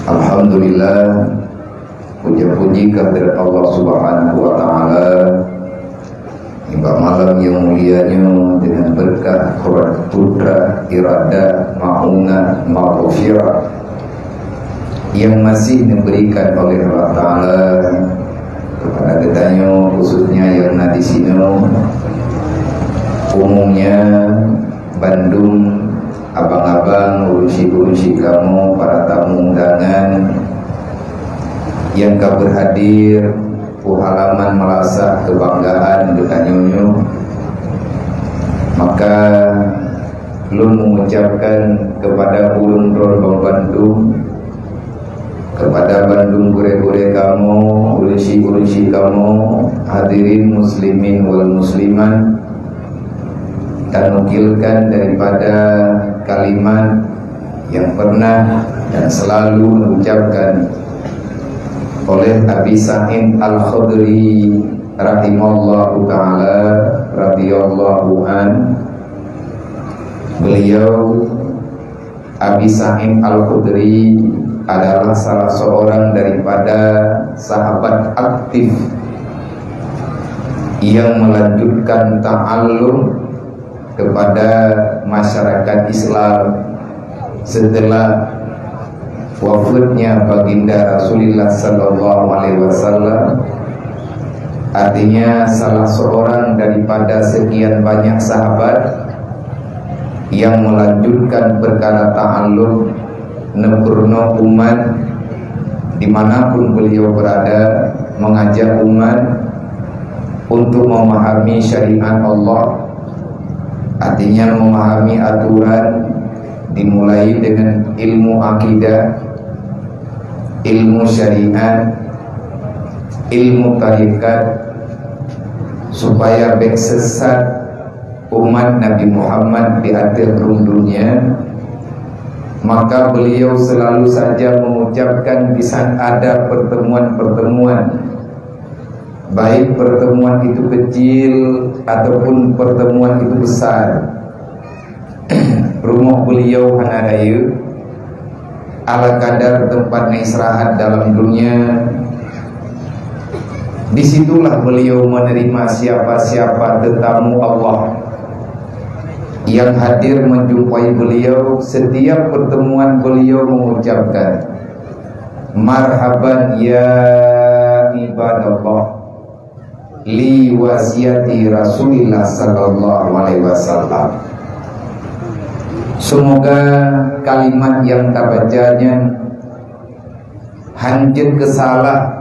Alhamdulillah, puja-puji kehadirat Allah Subhanahu wa Ta'ala. Hingga malam yang mulianya dengan berkah kudrat, irada, ma'unah, maghfirah yang masih diberikan oleh Allah Ta'ala kepada kitanya, khususnya yang di sini, umumnya Bandung, abang-abang, urusi kamu, para tamu undangan yang berhadir, halaman merasa kebanggaan dekanyonyo, maka lu mengucapkan kepada ulun rombong Bandung, kepada Bandung gure-gure kamu, urusi kamu, hadirin muslimin wal musliman, dan nukilkan daripada kalimat yang pernah dan selalu mengucapkan oleh Abi Sa'id Al-Khudri rahimallahu ta'ala radhiyallahu an. Beliau, Abi Sa'id Al-Khudri, adalah salah seorang daripada sahabat aktif yang melanjutkan ta'allum kepada masyarakat Islam setelah wafatnya baginda Rasulullah sallallahu alaihi wasallam. Artinya salah seorang daripada sekian banyak sahabat yang melanjutkan perkara ta'allum nepurno umat dimanapun beliau berada, mengajak umat untuk memahami syariat Allah. Artinya memahami aturan, dimulai dengan ilmu akidah, ilmu syariat, ilmu tarikat, supaya baik sesat umat Nabi Muhammad di akhir dunia. Maka beliau selalu saja mengucapkan di saat ada pertemuan-pertemuan, baik pertemuan itu kecil ataupun pertemuan itu besar, rumah beliau hanadaya ala kadar tempat istirahat dalam dunia. Disitulah beliau menerima siapa-siapa tetamu Allah yang hadir menjumpai beliau. Setiap pertemuan beliau mengucapkan marhaban ya ibadallah li wasiati Rasulillah sallallahu alaihi wasallam. Semoga kalimat yang tabajanya hanjit kesalah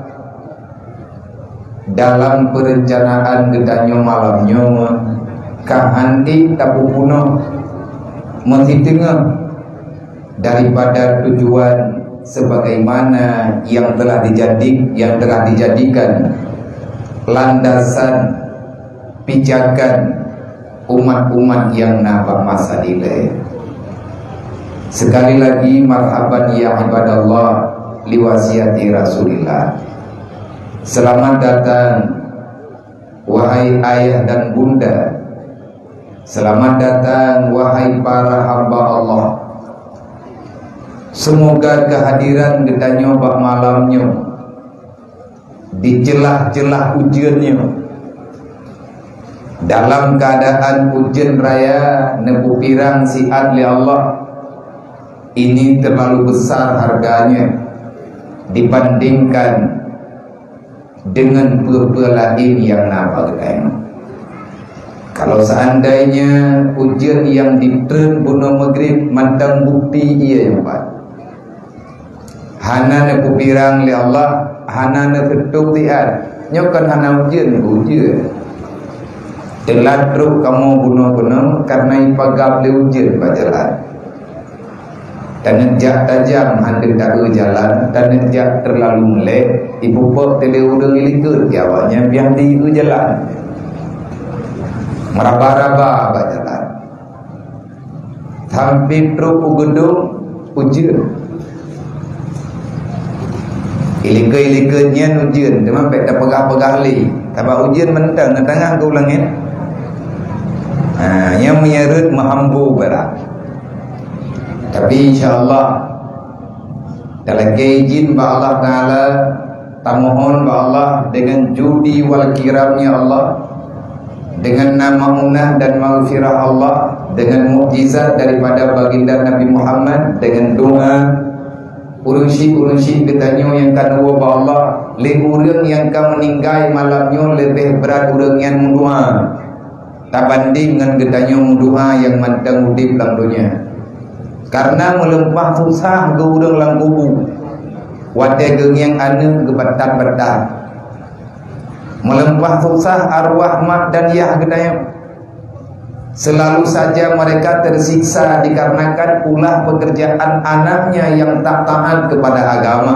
dalam perencanaan gedanyo malamnya kahanti tapupuno menghitungnya daripada tujuan sebagaimana yang telah dijadikan landasan pijakan umat-umat yang nabak masa ile. Sekali lagi marhaban ya ibadallah liwasiati Rasulillah. Selamat datang wahai ayah dan bunda, selamat datang wahai para hamba Allah. Semoga kehadiran gedanyo bak malamnya di celah-celah ujiannya, dalam keadaan ujian raya nebu pirang siat li Allah, ini terlalu besar harganya dibandingkan dengan pura-pura lain yang nampak gedanya. Kalau seandainya ujian yang ditren bunuh maghrib mantang bukti iya yang pak hana nebu pirang li Allah, hana nebetuk tiat nyokan hana ujian telat truk kamu bunuh karena ipagap li ujian pajaran. Dan nejak tajam handek tak jalan, dan nejak terlalu melek ibu pok tele udah ilikut jawabnya biar di itu jalan meraba-raba apa jalan hampir truk gedung ujian ilike-ilikenya ujian cuma pek pegah-pegah li tabak ujian mentang tangan ke ulangnya yang menyerut mahambu berat. Tapi insyaallah dalam izin ba Allah Ta'ala tamohon ba Allah dengan judi wal kiramnya Allah, dengan nama munah dan maghfirah Allah, dengan mukjizat daripada baginda Nabi Muhammad, dengan doa urung-urung ketanyo yang kanwa ba Allah le urang yang ka meninggal malamnya lebih berat urang yang mendoa tak banding dengan ketanyo mendoa yang mantang udip dalam dunia, karena melempah susah ke urang lang kubu wate geng yang ane ke batat-batat melempah susah arwah mak dan yah ketanyo. Selalu saja mereka tersiksa dikarenakan ulah pekerjaan anaknya yang tak taat kepada agama.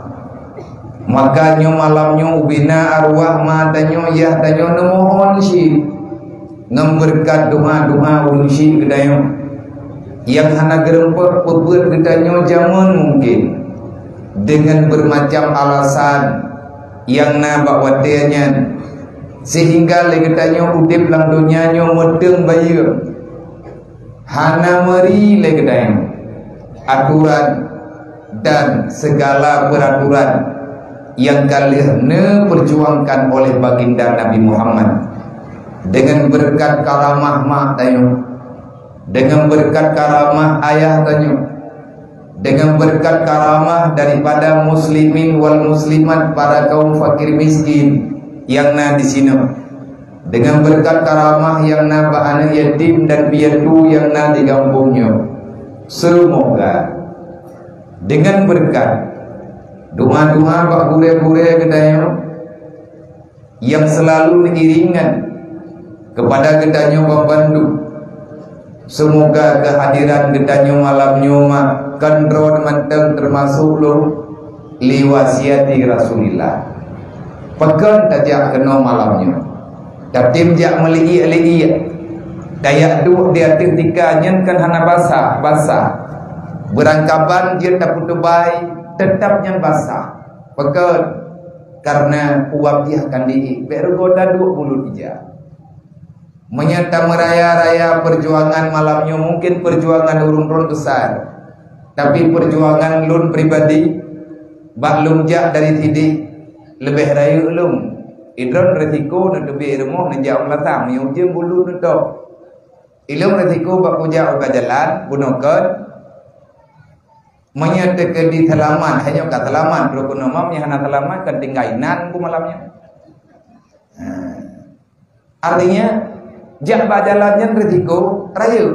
Makanya malamnya ubina arwah matanya yah danyo nemohon si ngemberkat doa-doa urunsi kedayo yang hana gerempek pebut kedanyo zaman mungkin dengan bermacam alasan yang nabak watenya, sehingga legetanyo udip lang dunianyo medeng bayu hana meri legetanyo aturan dan segala peraturan yang kalian perjuangkan oleh baginda Nabi Muhammad, dengan berkat karamah mak tayo, dengan berkat karamah ayah tayo, dengan berkat karamah daripada muslimin wal muslimat, para kaum fakir miskin yang na di sini, dengan berkat karamah yang na anak yatim dan piatu yang na di kampungnya, semoga dengan berkat doa-doa pak gure-gure kedanyo yang selalu diiringan kepada kedanyo pembantu, semoga kehadiran kedanyo malamnya mak kendron mantel termasuk lo liwasiati Rasulillah. Pekan tajak kena malamnya, datim jak meli'i dayak duk dia tikanya kan hana basah berangkapan dia tak putubai tetap yang basah pekan karena uap dia akan di'i bergoda 23 menyata meraya-raya perjuangan malamnya. Mungkin perjuangan urun-urun besar, tapi perjuangan lun pribadi baklum jak dari tidik lebih raya ulum idron resiko nak lebih ilmu nak jauh latang ni ujian bulu nutok ilmu resiko bak puja uga jalan bunukan menyatakan di telaman hanya kat telaman rukun umam yang hana telaman kan tinggainan ku malamnya. Artinya jak bajalannya resiko raya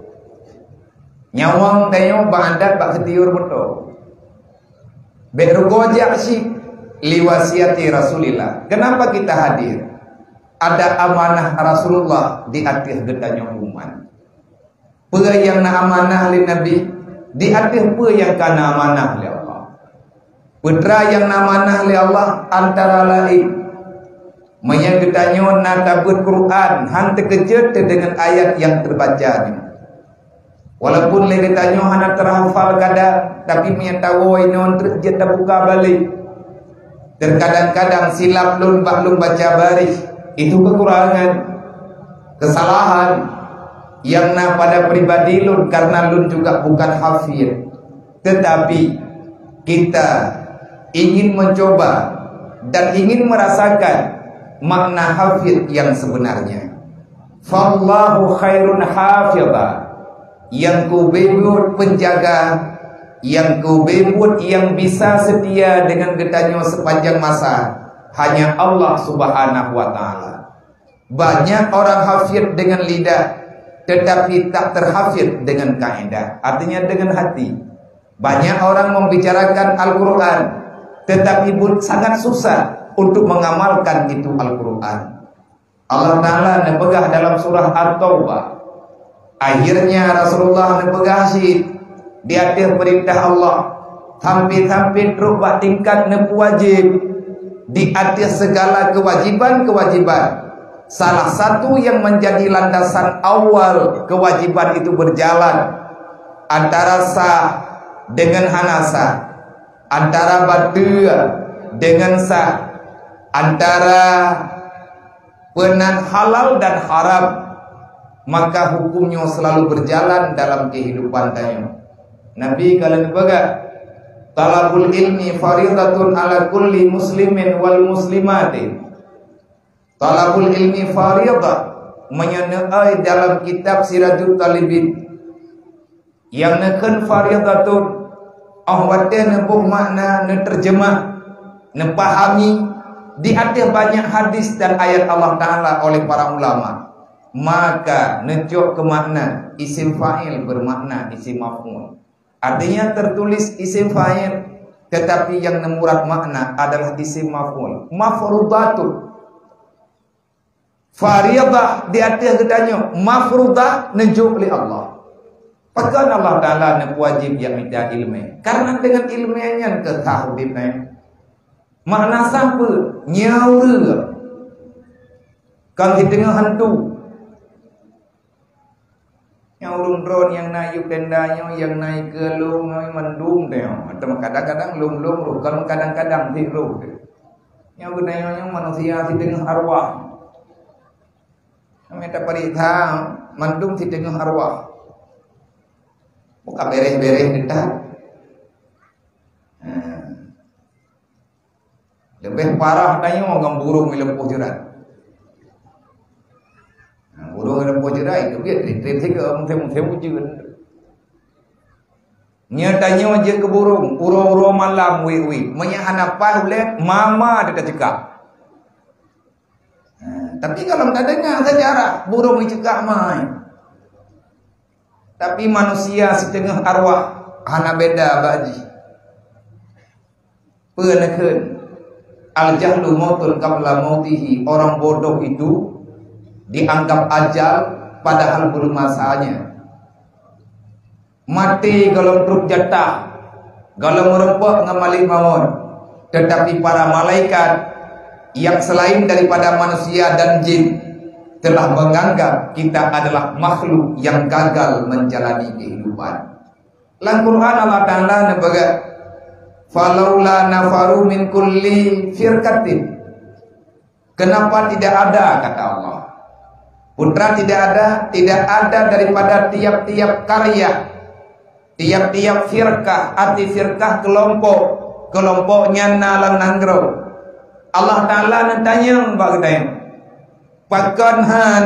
nyawang tayo bandat bak ketiur betul berugo jak si liwasiati Rasulillah. Kenapa kita hadir? Ada amanah Rasulullah di atas gedanya umat. Apa yang na amanah li Nabi di atas apa yang kana amanah li Allah. Putra yang na amanah li Allah antara lain menyang gedanya na tabut Quran han terkejut dengan ayat yang terbaca. Walaupun le gedanya hana terhafal kadang, tapi menyatawo inon terjet buka balik. Terkadang-kadang silap lun baklum baca baris, itu kekurangan, kesalahan yang na pada pribadi lun karena lun juga bukan hafid, tetapi kita ingin mencoba dan ingin merasakan makna hafid yang sebenarnya. Fallahu khairun hafidha, yang kubebut penjaga, yang kubebut yang bisa setia dengan getanyo sepanjang masa hanya Allah Subhanahu wa ta'ala. Banyak orang hafid dengan lidah tetapi tak terhafid dengan kaidah, artinya dengan hati. Banyak orang membicarakan Al-Quran tetapi sangat susah untuk mengamalkan itu Al-Quran. Allah Ta'ala nepegah dalam surah At-Taubah, akhirnya Rasulullah nepegah di atas perintah Allah hampir-hampir rubah tingkat nepu wajib di atas segala kewajiban-kewajiban. Salah satu yang menjadi landasan awal kewajiban itu berjalan antara sah dengan hanasah, antara batua dengan sah, antara penan halal dan haram, maka hukumnya selalu berjalan dalam kehidupan tayo. Nabi kalau baga Talabul ilmi faridatun ala kulli muslimin wal muslimati. Talabul ilmi faridah menyenai dalam kitab Sirajul Talibin yang neken faridatun ahwate nebuh makna neterjemah nepahami di ada banyak hadis dan ayat Allah Ta'ala oleh para ulama, maka necok ke makna isim fa'il bermakna isim maf'ul. Artinya tertulis isim fa'il, tetapi yang memurat makna adalah isim maf'ul. Mafrudatun fariyadah di atas gedanya, mafrudah nejuk li Allah. Pakan Allah Ta'ala nak wajib yang minta ilmu, karena dengan ilmunya ke tahbibnya makna sampai nyaura kan di tengah hantu yang ulun-ulun yang naik tendanya, yang naik ke lung mendung tengok, atau kadang-kadang lung-lung, kalau kadang-kadang di lung yang benarnya manusia di tengah arwah, minta perintah mendung di tengah arwah, bukan beres-beres kita. Lebih parah tanya orang burung melempuh jerat. Burung melempuh jerat itu dia trip ke muntem-muntem ujun. Nyatanya aja ke burung, uro-uro malam wi-wi. Menyahanapan oleh mama dia cekak. Tapi kalau tak dengar sejarah burung dicekak mai. Tapi manusia setengah arwah hana beda baji. Penekan al-jahlu mautun qabla mautihi, orang bodoh itu dianggap ajal padahal belum masanya. Mati kalau truk jatah, kalau merempok ngamali maut. Tetapi para malaikat yang selain daripada manusia dan jin telah menganggap kita adalah makhluk yang gagal menjalani kehidupan. Dalam Quran Allah Ta'ala nabaga falaula nafaru min kulli firqatin. Kenapa tidak ada, kata Allah, putra tidak ada daripada tiap-tiap karya, tiap-tiap firqah, arti firqah kelompoknya nalan nanggro. Allah Ta'ala nantanya bagaian pakanhan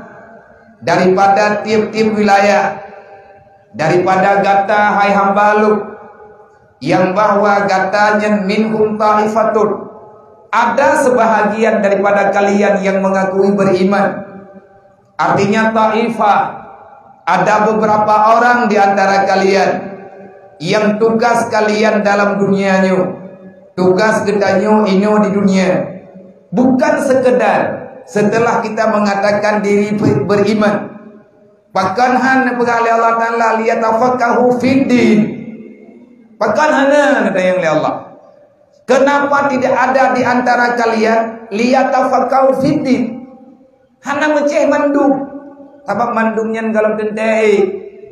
daripada tiap-tiap wilayah, daripada gata hai hambaluk yang bahwa katanya minhum ta'ifatun, ada sebahagian daripada kalian yang mengakui beriman. Artinya ta'ifah, ada beberapa orang di antara kalian yang tugas kalian dalam dunianya, tugas gedanyo ino di dunia, bukan sekedar setelah kita mengatakan diri beriman, bahkan hanya pegawai Allah Ta'ala liyatafaqahu fiddin. Bahkan hana kata yang Allah, kenapa tidak ada di antara kalian liyatafaqahu fiddin, hana meceh mandum, sebab mandumnya kalau tentai,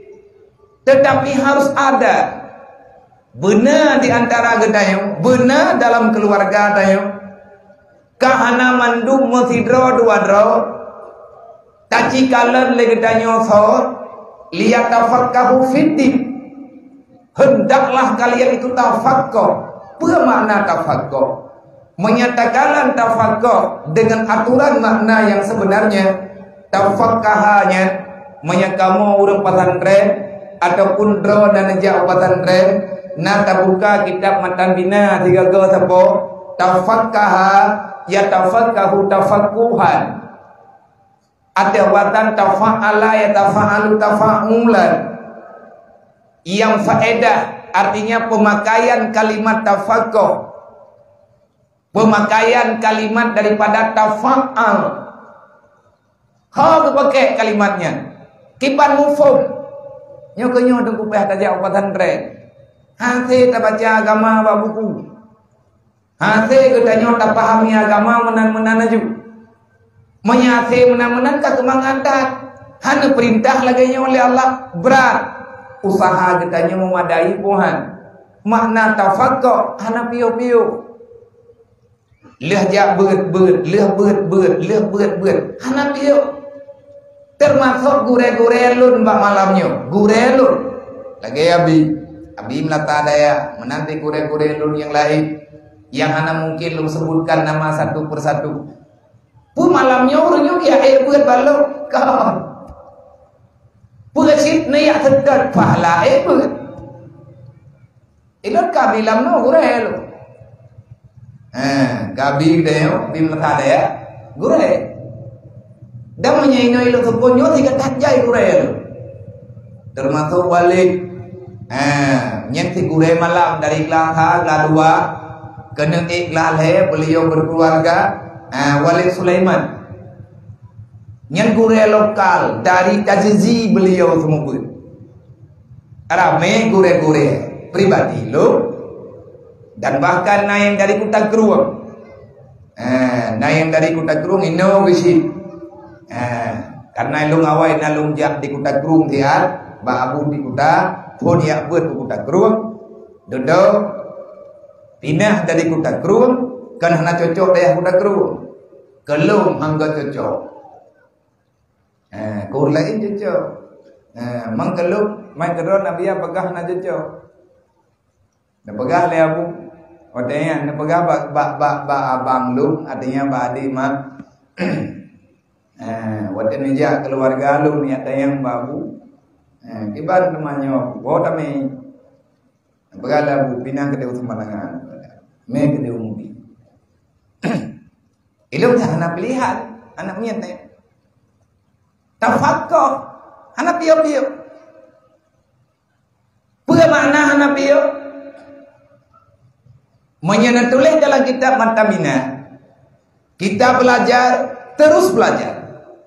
tetapi harus ada benar di antara gedayo, benar dalam keluarga dayo, kahana mandum mutidro dua dro, taci kalan legedanyo so liyatafaqahu fiddin. Hendaklah kalian itu tafaqquh. Apa makna tafaqquh? Menyatakan tafaqquh dengan aturan makna yang sebenarnya. Tafaqqahanya menyakamu urang pesantren ataupun dro dan nejak pesantren, na tabuka kitab matan bina tiga go sapo tafaqqaha ya tafaqqahu tafaqquhan. Ada watan tafa'ala ya tafa'alu tafa'ulan, yang faedah artinya pemakaian kalimat tafaqquh, pemakaian kalimat daripada tafa'al. Kau pakai kalimatnya kipan mufum nyokonyo dengku peh tajak pesantren hase tak baca agama ba buku, hase kedanyo tak pahami agama menan-menan aju, menyase menan-menan ka kemangantat hana perintah lagi oleh Allah berat. Usaha kitanya memadai Tuhan. Makna tafaqquh hana piu-piu. Leh jak beut-beut, leh beut-beut, leh beut-beut. Hana piu. Termasuk gure-gure lun bak malamnya. Gure lun. Lagi abi Abi Melata Daya, menanti kure-kure lun yang lain yang ana mungkin lu sebutkan nama satu persatu. Pu malamnya orangnya dia buat balok kau. Pu sit ni ya tedat pahala buat. Ilot kabi lam no gure lo. Kabi deo Abi Melata Daya gure. Dah menyainoi lo tuponyo tiga tajai gure lo. Termasuk balik nyenti gure malam dari Kelangka Gladua kena iklalhe beliau berkeluarga Walid Sulaiman nyen gure lokal dari Tajizi beliau semua rame gure-gure pribadi lo dan bahkan yang dari Kuta Keruang yang dari Kuta Keruang ino bisi karena lu ngawai nalung jak di Kuta Keruang dia ba abu di Kuta pun dia buat ke Kuta Keruang duduk pindah dari Kuta Keruang kan hana cocok daya Kuta Keruang kelum hangga cocok kur lain cocok mang kelum main keron nabi apakah hana cocok na pegah le abu odenya na pegah ba abang lum artinya ba adik mak wadene ja keluarga lum ni ada yang babu kibar namanya bota me bagala bu pinang ke deus malangan me ke deus mubi ilmu anak pilihan anak miente tafakkur anak pio apa makna anak pio menyana tulis dalam kitab Mantamina kita belajar terus belajar.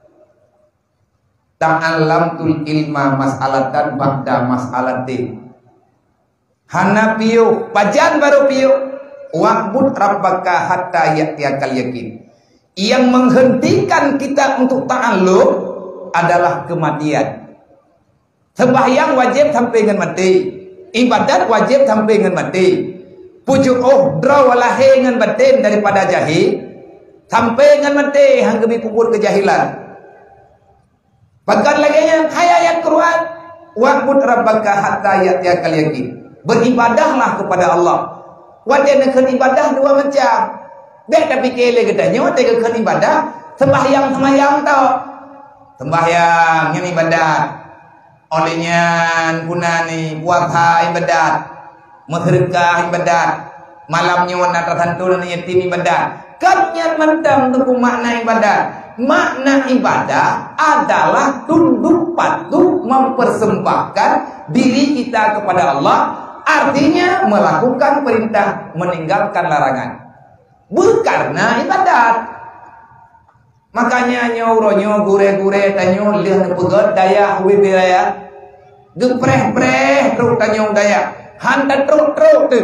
Ta'allamtul ilma mas'alatan ba'da mas'alatin. Hana piyo, pajan baru piyo. Wa'bud rabbaka hatta ya'tiyakal yakin. Yang menghentikan kita untuk ta'allum adalah kematian. Sembahyang wajib sampai dengan mati. Ibadat wajib sampai dengan mati. Pujuk draw walahe dengan batin daripada jahil sampai dengan mati hangga kubur kejahilan. Bahkan lagi yang ayat Quran wa'bud rabbaka hatta ya'tiyakal yakin. Beribadahlah kepada Allah. Wajib nak ibadah dua macam. Dek tapi kele gedanya wajib nak ibadah sembahyang tau. Sembahyang yang ibadat. Olehnya punani puasa ibadat. Medrekah ibadat. Malamnya wana tertentu yatim ibadat. Kan yang mendam tu makna ibadat. Makna ibadah adalah tunduk patuh mempersembahkan diri kita kepada Allah, artinya melakukan perintah meninggalkan larangan bukan ibadat. Makanya nyauronyo gure-gure tanyo lihat pegot daya wibiraya gepreh-preh truk tanyo daya hantar truk-truk tu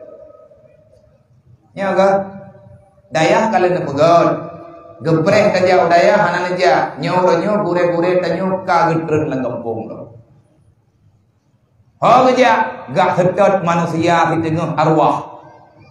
ya ga daya kalian pegot gepreh tajau daya hanan aja nyauronyo gure-gure tanyo kagetreun lang kampung lo. Ho aja gak sedot manusia di tengah arwah.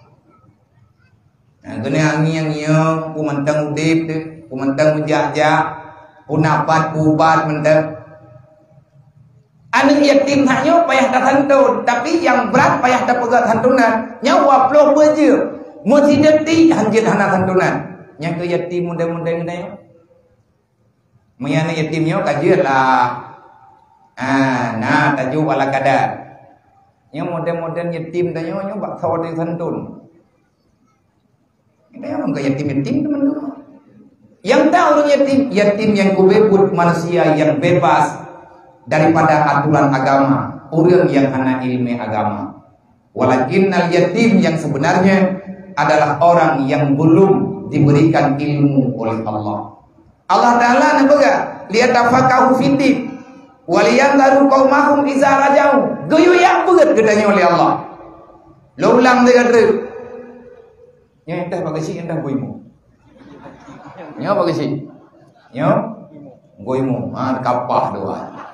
Nah, kena angin yang kumantang udip tu, kumantang menjajak, punapat kubat mentang. Anak yatim hanya payah tak santun, tapi yang berat payah tak pegat santunan. Nyawa puluh beje, mesti deti hanjir hana santunan. Yang ke yatim muda-muda ni, mengenai yatimnya kajian lah. Nah tajuk ala kadar. Yang modern yatim tanya nyo bak sawat santun. Ini orang ke yatim teman-teman. Yang tahu orang yatim yang kubebut manusia yang bebas daripada aturan agama, orang yang hana ilmu agama. Walakinnal yatim yang sebenarnya adalah orang yang belum diberikan ilmu oleh Allah. Allah Ta'ala nabaga liyatafaqahu fiddin waliyan daru qaumahum iza rajau. Goyo yang beget gedanya oleh Allah. Lo ulang dia kata. Nya entah bagasi entah goimu. Nya bagasi. Nya goimu. Kapah doa.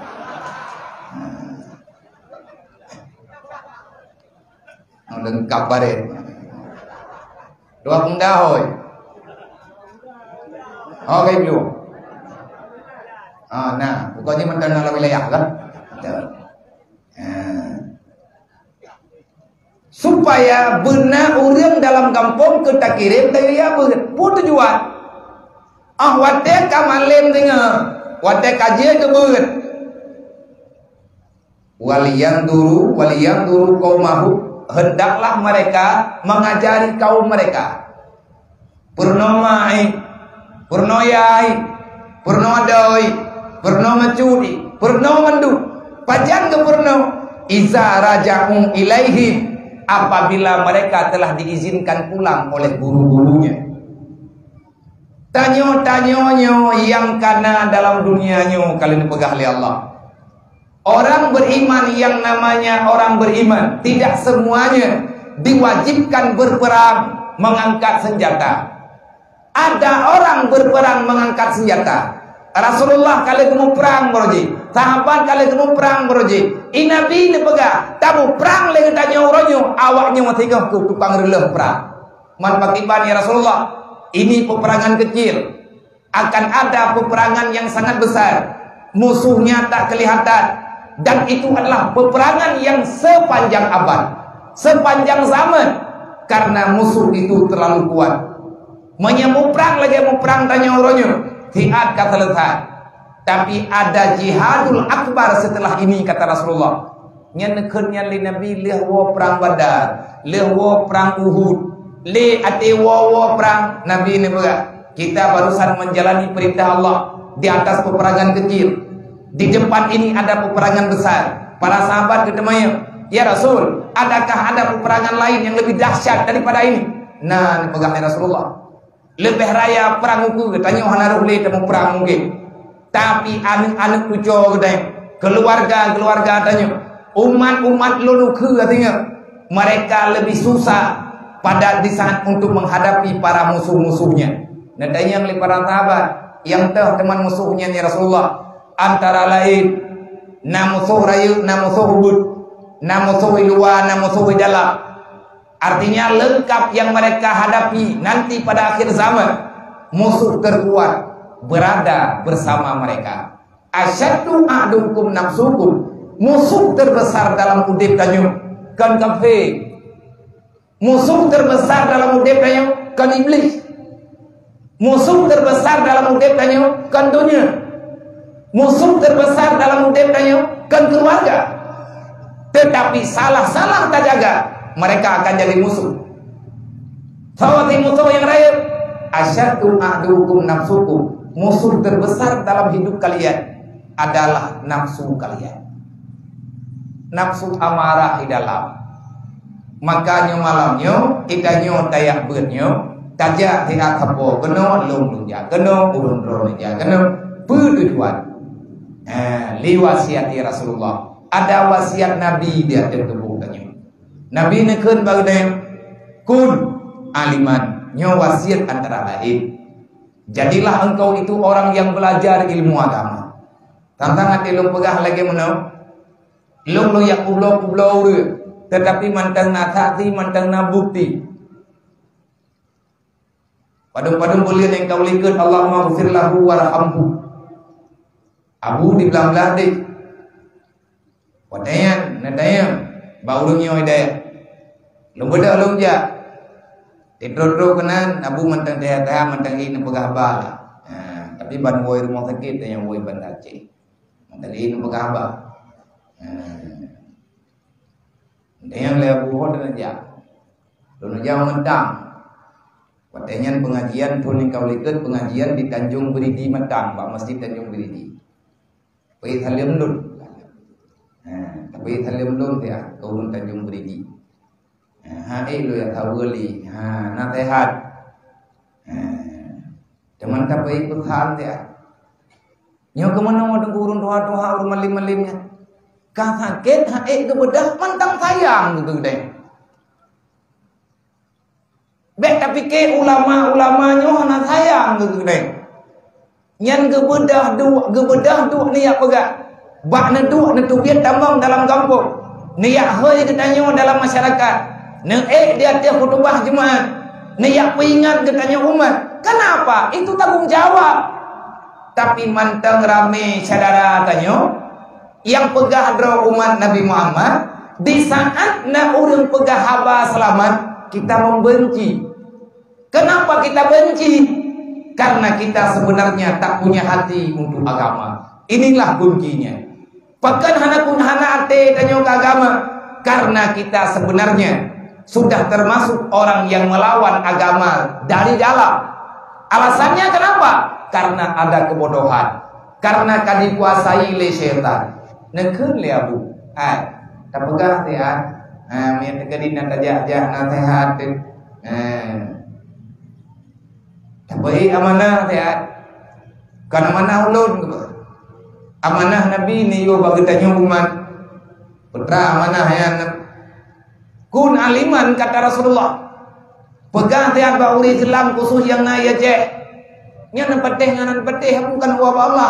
Lengkap bare. Doa pundah hoy. Oh kayak belum. Nah, pokoknya mentang dalam wilayah kan. supaya benar orang dalam kampung kita kirim dari ya pun tujuan watek kamalem dengar watek kaji ke beut waliyan dulu kaum mahu hendaklah mereka mengajari kaum mereka purnamai purnoyai purnodoi purnomacudi purnomandu pajan ke purno iza raja'um ilaihi apabila mereka telah diizinkan pulang oleh guru-gurunya. Tanyo-tanyonyo yang kana dalam dunianya kalian pegah oleh Allah. Orang beriman yang namanya orang beriman tidak semuanya diwajibkan berperang mengangkat senjata. Ada orang berperang mengangkat senjata. Rasulullah kali kemu perang beroji, sahabat kali kemu perang beroji. Nabi ni pegah, tabu perang lagi tanya orangnya, awaknya mati kau tukang releh perang. Man pakiban ya Rasulullah, ini peperangan kecil, akan ada peperangan yang sangat besar. Musuhnya tak kelihatan, dan itu adalah peperangan yang sepanjang abad, sepanjang zaman, karena musuh itu terlalu kuat. Menyambung perang lagi mau perang tanya orangnya. Jihad kata letak, tapi ada jihadul akbar setelah ini kata Rasulullah. Nyanekenya li Nabi lehwa perang Badar, lehwa perang Uhud, le atewa perang Nabi ini juga. Kita barusan menjalani perintah Allah di atas peperangan kecil. Di depan ini ada peperangan besar. Para sahabat ketemu, ya Rasul, adakah ada peperangan lain yang lebih dahsyat daripada ini? Nah, ini pegangnya Rasulullah. Lebih raya perang uku tanya hanaruh le temu perang mungkin. Tapi anak-anak kuco keluarga tanya umat lulu ke katanya mereka lebih susah pada di saat untuk menghadapi para musuh-musuhnya. Nadanya oleh para sahabat yang teman musuhnya ya Rasulullah antara lain namusuh rayu namusuh hubud namusuh luar namusuh dalam. Artinya lengkap yang mereka hadapi nanti pada akhir zaman. Musuh terkuat berada bersama mereka. Asyaddu a'dukum nafsukum. Musuh terbesar dalam udip tanyo kan kafir. Musuh terbesar dalam udip tanyo kan iblis. Musuh terbesar dalam udip tanyo kan dunia. Musuh terbesar dalam udip tanyo kan keluarga. Tetapi salah-salah tak jaga, mereka akan jadi musuh. Sawati musuh yang raya. Asyaddu a'dukum nafsukum. Musuh terbesar dalam hidup kalian adalah nafsu kalian. Nafsu amarah di dalam. Makanya malamnya kita nyo tayak bernyo tajak tidak tapo kena lung ja kena urun ron ja kena bertujuan. Liwasiat Rasulullah. Ada wasiat Nabi dia tertubuhkannya. Nabi nekun bagusnya kun aliman nyo wasiat antara lain. Jadilah engkau itu orang yang belajar ilmu agama. Tantangan ilmu pegah lagi menau. Ilmu yang ublo tetapi mantang natati mantang nabukti. Padung-padung bulian yang kau lihat Allahumma ghfir lahu warhamhu. Abu di belah dik. Wadayan nadayan baurungnya hidayah. Lumbudak lumja. Tidro kenan Abu mantang teh mantang ini pegah bala. Tapi ban woi rumah sakit yang woi ban Aceh. Mantang ini pegah bala. Yang lebu hodan aja. Dono jauh mentang. Katanya pengajian pun kau lihat pengajian di Tanjung Beridi Metang, Pak Masjid Tanjung Beridi. Pait halim lun. Tapi halim lun ya, kau Tanjung Beridi. Hai lu ya tawuli. Nasihat. Cuman tapi ikut hal ya. Nyo kemana mau urun doa-doa urun malim-malimnya. Kang sakit hai kebedah mantang sayang gitu deh. Bek tapi ke ulama-ulamanya hana sayang gitu deh. Nyan gebedah dua niat pegak. Bak neduk netubit tambang dalam kampung. Niat hoi ketanya dalam masyarakat. Neek dia tiap khutbah jemaat. Niat peringat ketanya umat. Kenapa? Itu tanggung jawab. Tapi mantang rame saudara tanya yang pegah dro umat Nabi Muhammad Di saat na urang pegah haba selamat, kita membenci. Kenapa kita benci? Karena kita sebenarnya tak punya hati untuk agama. Inilah kuncinya. Pakan hana pun hana ate tanyo ke agama. Karena kita sebenarnya sudah termasuk orang yang melawan agama dari dalam. Alasannya kenapa? Karena ada kebodohan. Karena kan dikuasai oleh syaitan. Nekun le abu. Tak pegah ya. Mian tegedin nak tajak nasihat. Tak baik amanah ya. Kan amanah ulun. Amanah Nabi ni yo bagi tanya umat. Putra amanah ya. Kun aliman kata Rasulullah. Pegang tiap uri Islam khusus yang na ya je. Nya nan pateh nganan pateh bukan wa Allah.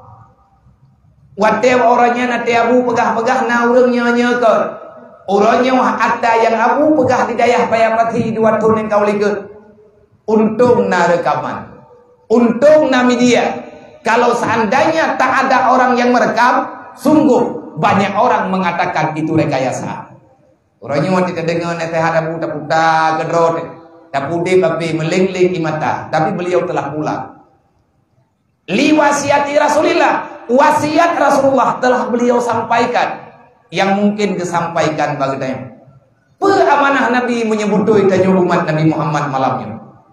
Wate orangnya na tiabu pegah-pegah na urangnya ke. Orangnya ada yang abu pegah di dayah payapati dua tahun yang kau lihat. Untung na rekaman. Untung na media. Kalau seandainya tak ada orang yang merekam, sungguh banyak orang mengatakan itu rekayasa. Orangnya mau tidak dengar nasihat abu tak putar gedrot. Tak pudih tapi melingling di mata. Tapi beliau telah pulang. Li wasiati Rasulillah. Wasiat Rasulullah telah beliau sampaikan. Yang mungkin disampaikan baginda. Peramanah Nabi menyebut tanya umat Nabi Muhammad malamnya.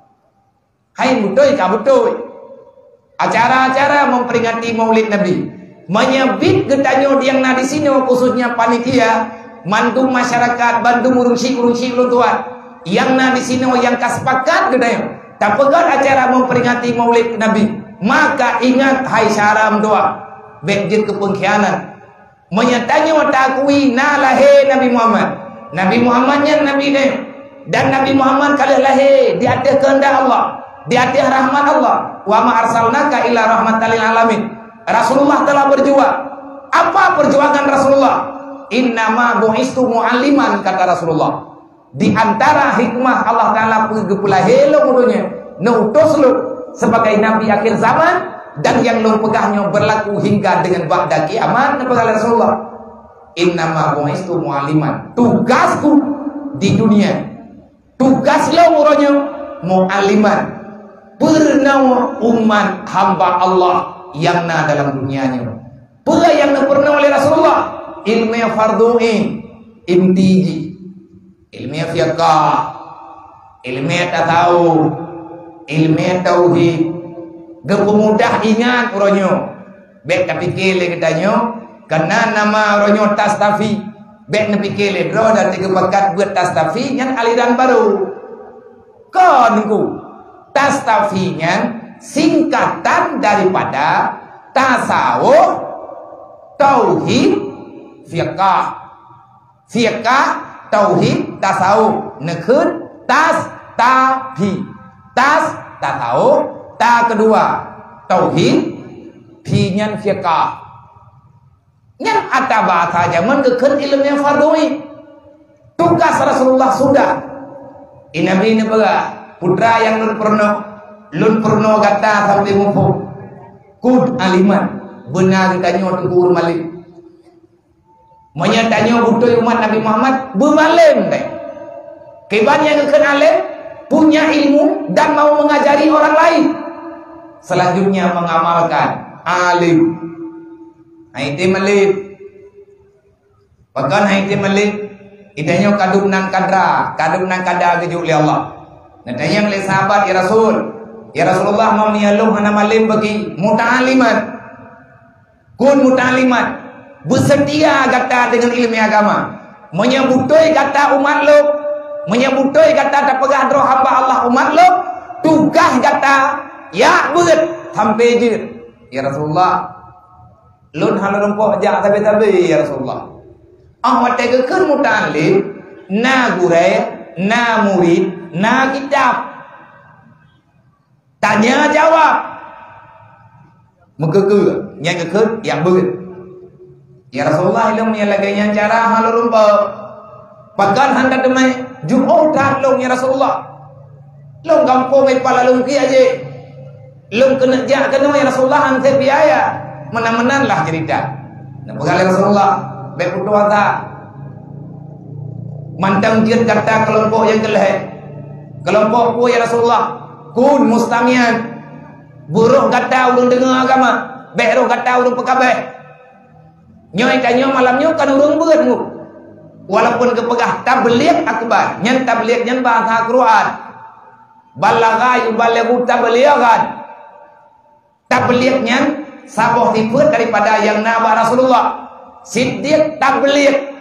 Hai butoy ka butoy. Acara-acara memperingati Maulid Nabi. Menyebut getanyo yang na di sini khususnya panitia, mandu masyarakat, bantu urungsi lu tuan. Yang na di sini yang kaspakat getanyo. Tak pegat acara memperingati Maulid Nabi. Maka ingat hai syaram doa. Bekjit kepengkhianat. Menyatanya takui na lahir Nabi Muhammad. Nabi Muhammadnya Nabi ni. Dan Nabi Muhammad kali lahir di atas kehendak Allah. Di atas rahmat Allah. Wa ma arsalnaka illa rahmatan lil alamin. Rasulullah telah berjuang. Apa perjuangan Rasulullah? Innama bu'istu mu'alliman kata Rasulullah. Di antara hikmah Allah Ta'ala pula hello mudunya. Nutus lu sebagai nabi akhir zaman dan yang lu pegahnya berlaku hingga dengan ba'da kiamat kepada Rasulullah. Innama bu'istu mu'alliman. Tugasku di dunia. Tugas lu muronya mu'alliman. Pernah umat hamba Allah yang na dalam dunianya. Pula yang pernah oleh Rasulullah ilmu fardu'in, imtiji, ilmu fiqah, ilmu tasawuf, ilmu tauhid. Gepemudah ingat uronyo. Bek kapikir le katanya, karena nama uronyo Tastafi. Bek napikir le bro dan tiga bakat buat Tastafi yang aliran baru. Konku Tastafinya singkatan daripada tasawuf, tauhid, fiqah. Fiqah, tauhid, tasawuf. Nekun tastafi. Tasawuf, ta kedua tauhid, fi-nya fiqah. Yang ada bahasa zaman gekun ilmunya fardui. Tugas Rasulullah sudah. Nabi ini baga. Putra yang lun purno kata sampai mumpung kud aliman benar ditanya tukur malik menyatanya butuh umat Nabi Muhammad bermalim deh kebanyakan alim punya ilmu dan mau mengajari orang lain selanjutnya mengamalkan alim haiti malik bahkan haiti malik idanya kadung nan kadra kejuk oleh Allah. Nadanya oleh sahabat ya Rasulullah mau nialum hana malim bagi muta'aliman. Kun muta'aliman bersedia kata dengan ilmu agama. Menyebutoi kata umat lo, menyebutoi kata tak pegah roh hamba Allah umat lo, tugas kata ya berat sampai je. Ya Rasulullah, lun hana rumpok jak tabi-tabi ya Rasulullah. Ahwat tegakun muta'alim na gurai, na murid, na kitab. Tanya jawab. Mengkeke, yang kekut, yang berat. Ya Rasulullah ilmu yang laganya cara halur rumpah. Pakan handa demai jum'uh tahlung ya Rasulullah. Long kampung mai pala lungki aja. Long kena jak kena ya Rasulullah hante biaya. Menan-menan lah cerita. Nah, pegale Rasulullah, baik berdoa tak. Mantang dia kata kelompok yang keleh. Kelompok ku ya Rasulullah. Kun mustamian. Buruh kata urang dengar agama. Beroh kata urang pekabeh. Nyoi tanyo malamnya kan urang beut ngu. Walaupun kepegah tabligh akbar, nyen tabligh nyen bahasa Quran. Balagha yuballighu tablighan. Tabligh nyen saboh tiput daripada yang naba Rasulullah. Siddiq tabligh.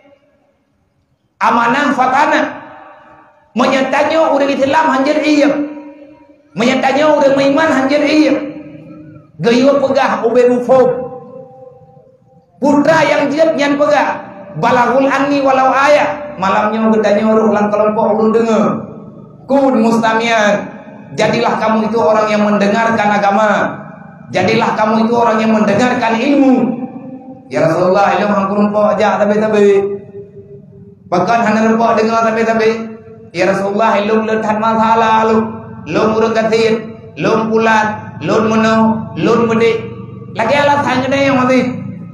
Amanah fatana. Menyatanya orang Islam hanjir iya. Menyatanya orang beriman hanjir iya. Gaya pegah ubay mufum. Putra yang jiat yang pegah. Balagul anni walau ayat. Malamnya gedanya orang lang kelompok ulun dengar. Kun mustamian. Jadilah kamu itu orang yang mendengarkan agama. Jadilah kamu itu orang yang mendengarkan ilmu. Ya Rasulullah ilmu hangkurun po aja tabi-tabi. Bahkan hana rupa dengar tabi-tabi. Ya Rasulullah ilmu letan masalah lu. Lum urang kathir, lum pulan, lum meno, lum mudi. Lagi alasan gede yang mati.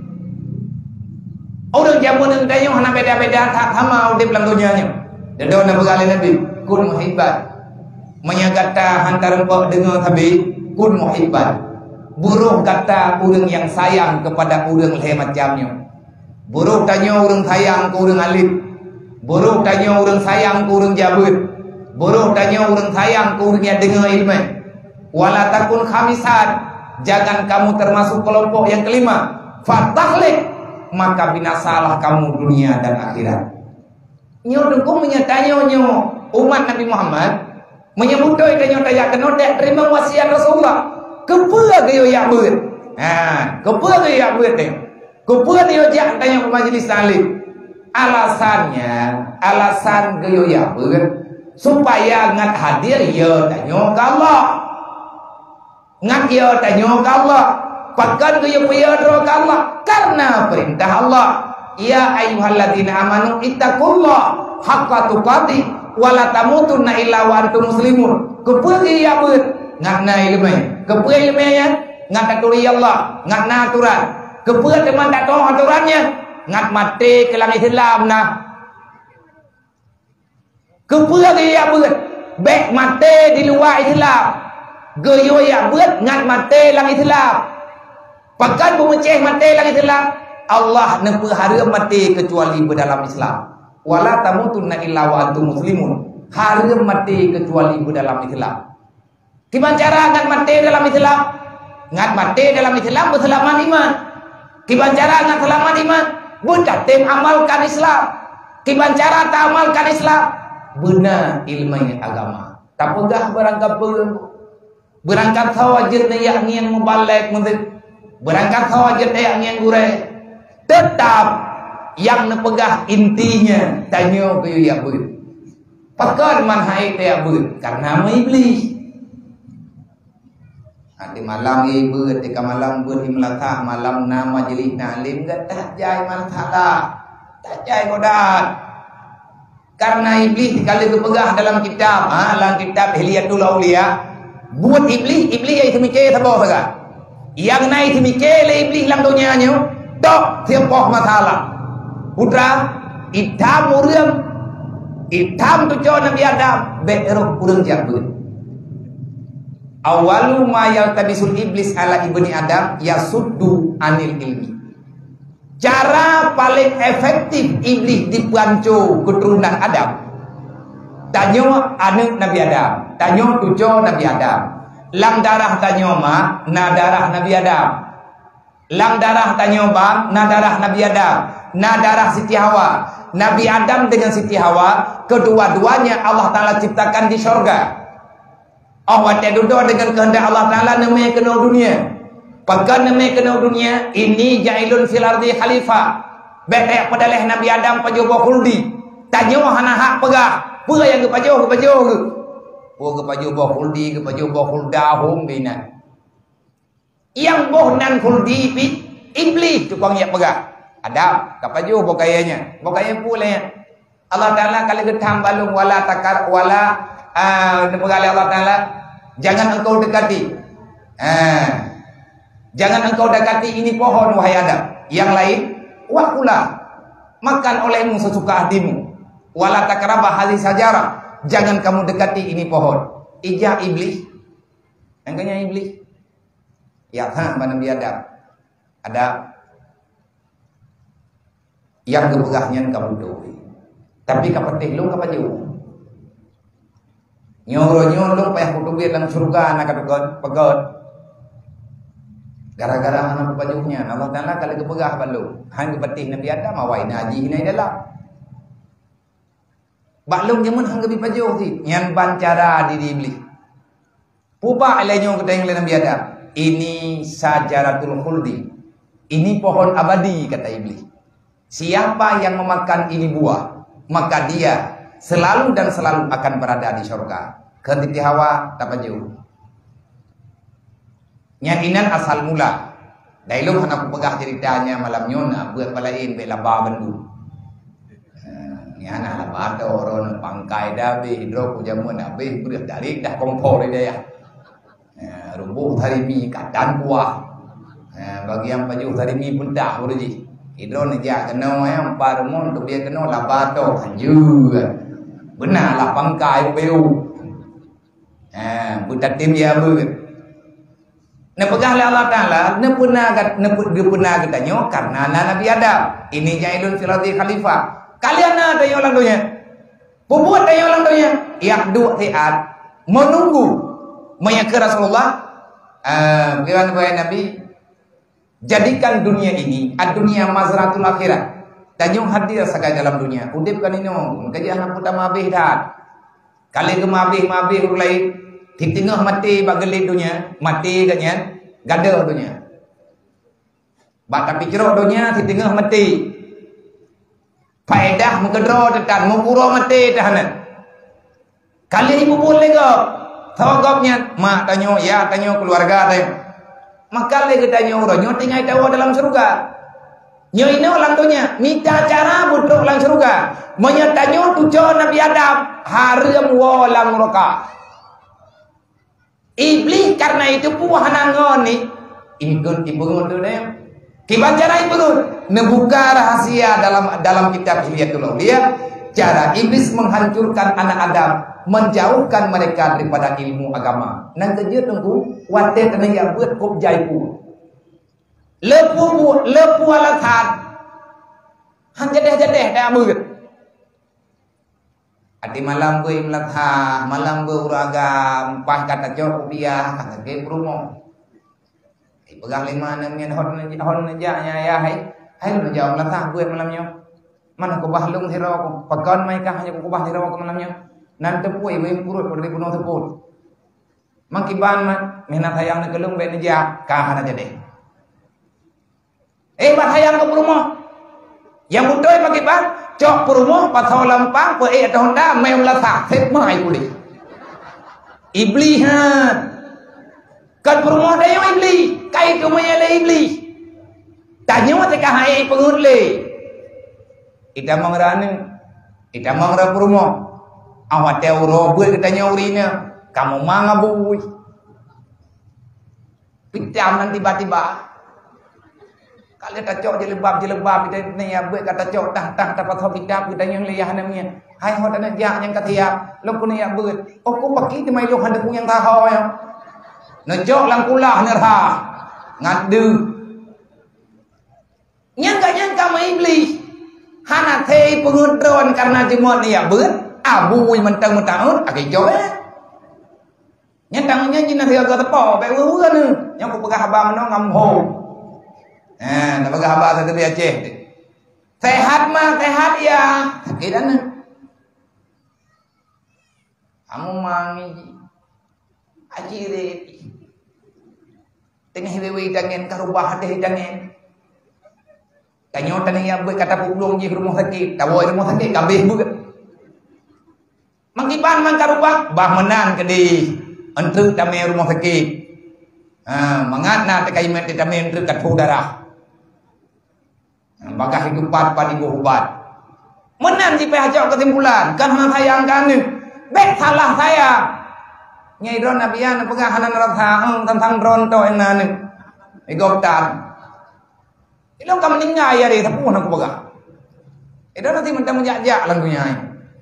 Orang jamun yang dayung hana beda-beda tak sama udip lang dunianya. Dan daun Nabi kali Nabi kun muhibbat. Menyagata hantar rupa dengar tabi kun muhibbat. Buruh kata orang yang sayang kepada orang leh macamnya. Buruh tanya orang sayang ke orang alim. Buruh tanya orang sayang ke orang jabut. Buruh tanya orang sayang ke orang yang dengar ilmu. Wala takun khamisan. Jangan kamu termasuk kelompok yang kelima. Fatahlik. Maka binasalah kamu dunia dan akhirat. Nyo dengkung menyatanya nyo umat Nabi Muhammad. Menyebut doi kanyo tayak kenodek terima wasiat Rasulullah. Kepua gayo yak beut. Kepua gayo yak beut teh. Kepua dia jak tanya ke majelis salim. Alasan gayo yak beut supaya ngat hadir ya tanya ke Allah. Ngat ya tanya ke Allah. Pakan gayo ya doa ke Allah karena perintah Allah. Ya ayyuhalladzina amanu ittaqullah haqqa tuqatih wa la tamutunna illa wa antum muslimun. Kepua gayo yak beut ngat na ilmu. Kepua ilmu ya ngat aturi Allah, ngat na aturan. Kepua teman tak tahu aturannya, ngat mati ke lang Islam nah. Kepua dia beut, bek mati di luar Islam. Geyo ya beut ngat mati lang Islam. Pakan bumeceh mati lang Islam. Allah nempu haram mati kecuali berdalam Islam. Wala tamutunna illa wa antum muslimun. Haram mati kecuali berdalam Islam. Gimana cara ngat mati dalam Islam? Ngat mati dalam Islam berselamat iman. Gimana cara ngat selamat iman? Berdatim amalkan Islam. Gimana cara tak amalkan Islam? Benar ilmu agama. Tak pegah berangkat pelung. Berangkat sawajir nayak nian mubalik mendik. Berangkat sawajir nayak nian gurai. Tetap yang nepegah intinya tanya ke ya beut. Pakan manhai ya beut karena iblis. Di malam ibu ketika malam buat imlata malam nama jelik nalim tak jai masalah tak jai godaan karena iblis dikali kepegah dalam kitab Hilyatul Auliya buat iblis yang mikir sabah saga yang naik mikir le iblis dalam dunianya tok tiap masalah putra hitam urang hitam tu cowok Nabi Adam berok urang jabut. Awalu ma yaltabisul iblis ala ibni Adam yasuddu anil ilmi. Cara paling efektif iblis dipancu keturunan Adam. Tanyo anak Nabi Adam, tanyo tujo Nabi Adam. Lang darah tanyo ma na darah Nabi Adam. Lang darah tanyo ba na darah Nabi Adam. Na darah Siti Hawa. Nabi Adam dengan Siti Hawa kedua-duanya Allah Ta'ala ciptakan di surga. Awak tak duduk dengan kehendak Allah Ta'ala namanya kena dunia. Pakan namanya kena dunia. Ini jailun fil ardi khalifah. Betek pedaleh Nabi Adam pajobo khuldi. Tanya hana hak pegah. Pura yang ke pajoh ke. Pura ke pajobo khuldi ke pajobo khuldahum bina. Yang boh nan khuldi pi iblis tukang yang pegah. Adam ke pajoh bokayanya. Bokayanya pula. Allah Ta'ala kali getam balung wala takar wala nepegale Allah Ta'ala. Jangan engkau dekati. Jangan engkau dekati ini pohon wahai Adam. Yang lain, wakulah makan olehmu sesuka hatimu. Wala takrabah hadhihi sajarah. Jangan kamu dekati ini pohon. Ijah iblis. Angkanya iblis. Ya, Nabi Adam. Ada yang kebegahnya kamu tuh. Tapi kapatih lu kapaju. Nyoro-nyoro payah kutubir dalam surga anak pegot. Gara-gara anak pepajuhnya Allah Ta'ala kalau kebegah balu. Han kepatih Nabi Adam awai naji hinai dalam. Baklung jaman hang kebi pajuh ti. Nyan bancara di iblis. Puba alainya kata yang Nabi Adam. Ini sajaratul khuldi. Ini pohon abadi kata iblis. Siapa yang memakan ini buah, maka dia selalu dan selalu akan berada di surga. Ketika Hawa tak jauh. Nyanyinan asal mula. Dari lu aku pegah ceritanya malam nyona buat balain be laba bendu. Nyana laba ada orang pangkai dah be hidro kujamun be berat dari dah kompor dia ya. Rubuh hari mi kadan buah. Bagi yang pajuh hari mi pun dah beruji. Hidro ni dia kena yang parmon tu dia kena labato anjur. Benarlah pangkai beu. Budak tim dia ber. Na pegahlah Allah Taala, na pernah katanya karena Nabi Adam. Ini jailun filati khalifah. Kalian ada yang orang dunia. Buat ada yang orang dunia. Yang dua tiat menunggu menyakir Rasulullah. Firman Nabi, jadikan dunia ini dunia mazratul akhirat. Tanyung hadir sagai dalam dunia. Udipkan ini ngomong. Kaji anak puta mabih dah. Kali ke mabih lain. Di tengah mati bagelit dunia. Mati katnya. Gada dunia. Tapi cerok dunia di tengah mati. Faedah mengkedro tetan. Mengkuro mati tahanan. Kali ibu boleh ke? Tawagapnya. Mak tanya. Ya tanya keluarga tanya. Maka lagi tanya orang, nyo tinggal tahu dalam surga. Nyo ini orang tuanya, minta cara butuh dalam surga. Menyatanya tujuan Nabi Adam, haram walang roka. Iblis karena itu puah nangon ni, ikut ibungun tu ni. Kiban cara ibungun, membuka rahasia dalam kitab Hilyatul Auliya, cara iblis menghancurkan anak Adam, menjauhkan mereka daripada ilmu agama. Nanti dia tunggu wadah tenaga buat kop jaipu. Lepu alathat. Han jadeh dah amut. Ati malam gue melatha, malam gue uragam, pah kata jauh dia, kata ke promo. Pegang lima namanya hon najanya ya hai lu jauh melatha gue malamnya. Mana ko bahlung hero ko, pagon mai kah hanya ko bah hero ko malamnya. Nan tepui wing purut pada puno teput. Mangkiban mat menat hayang nak kelung be neja kah hana jade. Bat hayang ko rumah. Yang butoy mangkiban cok rumah patau lampang pe atau honda mem la thak thep mai kuli. Iblis ha. Kan rumah dayo iblis, kai tu maya le iblis. Tanya wat ka hai pengun le. Ita mangra rumah. Awak tahu robot katanya urina. Kamu manga bui. Pitam nanti tiba-tiba. Kalau tacok jelebab kita ni ya buat kata cok tah dapat hobi pitam kita yang leyah namanya. Hai hot anak jak yang katia. Lo pun ya buat. Oh ku pakai tu mai lo hendak yang tahu ya. Najok lang kulah nerha. Ngadu. Nyangka mai iblis. Hana thei pengudron karena jemot ni ya buat. Abu mentang-mentang agak jauh nyantangnya jina dia agak tepo bae urang ni yang ku pegah abang no ngamho nak pegah abang satu dia Aceh sehat mah sehat ya sakit ana kamu mangi ajire tengah hewe dangen karubah teh dangen tanyo tanya buat kata publong je rumah sakit tahu rumah sakit kabeh buat Mangkipan mangkarubah bah menan kedi entru tame rumah sakit. Mangat na tekai met tame entru kat darah. Bagah hidupat padi ubat. Menan di pehajak kesimpulan kan hana sayangkan ni. Bet salah saya. Nyai dron nabian pegah hanan ratha tentang dron to enan ni. Igoptan. Ilong kam ningai ya re tapu nak pegah. Ida nanti mentang menjajak langgunya.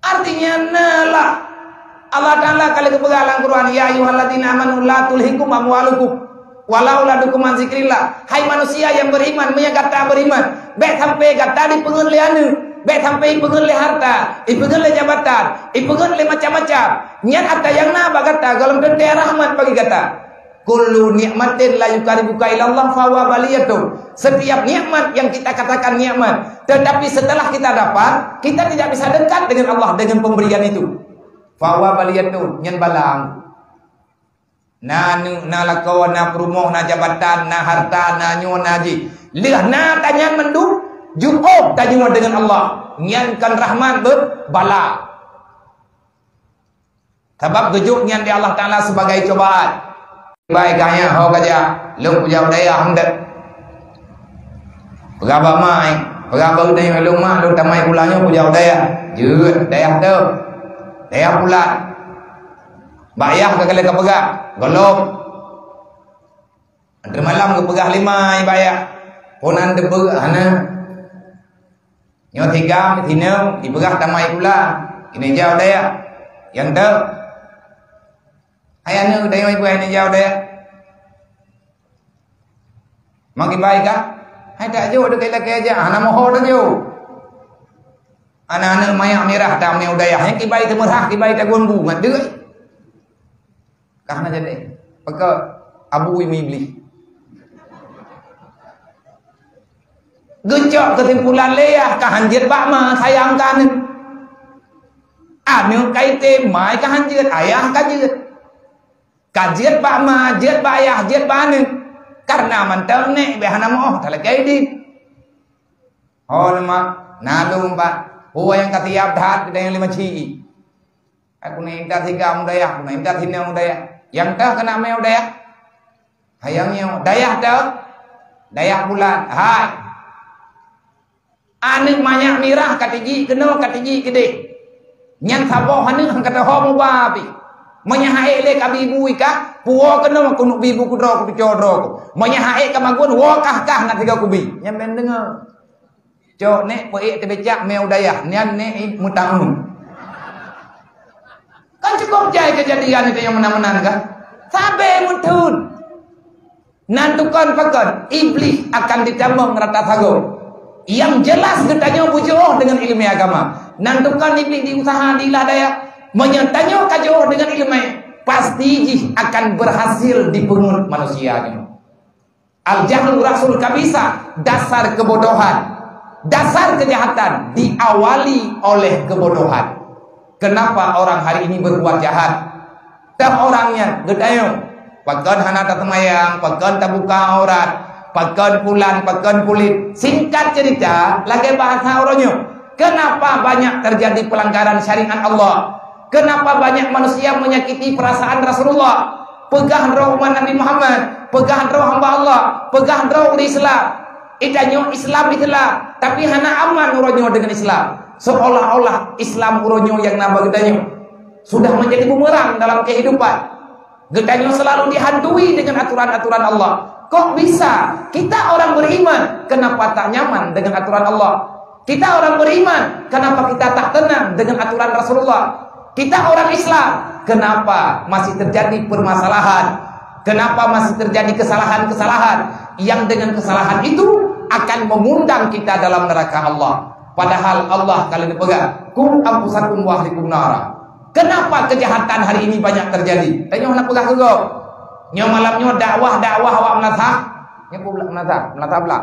Artinya nalah Allah Ta'ala kali kepegalan Quran, ya ayyuhalladzina amanu la tulhikum amwalukum wala auladukum an zikrillah. Hai manusia yang beriman, menyangkata beriman, baik sampai kata di pengen lianu, baik sampai pengen li harta, pengen li jabatan, pengen li macam-macam. Nyat ada yang na bagata golong tente rahmat bagi kata. Kullu nikmatin la yukaribuka ilallah fa huwa baliyatun. Setiap nikmat yang kita katakan nikmat, tetapi setelah kita dapat, kita tidak bisa dekat dengan Allah dengan pemberian itu. Fa huwa baliyatun, nyen balang. Na lakau na perumoh na jabatan na harta na nyo na ji. Lihat na tanya mendu ju'ob tanya dengan Allah. Nyan kan rahmat berbala. Sebab gejuk nyan di Allah Ta'ala sebagai cobaan. Baik kaya ho kaja lung pujau daya hendak. Pegaba mai, pegaba dai lung mak lung tamai pulanyo pujau daya. Jeut daya tu. Daya pula. Bayah ke kali kepegah, golok. Antara malam ke pegah lima bayah. Ponan de ana. Nyo tiga tineu dipegah tamai pula. Ini jauh daya. Yang tu ayah ni dah ibu ini jauh daya. Maki baik kah? Hai tak jauh dekat lagi aja. Anak mohon dah jauh. Anak-anak mayak merah tak mau daya. Yang kibai tu merah, kibai tak gunggu. Ngadek. Karena jadi, pakai abu ini beli. Gejok kesimpulan leah kahanjit bakma sayangkan. Anu kaite mai kahanjit ayah kahanjit. Kajiat bakma, jiat bayah, jiat bani. Karena mantel nek behana moh tala kaidi. Oh nama nalum pak. Huwa yang katiap dhat dengan lima ci. Aku ni minta tiga mudaya, aku minta tiga mudaya. Yang dah kena meu daya. Hayangnya daya dah. Daya bulan. Hai. Anu banyak mirah katiji kena katiji gede. Nyan saboh anu kata ho mu babi. Menyahae le kabibu ika, puo kena kunuk bibu kudro ku codro. Menyahae kamagun wo kah nak tiga kubi. Nyam ben dengar. Cok nek poe te becak meu daya. Nyan nek mutang. Kan cukup jaya kejadian itu yang menang-menang kan? Sabe mutun. Nantukan pakon iblis akan ditambah rata sago. Yang jelas getanya bujuh dengan ilmu agama. Nantukan iblis diusaha dilah daya menyantanya kajoh dengan ilmu pasti akan berhasil dipungut manusianya. Al-jahl rasul kabisa, dasar kebodohan, dasar kejahatan diawali oleh kebodohan. Kenapa orang hari ini berbuat jahat? Tak orangnya gedayo. Pakon hana tatamayang, pakon tabuka aurat, pakon pulan, pakon kulit. Singkat cerita, lagi bahasa orangnya. Kenapa banyak terjadi pelanggaran syariat Allah? Kenapa banyak manusia menyakiti perasaan Rasulullah? Pegang roh umat Nabi Muhammad, pegang roh hamba Allah, pegang roh Islam. Itanyo Islam itulah, tapi hana aman uronyo dengan Islam. Seolah-olah Islam uronyo yang nama gedanyo sudah menjadi bumerang dalam kehidupan. Gedanyo selalu dihantui dengan aturan-aturan Allah. Kok bisa? Kita orang beriman, kenapa tak nyaman dengan aturan Allah? Kita orang beriman, kenapa kita tak tenang dengan aturan Rasulullah? Kita orang Islam, kenapa masih terjadi permasalahan? Kenapa masih terjadi kesalahan-kesalahan yang dengan kesalahan itu akan mengundang kita dalam neraka Allah? Padahal Allah kalau dipegang, kum ampusakum wa ahlikum nara. Kenapa kejahatan hari ini banyak terjadi? Tanya nak pegang ke kau? Nyo malamnya dakwah awak melatah. Nyo pula melatah pula.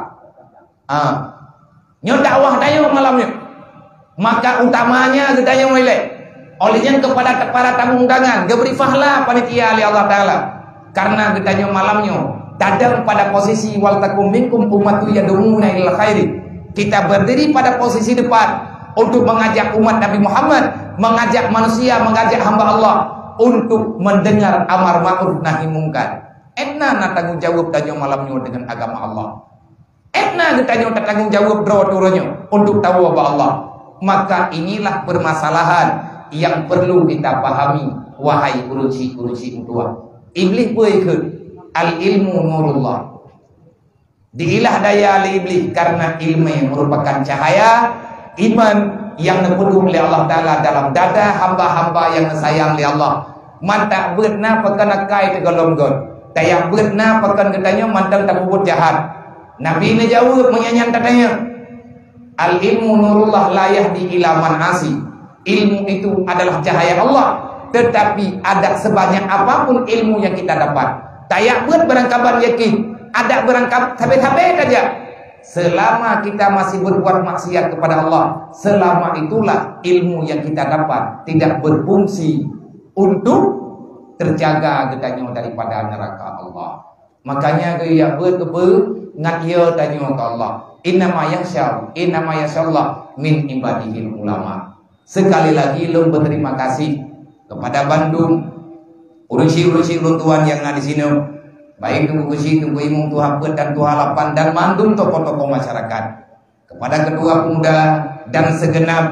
Nyo dakwah dayo malamnya. Maka utamanya gedanya mulai. Olehnya kepada para tamu undangan, geberi fahla panitia oleh Allah Taala. Karena gedanya malamnya dadang pada posisi wal takum minkum ummatu yad'una ilal khairi. Kita berdiri pada posisi depan untuk mengajak umat Nabi Muhammad, mengajak manusia, mengajak hamba Allah untuk mendengar amar ma'ruf nahi mungkar. Etna na tanggung jawab tanyo malamnya dengan agama Allah. Etna tanyo tanggung jawab doa-doanya untuk tahu apa Allah. Maka inilah permasalahan yang perlu kita pahami, wahai uruci-uruci utua. Iblis berikut al-ilmu nurullah. Diilah daya oleh iblis karena ilmu merupakan cahaya iman yang dipenuh oleh Allah Ta'ala dalam dada hamba-hamba yang sayang oleh Allah. Mantak berna pakan akai tegolong gon. Tayak berna pakan katanya mantang tak kubut jahat. Nabi ini jawab menyanyian katanya, al ilmu nurullah la yahdi ila man asi. Ilmu itu adalah cahaya Allah, tetapi ada sebanyak apapun ilmu yang kita dapat, tayak buat berangkapan yakin, ada berangkap sampai-sampai saja. Selama kita masih berbuat maksiat kepada Allah, selama itulah ilmu yang kita dapat tidak berfungsi untuk terjaga katanya daripada neraka Allah. Makanya dia ngat yo tanya ke Allah, innama yasyallah min ibadihil ulama. Sekali lagi lu berterima kasih kepada Bandung, urusi Tuhan yang ada di sini, baik urusi tunggu imung Tuhan Pet dan Tuhan Lapan dan Bandung tokoh-tokoh masyarakat, kepada kedua pemuda dan segenap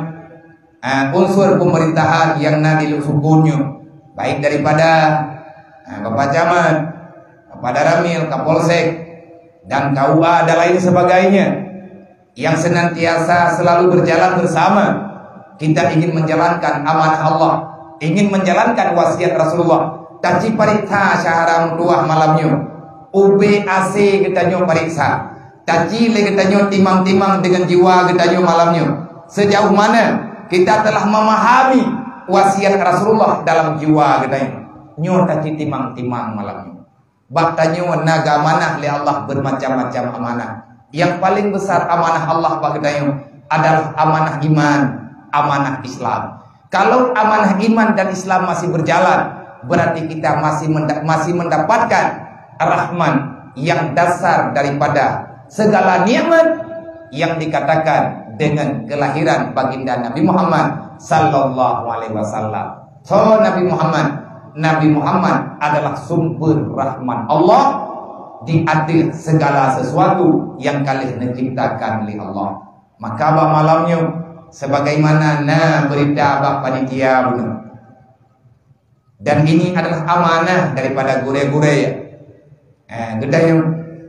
unsur pemerintahan yang nadi sukunya, baik daripada Bapak Camat, kepada Ramil, Kapolsek, dan KUA dan lain sebagainya yang senantiasa selalu berjalan bersama. Kita ingin menjalankan amanah Allah, ingin menjalankan wasiat Rasulullah. Taci pariksa syaharam tuah malamnya, UBAC kita nyo pariksa, taci le kita nyo timang-timang dengan jiwa kita nyo malamnya. Sejauh mana kita telah memahami wasiat Rasulullah dalam jiwa kita nyo taci timang-timang malamnya. Baktanyo naga amanah li Allah bermacam-macam amanah. Yang paling besar amanah Allah baktanyo adalah amanah iman, amanah Islam. Kalau amanah iman dan Islam masih berjalan, berarti kita masih mendapatkan rahman yang dasar daripada segala nikmat yang dikatakan dengan kelahiran baginda Nabi Muhammad sallallahu alaihi wasallam. So Nabi Muhammad adalah sumber rahman Allah di akhir segala sesuatu yang kalian diciptakan oleh Allah. Maka malamnya sebagaimana berita bak panitia benar. Dan ini adalah amanah daripada gure-gure ya. Gedanya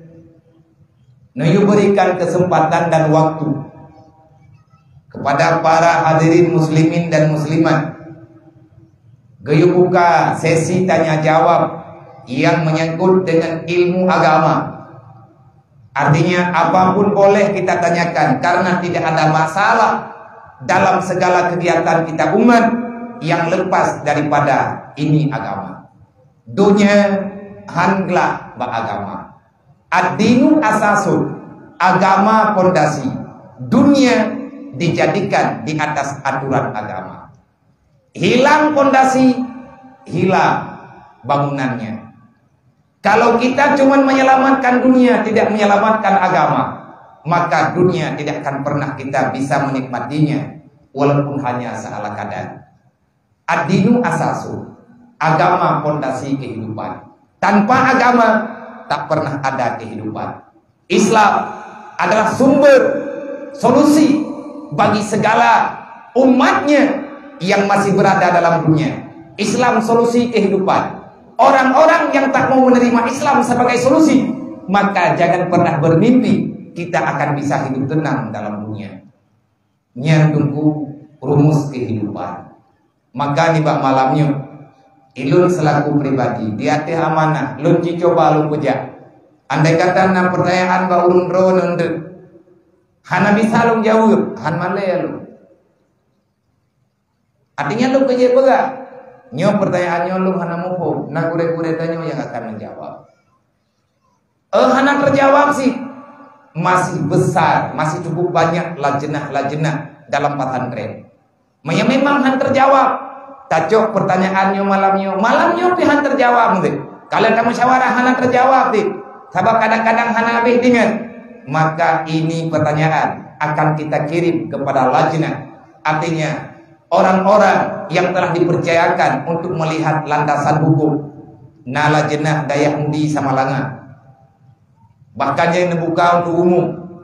Nuyu berikan kesempatan dan waktu kepada para hadirin muslimin dan muslimat. Gayu buka sesi tanya jawab yang menyangkut dengan ilmu agama. Artinya apapun boleh kita tanyakan, karena tidak ada masalah dalam segala kegiatan kita umat yang lepas daripada ini agama. Dunia hanglah beragama. Ad-dinu asasun, agama pondasi. Dunia dijadikan di atas aturan agama. Hilang pondasi, hilang bangunannya. Kalau kita cuma menyelamatkan dunia, tidak menyelamatkan agama, maka dunia tidak akan pernah kita bisa menikmatinya, walaupun hanya seala kadar. Ad-dinu asasun, agama pondasi kehidupan. Tanpa agama tak pernah ada kehidupan. Islam adalah sumber solusi bagi segala umatnya yang masih berada dalam dunia. Islam solusi kehidupan. Orang-orang yang tak mau menerima Islam sebagai solusi, maka jangan pernah bermimpi kita akan bisa hidup tenang dalam dunia. Yang tunggu rumus kehidupan. Maka nih bak malamnya, ilun selaku pribadi di hati amanah, lun coba lun puja. Andai kata na pertanyaan bak urun ro nende, hana bisa lun jawab, han malaya lun. Artinya lun kerja pega. Nyo pertanyaannya lu hana mupo, nak gure-gure tanyo yang akan menjawab. Hana terjawab sih, masih besar, masih cukup banyak lajnah-lajnah dalam pesantren. Memang han terjawab. Tacok pertanyaannya malamnya pihan terjawab nanti. Kalian kamu musyawarah hana terjawab sih. Sebab kadang-kadang hana lebih dengan. Maka ini pertanyaan akan kita kirim kepada lajnah. Artinya orang-orang yang telah dipercayakan untuk melihat landasan hukum nala jenah Dayak Mudi Samalanga, bahkan yang dibuka untuk umum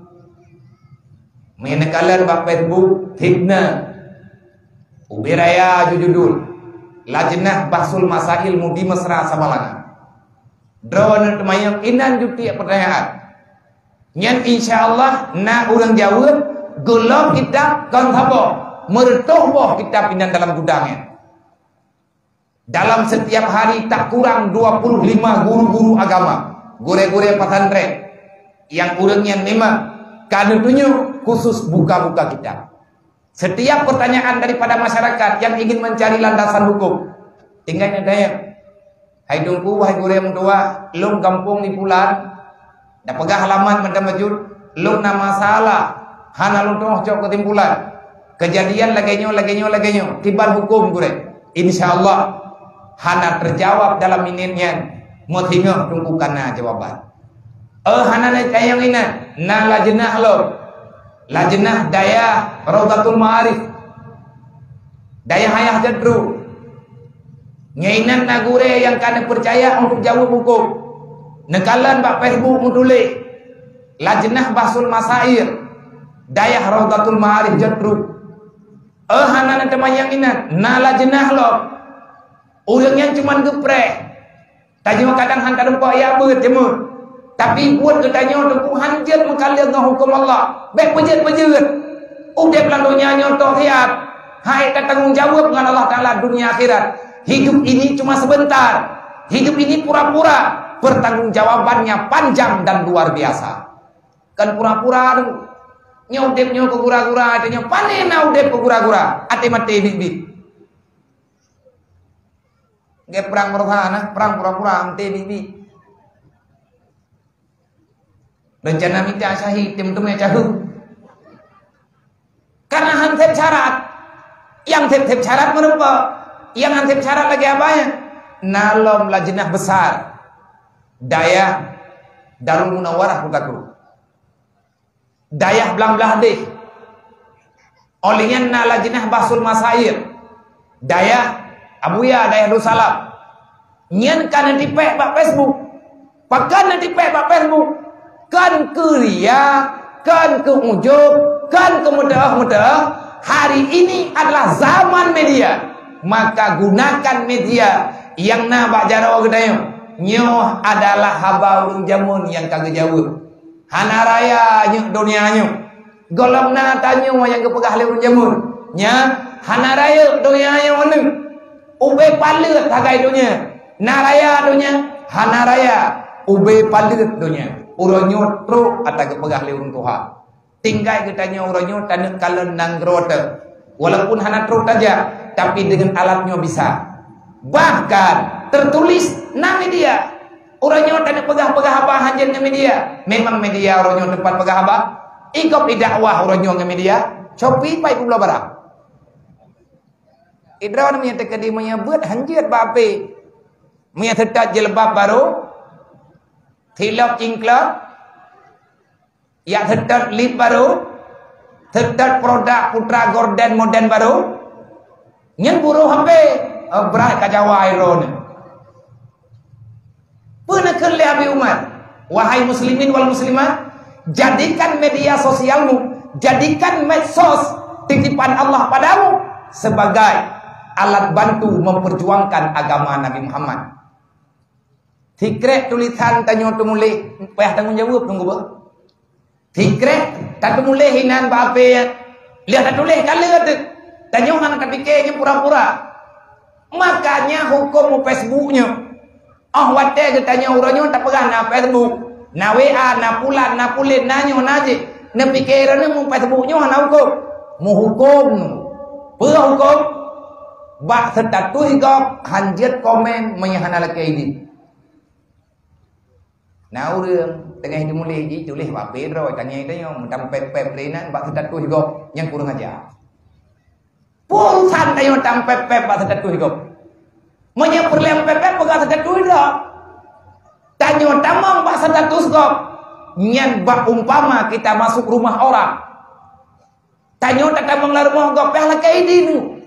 menekalan bak Facebook hibna ubiraya jujudul lajnah bahsul masail Mudi Mesra Samalanga drone temayang inan juti pertanyaan nyan insyaallah na urang jawab gelap kita kan thabo meredoh boh kita pindah dalam gudangnya. Dalam setiap hari tak kurang 25 guru-guru agama, gure-gure pesantren yang urangnya memang karena tunjuk khusus buka-buka kita. Setiap pertanyaan daripada masyarakat yang ingin mencari landasan hukum, tinggalnya daya. Hai dongku, wahai gure yang tua, long kampung di Pulan, dah pegah halaman mendam majud, long nama salah, hana long tong cok ketimpulan. Kejadian lagenyo, tiban hukum gure. Insyaallah hana terjawab dalam minitnya, mau tinggal tunggu karena jawaban. Hana yang ini, na lajnah lo, lajnah daya Raudatul Ma'arif, daya hayah jadru, ngainan nagure yang kena percaya untuk jawab hukum, nekalan bak Facebook mutule, lajnah Bahsul Masair, daya Raudatul Ma'arif jadru. Hana teman yang ini, na lajnah lo. Orang yang cuma geprek, tanya kadang hantar kau ayat bertemu, tapi buat ketanya untuk hanjat mengkalir dengan hukum Allah, baik pejat. Udah pelandonya nyontoh hiat, hai tanggung jawab dengan Allah Taala dunia akhirat. Hidup ini cuma sebentar, hidup ini pura-pura, pertanggungjawabannya panjang dan luar biasa. Kan pura-pura nyodepnya ke gura-gura, tanya panen udep ke gura-gura, ate mati bibi. Gak perang berhana, perang pura-pura ante bibi. Rencana minta syahid, teman-teman cahu. Karena hansip syarat, yang tip syarat merupa, yang hansip syarat lagi apanya? Nalom lajnah besar, daya Darul Munawwarah kutaku, daya belang-belah deh. Olehnya na lajnah Bahsul Masair, daya Abuya daya Darussalam. Nyen kan dipek bak Facebook. Pakan dipek bak Facebook. Kan ke ria, kan ke ujub, kan ke mudah-mudah. Hari ini adalah zaman media. Maka gunakan media yang na bak jarawa gedayo. Nyoh adalah haba urung jamun yang kagak jauh. Hana raya nyuk dunia nyuk. Golong na tanyo yang kepegah le urung jamun. Nya hana raya dunia yang meneng. Ube palut hagai dunia, naraya dunia, hanaraya, ube palut dunia. Uronyo tro atau kepegah leun Tuhan. Tinggal kitanya uronyo tanah kalen nang grote. Walaupun hana tro saja, tapi dengan alatnya bisa. Bahkan tertulis na media. Uronyo tanah pegah-pegah apa hanjen media. Memang media uronyo tempat pegah apa? Ikop dakwah uronyo media. Copi pai pula barang. Idrawan menyatakan dia menyebut hanjat bape, menyatakan jelbab baru, tilap cingklap, ya terdat lip baru, terdat produk Putra Gordon modern baru, nyen buruh hampe berat kajawa iron. Pernah kerli Abi Umar, wahai muslimin wal muslimat, jadikan media sosialmu, jadikan medsos titipan Allah padamu sebagai alat bantu memperjuangkan agama Nabi Muhammad. Tikrek tulisan tanyo tumulih, payah tanggung jawab tunggu bah. Tikrek tak tumulih hinan bape, lihat tak tulis kala tu. Tanyo kan ketikanya pura-pura. Makanya hukum Facebooknya. Wate ketanya uranyo tak pegah na Facebook, na WA, na pulat, na pulit, nanyo naje. Na pikirannya mu Facebooknya na hukum, mu hukum, pura hukum. Bak status gop hanjat komen menyahana laki ini. Nah orang tengah hidup mulai ji tulis bape ro tanya itu yang macam pep renan bak status gop yang kurang aja. Pulsan tayo tam pep bak status gop. Menya perlem pep pegang status ro. Tanyo tamang bak status gop. Nyan bak umpama kita masuk rumah orang. Tanyo tak tamang larumah gop peh laki ini.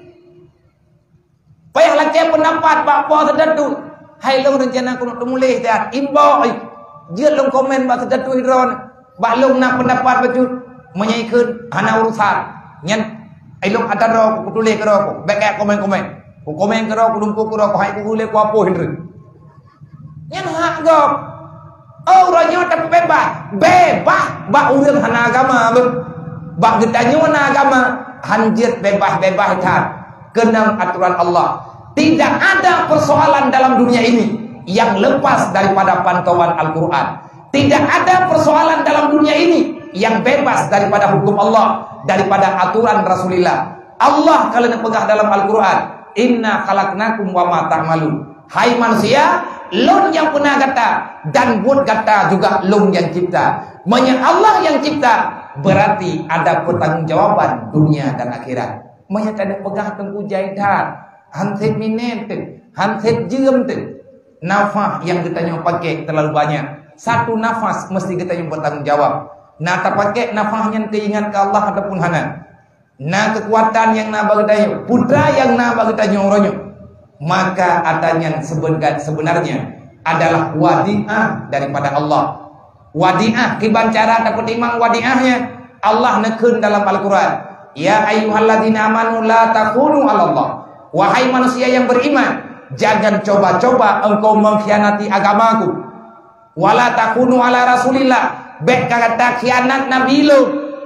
Payah laki pendapat bakpo terdedu. Hai long rencana kuno tumulih dah. Imbo dia long komen bak terdedu hidron. Bak long nak pendapat baju menyaikun hana urusan. Nyen ai long ada ro ku tulis ke ro. Bek komen-komen. Ku komen ke ro ku lumpuh ke ro ku hai ku le ku apo hindre. Nyen hak gop. Ranyo tapi bebas. Bebas bak urang hana agama. Bak getanyo hana agama. hanjir bebas-bebas tar kenang aturan Allah. Tidak ada persoalan dalam dunia ini yang lepas daripada pantauan Al-Quran. Tidak ada persoalan dalam dunia ini yang bebas daripada hukum Allah, daripada aturan Rasulullah. Allah kalau pegah dalam Al-Quran, inna khalaqnakum wa ma ta'malun. Hai manusia, lon yang pernah kata dan buat kata juga lon yang cipta. Maksudnya Allah yang cipta, berarti ada pertanggungjawaban dunia dan akhirat. Maksudnya tak ada pegah tengku jahitan, hanset mineten, hanset jemten. Nafas yang kita nyoba pakai terlalu banyak. Satu nafas mesti kita nyoba bertanggung jawab. Nah tak pakai nafasnya keingat ke Allah ataupun hana. Nah kekuatan yang nak bagi tayo, putra yang nak bagi tayo oronyo, maka adanya sebenarnya adalah wadi'ah daripada Allah. Wadi'ah kibancara dapat imang wadi'ahnya Allah nekun dalam Al-Quran. Ya ayyuhalladzina amanu la takunu 'ala Allah. Wahai manusia yang beriman, jangan coba-coba engkau mengkhianati agamaku. Wala takunu 'ala Rasulillah. Bek kata khianat Nabi lo.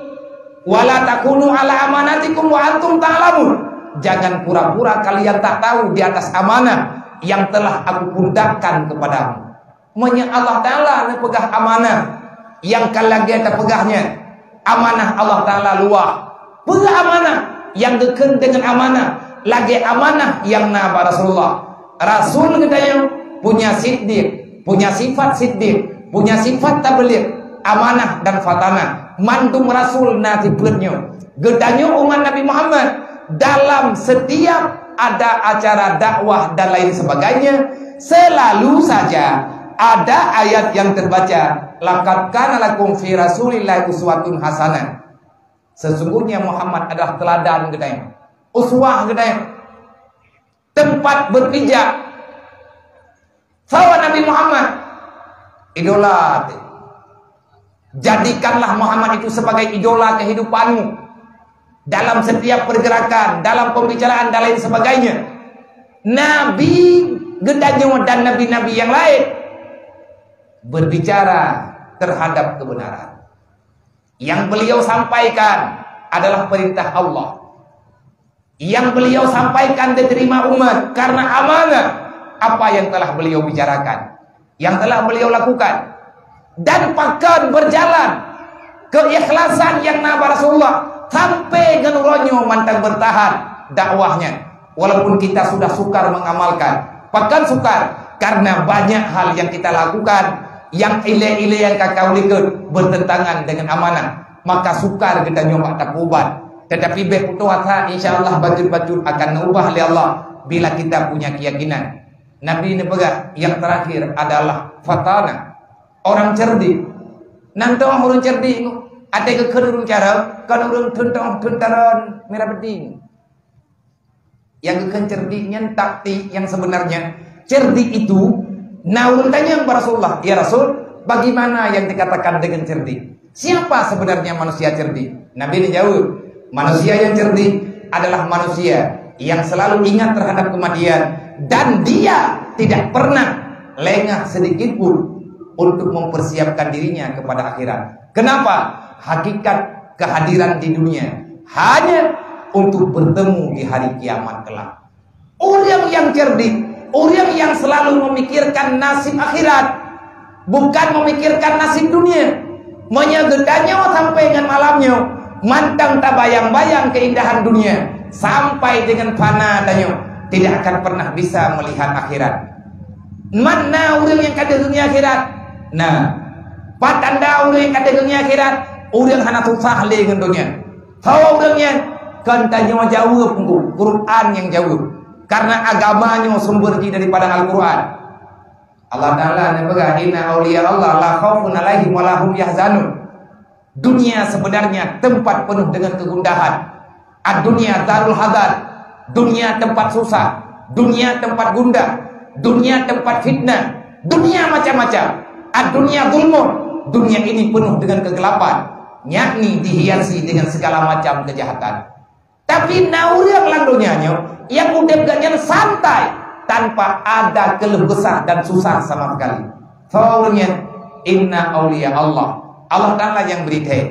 Wala takunu 'ala amanatikum wa antum ta'lamun. Jangan pura-pura kalian tak tahu di atas amanah yang telah aku pundakkan kepadamu. Maksudnya Allah Ta'ala pegah amanah yang kalian kita pegahnya. Amanah Allah Ta'ala luah. Pegah amanah yang dekat dengan amanah. Lagi amanah yang naba Rasulullah. Rasul katanya punya siddiq, punya sifat siddiq, punya sifat tabligh, amanah dan fatanah. Mandum Rasul nanti pernya. Gedanya umat Nabi Muhammad dalam setiap ada acara dakwah dan lain sebagainya, selalu saja ada ayat yang terbaca, laqad kana lakum fi Rasulillahi uswatun hasanah. Sesungguhnya Muhammad adalah teladan katanya. Uswah katanya. Tempat berpijak. Sawa Nabi Muhammad idola. Jadikanlah Muhammad itu sebagai idola kehidupanmu dalam setiap pergerakan, dalam pembicaraan dan lain sebagainya. Nabi gedanya dan nabi-nabi yang lain berbicara terhadap kebenaran. Yang beliau sampaikan adalah perintah Allah. Yang beliau sampaikan diterima umat karena amanah apa yang telah beliau bicarakan, yang telah beliau lakukan. Dan pakan berjalan keikhlasan yang naba Rasulullah sampai genuronyo mantang bertahan dakwahnya. Walaupun kita sudah sukar mengamalkan, pakan sukar karena banyak hal yang kita lakukan yang ile-ile yang kakau likut bertentangan dengan amanah, maka sukar kita nyoba tak ubah. Tetapi beputuasa insyaallah bajut-bajut akan ubah oleh Allah bila kita punya keyakinan. Nabi ini pegang yang terakhir adalah fatana, orang cerdik. Nanti orang cerdik ada kekerun cara kan orang tuntaran merah beding. Yang cerdik takti yang sebenarnya cerdik itu. Nah ulun tanya kepada Rasulullah, ya Rasul, bagaimana yang dikatakan dengan cerdik? Siapa sebenarnya manusia cerdik? Nabi ini jawab, manusia yang cerdik adalah manusia yang selalu ingat terhadap kematian dan dia tidak pernah lengah sedikit pun untuk mempersiapkan dirinya kepada akhirat. Kenapa? Hakikat kehadiran di dunia hanya untuk bertemu di hari kiamat kelak. Orang yang cerdik, orang yang selalu memikirkan nasib akhirat, bukan memikirkan nasib dunia. Menyegedanya sampai dengan malamnya, mantang tak bayang-bayang keindahan dunia, sampai dengan fana danyo, tidak akan pernah bisa melihat akhirat. Mana orang yang kada dunia akhirat? Nah, patanda orang yang kada dunia akhirat, orang hana susah dengan dunia. Tahu orangnya kan tanya jauh punggu, Quran yang jauh. Karena agamanya sumber daripada Al-Quran. Allah Ta'ala berkata, inna awliya Allah la khawfun alaihim wa lahum yahzanun. Dunia sebenarnya tempat penuh dengan kegundahan. Ad-dunia darul hadar. Dunia tempat susah. Dunia tempat gundah. Dunia tempat fitnah. Dunia macam-macam. Ad-dunia zulmun. Dunia ini penuh dengan kegelapan, yakni dihiasi dengan segala macam kejahatan. Tapi nauriang lang dunianya yang udah ganyan santai tanpa ada keluh besar dan susah sama sekali. Soalnya inna awliya Allah, Allah Ta'ala yang berita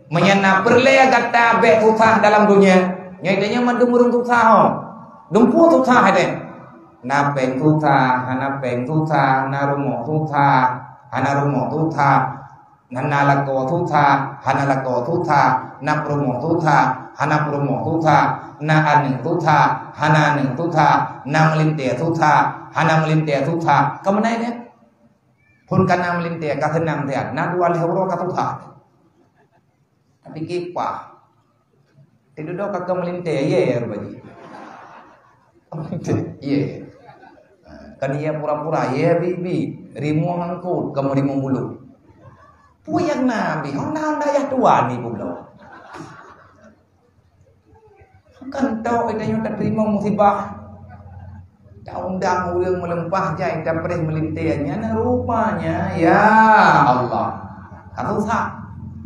Menyana perle kata be susah dalam dunia. Nyatanya mendumurung susah. Dumpu susah ada. Na peng susah, hana peng susah, na rumo susah, hana rumo susah, na lako susah, hana lako susah, na promo susah, hana promo susah, na aning susah, hana aning susah, na melinte susah, hana melinte susah. Kemana ini? Pun kana melinte kasenang dia, na dua lehoro kasusah. Tapi kipa tidak do kakak melinte ye rubaji ye kan ia pura-pura ye bibi rimu hangkut kamu rimu bulu puyak nabi honda ya tua ni bulo kan tau ina yang terima musibah undang ulang melempah jai dapre melintenya na rupanya ya Allah kasusah.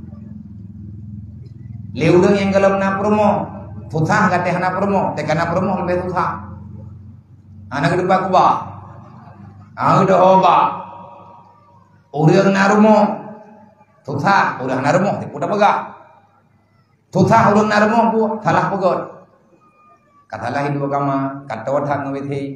Leudeng yang galam na promo, susah kate hana promo, tekana promo lebih susah. Anak depa kuba, udah oba, urang na rumo, susah, urang na rumo, tipu pegah, susah urang na rumo bu, salah pegot. Katalah hidup agama, kata wadah ngawithi,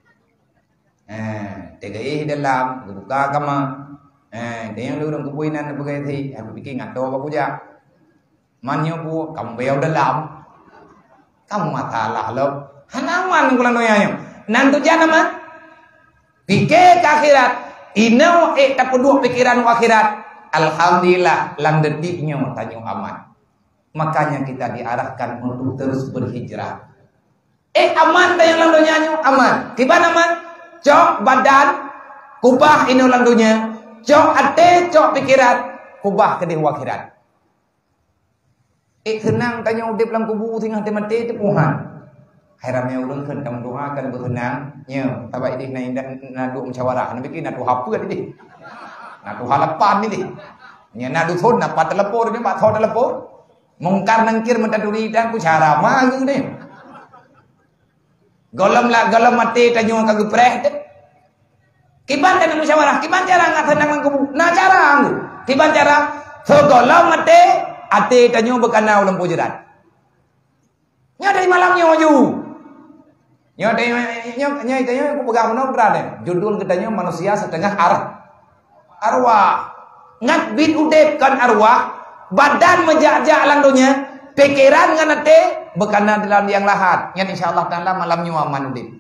tegai dalam, buka agama, yang leudeng kebuinan begitu, aku bikin ngato apa puja. Manyo bu, kamu bayar dalam, kamu matalah lo, hanaman kulan doyanya, nanti jangan mah, pikir akhirat, ino tak kedua pikiran akhirat, alhamdulillah, lang detiknya tanya aman, makanya kita diarahkan untuk terus berhijrah, aman tanya lang doyanya aman, tiba aman, cok badan, kubah ino lang donya, cok ate, cok pikiran, kubah kedih akhirat. Senang tanya udip dalam kubu tinggal mati tepuhan. Hairamnya ulun kan kamu doakan bersenang. Nya, tabai ini nadu musyawarah. Nabi kini nadu apa ini? Nadu halapan ini. Nya nadu thon napa telepon ini pak thon telepon. Mungkar nangkir mentaduri dan pucara mah gitu nih. Golam mati tanya kagak preh. Kiban tanya musyawarah. Kiban cara ngat senang kubu. Nah cara kiban cara. So golam mati. Ate tanyo bekana ulang pujiran. Nya dari malamnya maju. Nya tanyo aku pegang mana berada. Judul katanya manusia setengah arwah. Ngat bit udep kan arwah. Badan menjajak landunya. Pikiran ngan ate bekana dalam yang lahat. Nya insyaallah taala malamnya aman udep.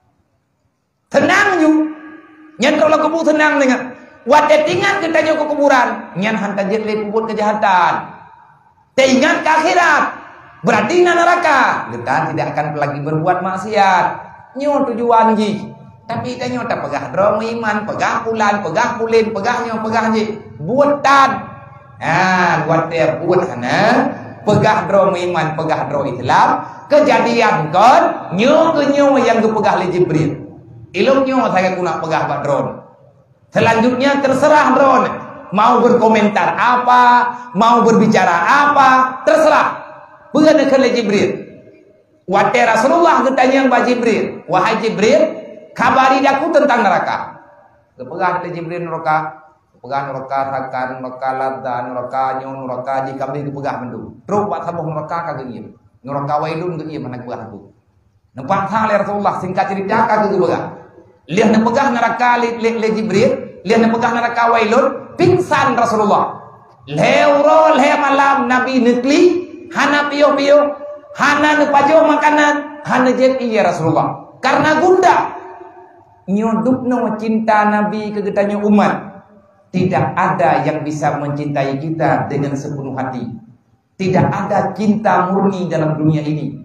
Tenang ju. Nya kalau kubu tenang dengan. Wate tinggal katanya ke kuburan. Nya hantar jet kubur kejahatan. Teingat ke akhirat, berarti neraka. Kita tidak akan lagi berbuat maksiat. Nyo tujuan ji. Tapi kita nyo tak pegah drong iman, pegah pulan, pegah pulin, pegah nyo, pegah ji. Buat tan. Buat dia buat hana. Pegah drong iman, pegah drong Islam. Kejadian kon, nyo ke nyo yang ke pegah li Jibril. Ilmu nyo saya guna pegah bak drone. Selanjutnya terserah drone. Mau berkomentar apa, mau berbicara apa, terserah. Bukan ke Jibril. Wahai Rasulullah ketanya Mbak Jibril, wahai Jibril, kabari aku tentang neraka. Kepegah ke Jibril neraka, kepegah neraka sakan, neraka ladan, neraka nyon, neraka jika beli kepegah mendu. Terus buat sabuh neraka kagak iya, neraka wailun kagak iya mana kepegah aku. Nampak hal Rasulullah singkat cerita kagak kepegah. Lihat nepegah neraka le Jibril, lihat nepegah neraka wailun. Pingsan Rasulullah. Leuro le malam Nabi nekli, hana pio-pio, hana nepajo makanan, hana jet iya Rasulullah. Karena gunda nyodupno cinta Nabi ke getanya umat. Tidak ada yang bisa mencintai kita dengan sepenuh hati. Tidak ada cinta murni dalam dunia ini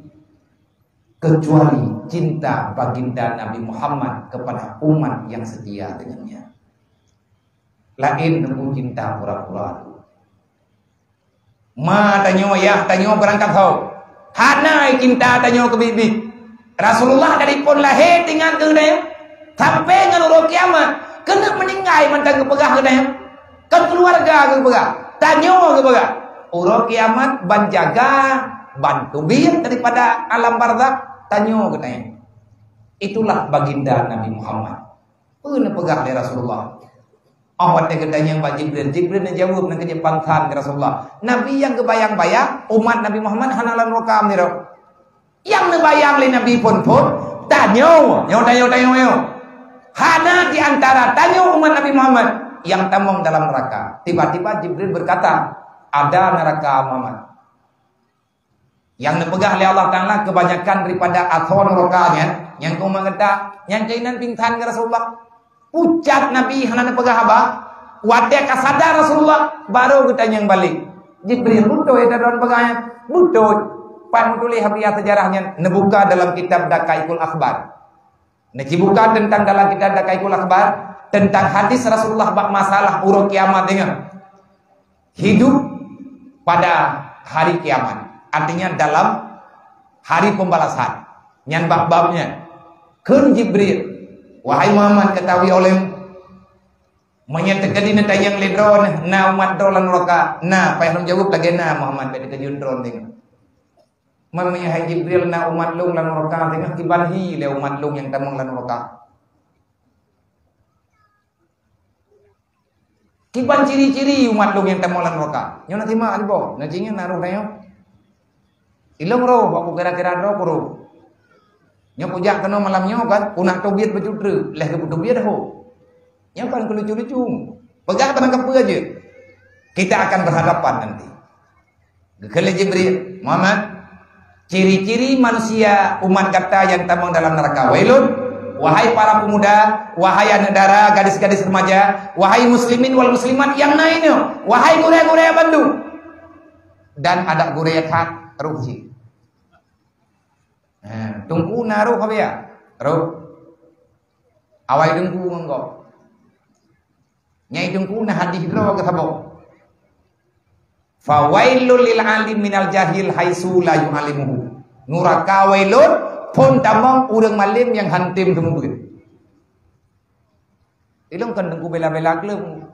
kecuali cinta baginda Nabi Muhammad kepada umat yang setia dengannya. Lain nunggu cinta pura-pura. Ma tanyo ya tanyo berangkat ho. Hana cinta tanyo ke bibi. Rasulullah dari pun lahir tinggal ke dia sampai ngalur kiamat kena meninggal mentang kepegah ke dia. Kan keluarga ke pegah. Tanyo ke pegah. Uro kiamat ban jaga ban tubir daripada alam barzakh tanyo ke dia. Itulah baginda Nabi Muhammad. Pun pegah dari Rasulullah. Awat dia katanya Mbak Jibril. Jibril dia jawab nak kerja pangkan ke Rasulullah. Nabi yang kebayang-bayang umat Nabi Muhammad hanalan rokam ni roh. Yang nebayang le Nabi pun tanya. Hana di antara tanya umat Nabi Muhammad yang tamang dalam neraka. Tiba-tiba Jibril berkata, ada neraka Muhammad. Yang dipegang oleh Allah Ta'ala kebanyakan daripada athor rokanya. Yang kau mengata, yang kainan pingsan ke Rasulullah. Ucap Nabi hana pegah apa? Wadah kasadar Rasulullah baru kita yang balik. Jibril butuh ya dalam pegahnya. Butuh. Pan tulis habiah sejarahnya nebuka dalam kitab Dakaikul Akhbar. Buka tentang dalam kitab Dakaikul Akhbar tentang hadis Rasulullah bab masalah urut kiamat dengan hidup pada hari kiamat. Artinya dalam hari pembalasan. Yang bab-babnya. Kun Jibril. Wahai Muhammad ketahui oleh menyatakan ini tayang ledron na umat dolan roka na payah jawab lagi na Muhammad pada kejun dron dengan mamanya hai Jibril na umat lung lan roka dengan kibanhi le umat lung yang tamang lan roka kiban ciri-ciri umat lung yang tamang lan roka nyo na tima albo na jingin naruh nayo ilong ro aku kira-kira ro puro nyo pujak kena malamnya kan punak tobiat bejudre leh ke tobiat ho nyo kan kelucu-lucu pegang tangan kepu aja kita akan berhadapan nanti kele Jibril Muhammad ciri-ciri manusia umat kata yang tamang dalam neraka wailun wahai para pemuda wahai anak dara gadis-gadis remaja wahai muslimin wal muslimat yang lainnya wahai guraya-guraya Bandung dan ada guraya hak ruhi. Tunggu naruh apa ya? Ruh. Awai tunggu engkau. Nyai tunggu nah hadis roh ke sabo. Fawailul lil alim minal jahil haitsu la yu'alimuhu. Nuraka wailun pun tamang urang malim yang hantim tumubeun. Ilung kan tunggu bela-bela kelem.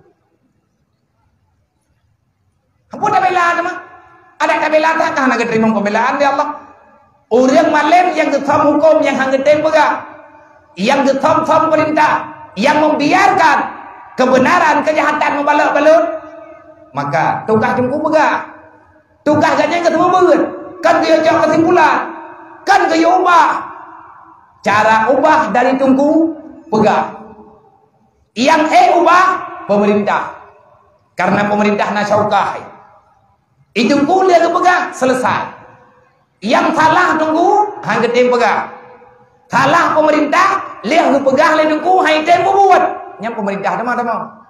Ampun dah bela mah. Ada tak bela tak kan nak terima pembelaan ya Allah. Orang malam yang getam hukum yang hanggetem pegang, yang getam perintah, yang membiarkan kebenaran kejahatan membalak-balak, maka tukah jengku pegang, tukah ganya ketemu beut, kan dia jauh kesimpulan, kan dia ubah, cara ubah dari tunggu pegang, yang ubah pemerintah, karena pemerintah nasyaukai, itu kuliah kepegang selesai. Yang salah tunggu hang getem pegang. Salah pemerintah liah hu pegang le tunggu hang getem buat. Yang pemerintah teman-teman.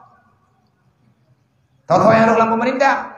Tahu yang dalam pemerintah.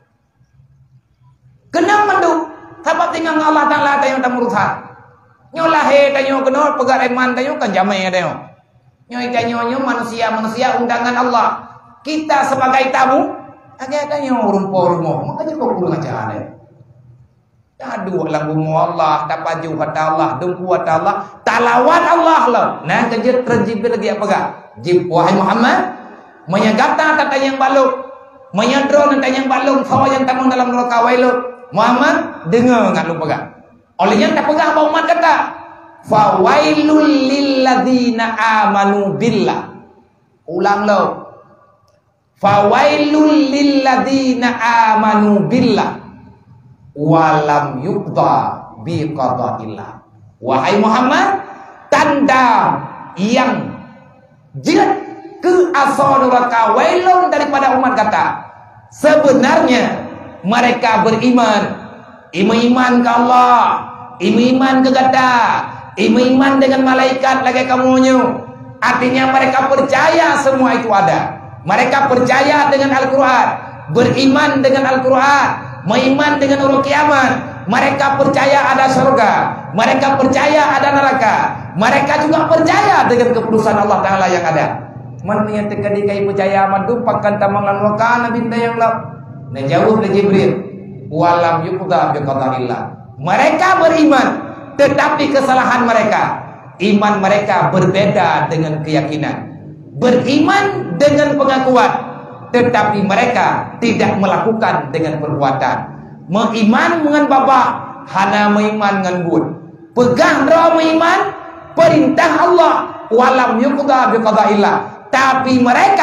Kenang mandu. Sebab tinggal Allah Taala tayong tamurusan. Nyolah he tayo kenal pegang iman tayo kan jamai tayo. Nyoi tayo manusia undangan Allah. Kita sebagai tamu agak tayo rumpo-rumpo. Makanya kau kurang ajar. Aduh lagu Allah dapat jauh kata Allah dengku kata Allah talawat Allah lah nah kejar terjibir lagi apa gak jib wahai Muhammad menyagata tata yang baluk menyadron tata yang baluk sawa yang tamang dalam neraka wailun Muhammad dengar enggak lupa gak olehnya tak pegang apa umat kata fa wailul lil ladzina amanu billah ulang lo fa wailul lil ladzina amanu billah walam yuqda bi qada'illah. Wahai Muhammad, tanda yang jilat ke asal neraka wailun daripada umat kata. Sebenarnya mereka beriman, iman ke Allah, iman ke kata, iman dengan malaikat lagi kamunya. Artinya mereka percaya semua itu ada. Mereka percaya dengan Al-Qur'an, beriman dengan Al-Qur'an. Beriman dengan hari kiamat, mereka percaya ada surga, mereka percaya ada neraka, mereka juga percaya dengan keputusan Allah Taala yang ada. Man menyatakan dikai percaya mandu pakan tamangan lokana binta yang lap. Nah jawab dari Jibril, walam yuqda bi qadarillah. Mereka beriman, tetapi kesalahan mereka, iman mereka berbeda dengan keyakinan. Beriman dengan pengakuan, tetapi mereka tidak melakukan dengan perbuatan. Mengiman dengan bapa, hana mengiman dengan bud. Pegang roh mengiman perintah Allah, walam yuqda bi qadaillah. Tapi mereka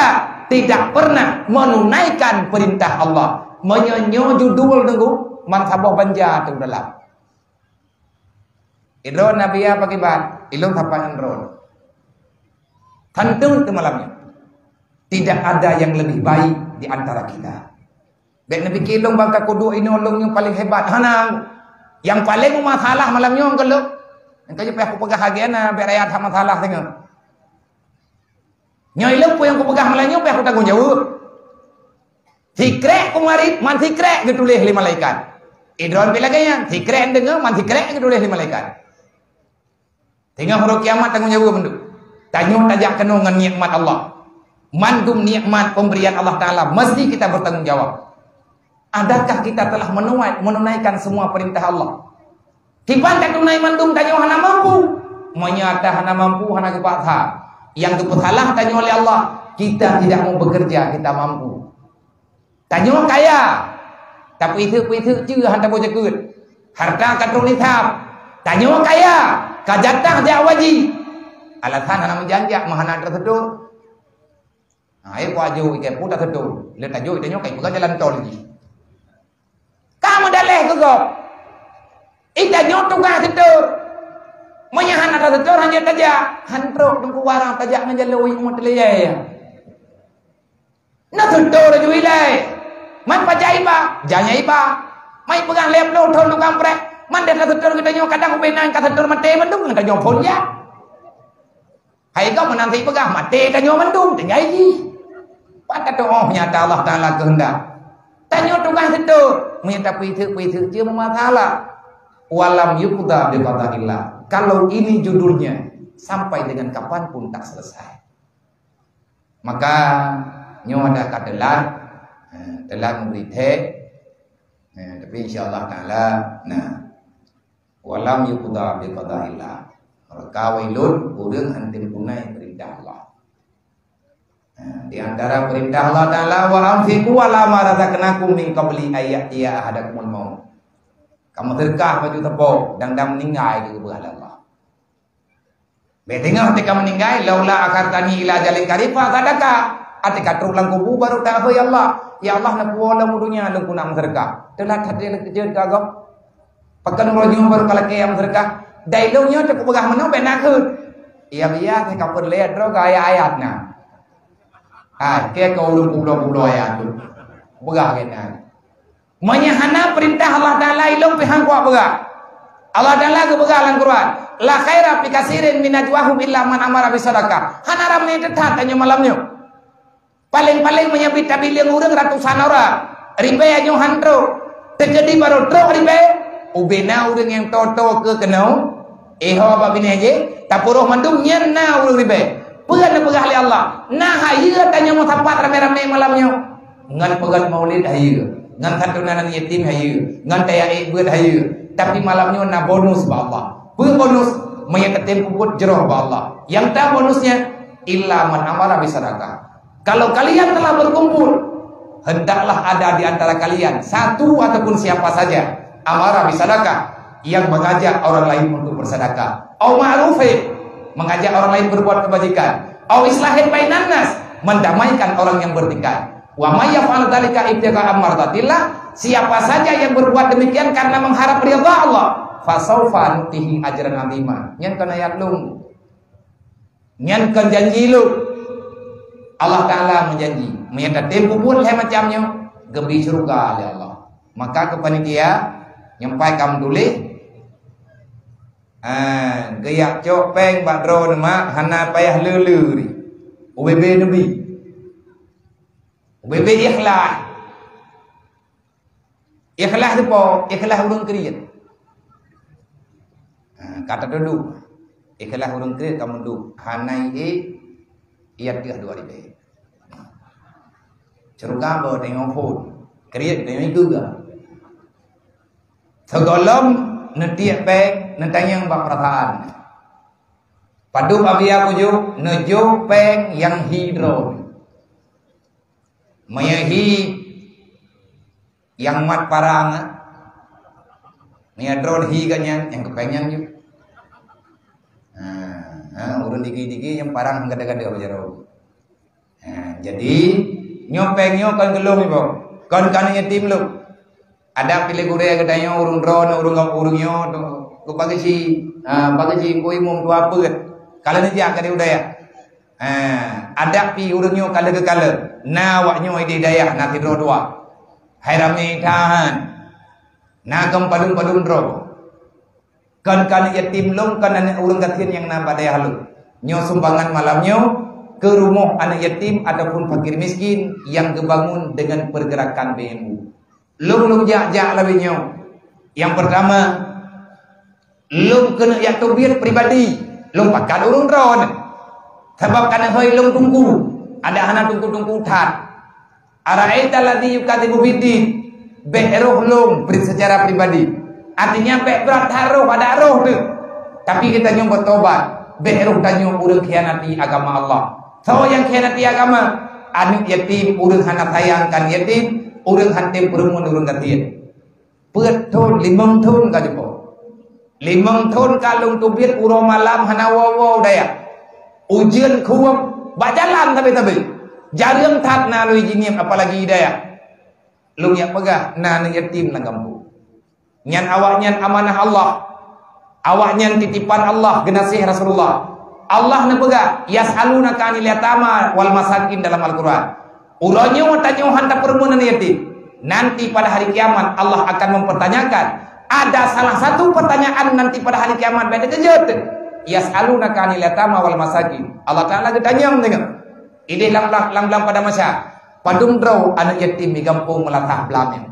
tidak pernah menunaikan perintah Allah. Menyanyo judul nunggu mantabah banja tu dalam. Idron Nabi ya pakai bat, ilung tapangan ron. Tentu itu malamnya. Tidak ada yang lebih baik di antara kita. Baik Nabi kilung bangka kudu ini ulung yang paling hebat. Hanang yang paling masalah malamnya orang kalau engkau je aku pegah hagiana biar ayat sama masalah tengok. Nyoilung pun yang aku pegah malamnya biar aku tanggung jawab. Sikrek kumari man sikrek ditulis li malaikat. Idron bila kaya sikrek dengar man sikrek ditulis li malaikat. Tengok hari kiamat tanggung jawab bendu. Tanya tajak kena dengan nikmat Allah. Mandum nikmat pemberian Allah Ta'ala mesti kita bertanggung jawab. Adakah kita telah menunaikan semua perintah Allah? Tiba tak tunai mandum tanya hana mampu. Menyata hana mampu hana kepatha. Yang kepathalah tanya oleh Allah. Kita tidak mau bekerja, kita mampu. Tanya kaya. Tapi itu chưa hantar boleh cekut. Harta katrul nithab. Tanya kaya. Kajatah dia wajib. Alasan hana menjanjak mahana tersedul. Ai ko ajo ikan pun dah sedul. Le tajo itanyo kai bukan jalan tol lagi. Kamu daleh ke kok? Itanyo tukang sedul. Menyahan ada sedul hanya tajak. Hantrok tunggu warang tajak menjalui umut leye. Na sedul ajo ilai. Man pajai ba, janya iba. Mai pegang lep lo thon tukang prek. Man dah sedul itanyo kadang ubenan ka sedul mate mendung itanyo pun ya. Hai kau menanti pegah mate itanyo mendung tinggai ji. Pada doa nyata Allah Ta'ala kehendak. Tanya tukang sedul. Menyata kuitu dia memasalah. Walam yuqda bi qada'illah. Kalau ini judulnya sampai dengan kapanpun tak selesai. Maka nyo ada kadalah telah memberi teh. Tapi insyaallah Ta'ala walam yuqda bi qada'illah. Maka wailun urang antin punai perintah Allah. Di antara perintah Allah Ta'ala wa anfiqu ala ma razaqnakum min qabli ayatiya ahadakumul maut. Kamu sedekah baju tepuk dan meninggal di keberhala Allah. Betengah ketika meninggal laula akartani ila jalin karifa sadaqah. Atika tulang kubu baru tak apa ya Allah. Ya Allah nak wala mudunya lu kuna sedekah. Telah hadir kerja kagak. Pakan rojo baru kala ke am sedekah. Dailongnya tak begah menang benak ke. Iya biya ke kapur lihat ro gaya ayatnya. Kaya kau pulau ayat tu. Begah kena. Menyahana perintah Allah Ta'ala ilong pihang kuat begah. Allah Ta'ala ke begah dalam Quran. La khaira fi katsirin min najwahum illa man amara bi sadaqah. Hanaram ni tetap tanya malamnya. Paling-paling menyebut tabiling urang ratusan orang. Ribe anyo hantro. Terjadi baru truk ribe. Ubena urang yang toto ke kenau. Eho apa bini aja. Tapuruh mandung nyerna urang ribe. Pegan pegah oleh Allah. Nah hayya tanya mau tempat rame-rame malamnya. Ngan pegan maulid hayya. Ngan santunan yatim hayya. Ngan tayai buat hayya. Tapi malamnya na bonus ba Allah. Bukan bonus menyatakan puput jeroh ba Allah. Yang tak bonusnya illa man amara bi sadaqah. Kalau kalian telah berkumpul, hendaklah ada di antara kalian satu ataupun siapa saja amara bi sadaqah yang mengajak orang lain untuk bersedekah. Au ma'rufin mengajak orang lain berbuat kebajikan. Au islahin bainan nas, mendamaikan orang yang bertikai. Wa may yaf'al dzalika ibtigha'a mardatillah, siapa saja yang berbuat demikian karena mengharap ridha Allah, fasaufa nutihi ajran 'azima. Nyen kana ayat lung. Nyen kan janji lu. Allah Ta'ala menjanji, menyata tempo pun le macamnya gebi surga oleh Allah. Maka kepanitia nyampai kam tulis gaya copeng badro nama hana payah lelu ni UBB nabi UBB ikhlas tu po ikhlas urang kriat kata dulu ikhlas urang kriat kamu dulu hanai iat dia 2000 ceruga bo tengok phone kriat tengok juga segolom netiak peng nentang bak perasaan. Padu abia kujuk nejo peng yang hidro. Mayahi yang mat parang. Nia drone hi ganyan yang kepenyan ju. Urun digi-digi yang parang gada-gada bajaro. Jadi nyopengnya kan gelung ibu. Kan yatim lu. Ada pilih gure katanya urung drone urungnya tu pakai si koi mum tu apa kan. Kalau ni jak kali udaya. Ada pi urungnya kalau ke kalau. Na waknya ide daya na tidro dua. Hai ramai tahan. Na kam padum dro. Kan yatim long kan anak urung katian yang na badaya halu. Nyo sumbangan malamnya ke rumah anak yatim ataupun fakir miskin yang kebangun dengan pergerakan BMU. Long jak lawinyo. Yang pertama, long kena yak tobir pribadi. Long pakat urung drone. Sebab kana hoi long tunggu. Ada anak tunggu tat. Araita ladzi yukadibu bidin. Be'roh long secara pribadi. Artinya berat haroh ada roh tu. Tapi kita nyong bertobat. Be'roh tanyo urang khianati agama Allah. So yang khianati agama, anu yatim urang hana sayangkan yatim, urang hantem perumun urang katian. Peut thon 5 thon ka jepo. 5 thon kalung tubir uro malam hana wawo daya. Ujian kuam bajalan tapi. Jarang tat na lu jiniem apalagi daya. Lu yak pegah na yatim na kampung. Nyan awaknya amanah Allah. Awaknya titipan Allah genasih Rasulullah. Allah na pega yas'alunaka 'anil yatama wal masakin dalam Al-Qur'an. Uronyo tanyo hanta perumunan yatim. Nanti pada hari kiamat Allah akan mempertanyakan. Ada salah satu pertanyaan nanti pada hari kiamat beda kejut. Yas'alunaka 'anil yatama wal masakin. Allah Taala bertanya dengan ini lang pada masa padum draw anak yatim di kampung melatah belangnya.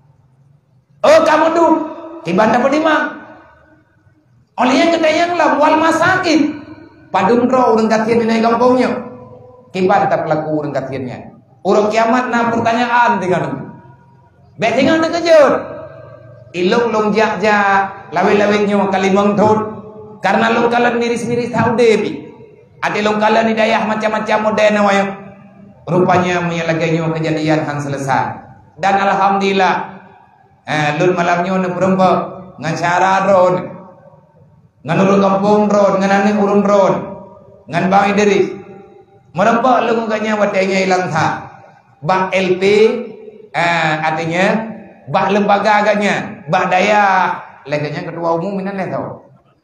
Oh kamu tu ibanda pedima. Oleh yang ketayang lah wal masakin. Padum draw urang katian di kampungnya. Kiban tak pelaku urang katiannya. Urang kiamat na pertanyaan dengan betingan terkejut. Ilung long jak lawe-lawenya kalimang thot. Karena long kalan miris-miris tahu debi. Ada long kalan di dayah macam-macam modern wayo. Rupanya menyelagainya kejadian han selesai. Dan alhamdulillah lun malamnya na perempa ngan cara drone. Ngan urang kampung drone, ngan ane urang drone. Ngan bang Idris. Merempa lung ganya watenya hilang tha. Bak LP artinya bak lembaga agaknya, bak daya leganya ketua umum minan le tau.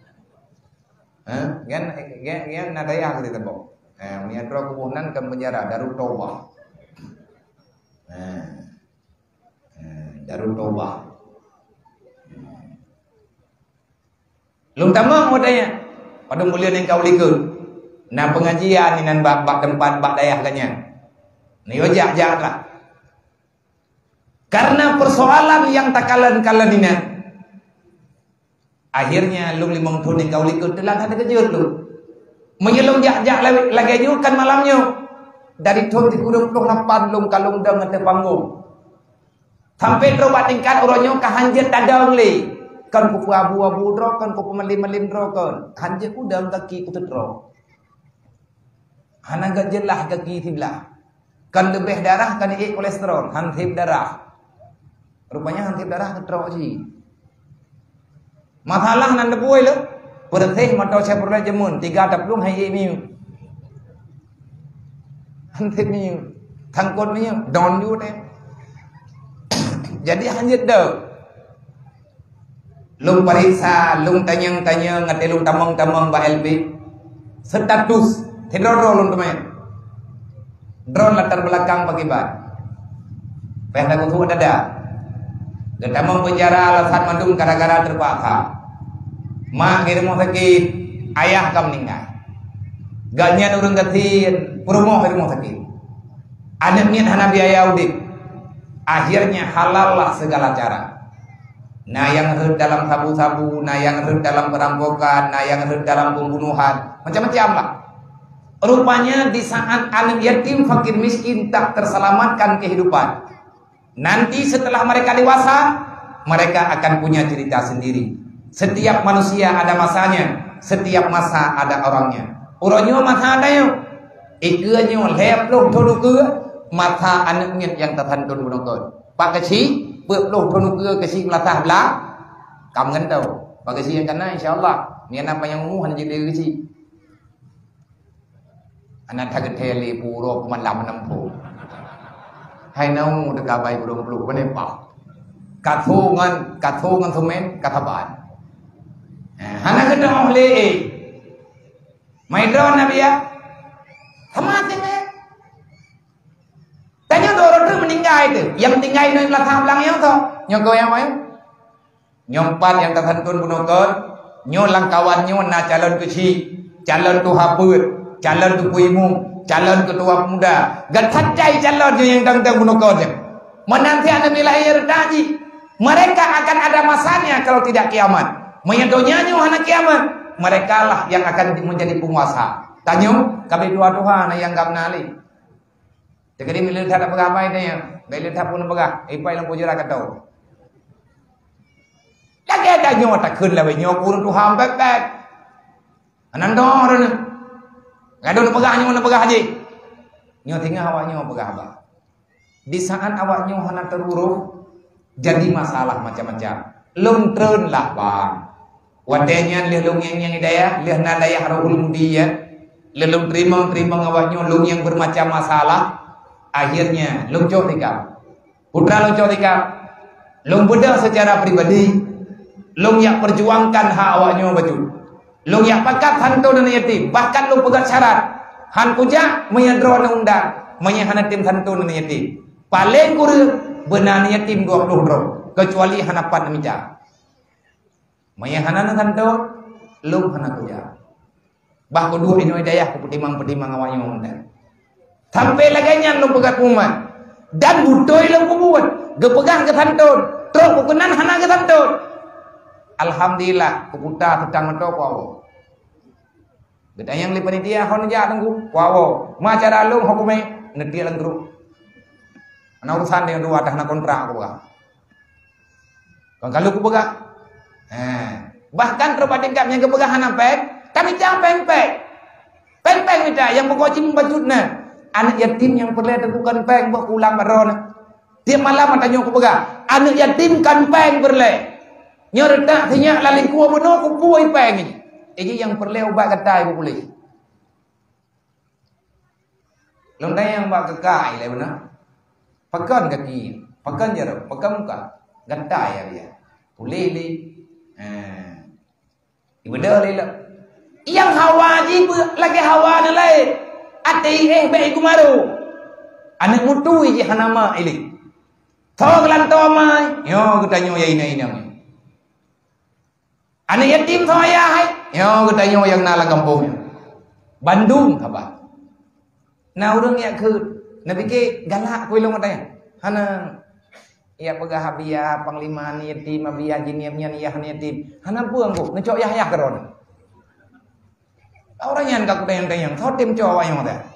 Gan nadaya kita tebok. Menyadra kebunan ke penjara Darut Taubah. Darut Taubah. Lung tamang modanya. Pada mulia yang kau likut. Nah pengajian inan bak tempat bak daya agaknya. Ni ojak lah. Karena persoalan yang takalan-kalan ini. Akhirnya lu 5 tahun yang kau likut telah ada kejut lu. Menyelung jak lagi kan malamnya. Dari tahun 38 lung kalung dah ngete panggung. Sampai terobat tingkat orangnya kahanjat tadang li. Kan kupu abu-abu dro kan kupu melim-melim dro kan. Hanjat ku dalam kaki ku dro. Hana gak jelah kaki tiblah. Kan lebih darah kan kolesterol, hantip darah. Rupanya hantip darah ketrok sih. Masalah nan debuai lo. Perteh matau sepurla jemun 3 taplung hai mi. Hantip ni thangkot ni don yu deh. Jadi hanjit dah. Lung periksa, lung tanyang-tanyang ngate lung tamang-tamang ba LB. Status tidro lung teman. Drone latar belakang pakibat. Pehta kutu ada. Ketamang penjara alasan mandung gara-gara terpaksa. Mak di rumah sakit, ayah kam meninggal. Gaknya urang gatin, perumoh di rumah sakit. Anak niat hana biaya audit. Akhirnya halal lah segala cara. Nah yang dalam sabu-sabu, nah yang dalam perampokan, nah yang dalam pembunuhan, macam-macam lah. Rupanya di saat anak yatim fakir miskin tak terselamatkan kehidupan. Nanti setelah mereka dewasa, mereka akan punya cerita sendiri. Setiap manusia ada masanya, setiap masa ada orangnya. Orangnya masa ada yuk. Ikanya lep loh tono ke masa anaknya yang terhantun menonton. Pak kecil, berloh tono ke kecil melatah belah. Kamu kan tahu. Pak kecil yang kena, insya Allah. Ni apa yang umum hanya jadi kecil. anak tak teli puro pemanlam nampu hai nau dekat bayi burung peluk mana pak katungan semen kataban anak kedua le mai drone nabi ya sama sini tanya dorong tu meninggal itu yang tinggal itu adalah tham yang tu nyoko yang mana nyompat yang terhantun punokon nyolang kawan nyon na calon kecil calon tu haput calon tu puimu calon ketua pemuda gan cai calon yang tang-tang punokon menanti ada lahir tadi mereka akan ada masanya kalau tidak kiamat menyedonya hana kiamat mereka lah yang akan menjadi penguasa tanya kami dua Tuhan yang gam nali tegadi milir tak apa ini ya milir tak pun apa ipai lang pujara katau lagi ada nyawa tak kun lah nyawa kurun Tuhan pepek anandor ni ngadu pegah nyawa pegah haji nyawa tinggal awak nyawa pegah apa di saat awak nyawa hana teruruk jadi masalah macam-macam lung trun lah bang wadenya leh lung yang hidayah leh na daya harul mudia leh lung terima awak nyawa lung yang bermacam masalah akhirnya lung jauh tikam putra lung jauh tikam lung budak secara pribadi long yang perjuangkan hak awaknya baju long yang pakat hantu dan yatim bahkan long pegat syarat han kuja menyadro undang menyahana tim hantu dan yatim paling kurang benar yatim 20 dro kecuali hanapan mija menyahana hantu long hana kuja bah kedua ini hidayah kepetimang awaknya undang sampai laganya long pegat umat dan butoy long kubuat gepegang ke hantu terus bukenan hana ke hantu alhamdulillah kuputa tetang meto kuawo gedang yang lipat dia hon ja tanggu kuawo maca dalung hukume nedi lang grup ana urusan dengan dua dah na kontrak aku bang kalau ku bega bahkan terpatingkap yang kepegahan ampek kami jangan peng minta yang berkoci membajutna anak yatim yang perlu tentukan peng buat ulang baron dia malam tanya aku bega anak yatim kan peng perlu nyorta tanya laling kuah benar ku puai peng ini. Ini yang perlu ubat ketai ku boleh. Lontai yang ubat kekai lah benar. Pekan kaki, pekan jarak, pekan muka, ketai ya dia. Boleh ni. Ibu dah lelak. Yang hawa ji lagi hawa ni lain. Ati baik kumaru. Anak mutu ji hanama ini. Thor kelantor mai. Yo kita nyoya ini. Anak yatim saya hai. Yo kita nyo yang nala kampungnya. Bandung apa? Nah orang yang ke nabi ke galak kau ilmu tanya. Hana ya pegah habia panglima ni yatim habia jiniamnya ni yatim. Hana puang ku ngecok yah keron. Orang yang kau tanya thau tim cowok yang ada.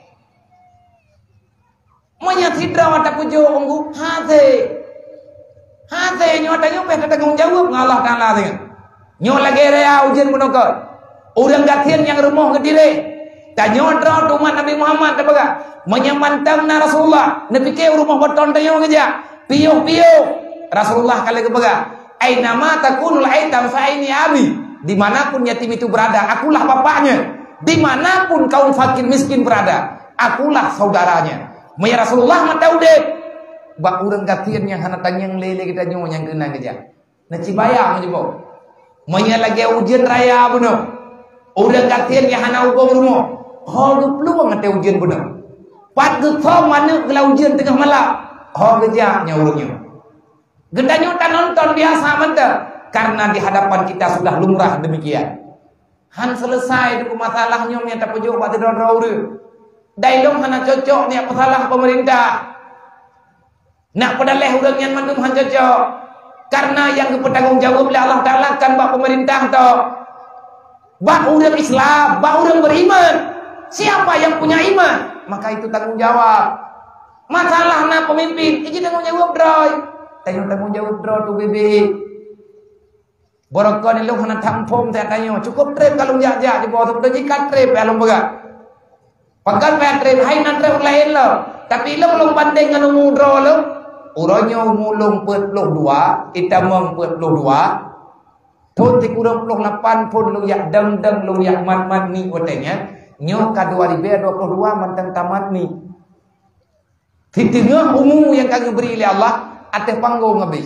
Manya tidra mata pujo onggu hate nyo tanya pe tanggung jawab ngalah Taala dengan. Nyo lagi rea ujian menokot. Orang gatian yang rumah ke diri. Tanya drone umat Nabi Muhammad apa? Menyamantang na Rasulullah. Nabi ke rumah beton tanya kerja. Piuh. Rasulullah kali ke baga. Aina ma takunul aitam fa aini abi. Dimanapun yatim itu berada, akulah bapaknya. Dimanapun kaum fakir miskin berada, akulah saudaranya. Maya Rasulullah mata udah. Bak orang gatian yang hana tanyang lele kita nyo yang kena kerja. Naci bayang jebo. Maya lagi ujian raya benar. Orang gatian yang hana hukum rumah. Hal peluang ada ujian benar. Pat getong mana kalau ujian tengah malam. Hal kerjanya urungnya. Gendanya tak nonton biasa mentah. Karena di hadapan kita sudah lumrah demikian. Han selesai itu masalahnya ni tak pujuk buat tidur-tidur. Dailong hana cocok ni masalah pemerintah. Nak pedalih orang yang mandum han cocok. Karena yang bertanggung jawab oleh Allah Ta'ala kan bak pemerintah tu. Bak orang Islam, bak orang beriman. Siapa yang punya iman, maka itu tanggung jawab. Masalah nak pemimpin, ini tanggung jawab droy. Tanggung jawab droy tu bebe. Borokon ni lu hana tampom saya tanya, cukup trip kalau jak-jak di bawah tu jika trip ya lu begat. Pakai trip, hai nak trip lain lo. Tapi lu belum banding dengan umur lo. Urangnya mulung 42, itamang 42. Thon ti kurang 8 pun lu yak dang lu yak mat ni katanya. Nyo ka 2022 mentang tamat ni. Di tengah umur yang kami beri oleh Allah, ada panggung habis.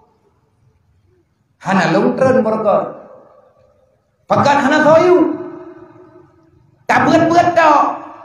Hana longtren mereka. Pakat hana soyu. Tak berat-berat dah.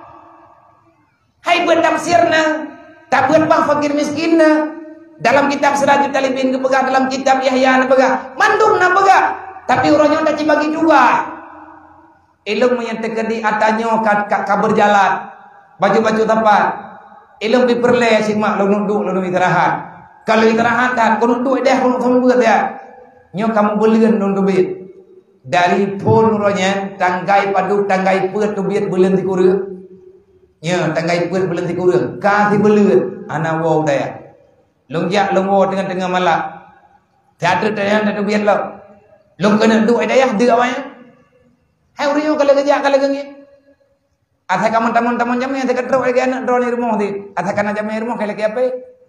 Hai buat tafsir na. Tak buat bang fakir miskin na. Dalam kitab Sirajul Talibin ke pegah, dalam kitab Yahya na pegah. Mandum na pegah. Tapi orangnya tak bagi juga. Ilmu yang terkedi atanyo kat berjalan. Baju-baju tepat. Ilmu diperleh simak lu nunduk lu istirahat. Kalau istirahat kan kau nunduk dah kau sama buat ya. Nyo kamu belian nunduk bit. Dari pun orangnya tanggai padu tanggai pet tu bit belian di kurang. Nyo tanggai pet belian di kurang. Kasi belian ana wow dah. Longjak longo dengan tengah malam. Tiada tanya tu bit lo. Long kena duk dah ya dia awaknya. Hai uriyo kalau kerja kalau gengi. Atha kamu tamun-tamun jamnya atha kadro lagi anak drone rumah di. Atha kana jamnya rumah kalau ke apa?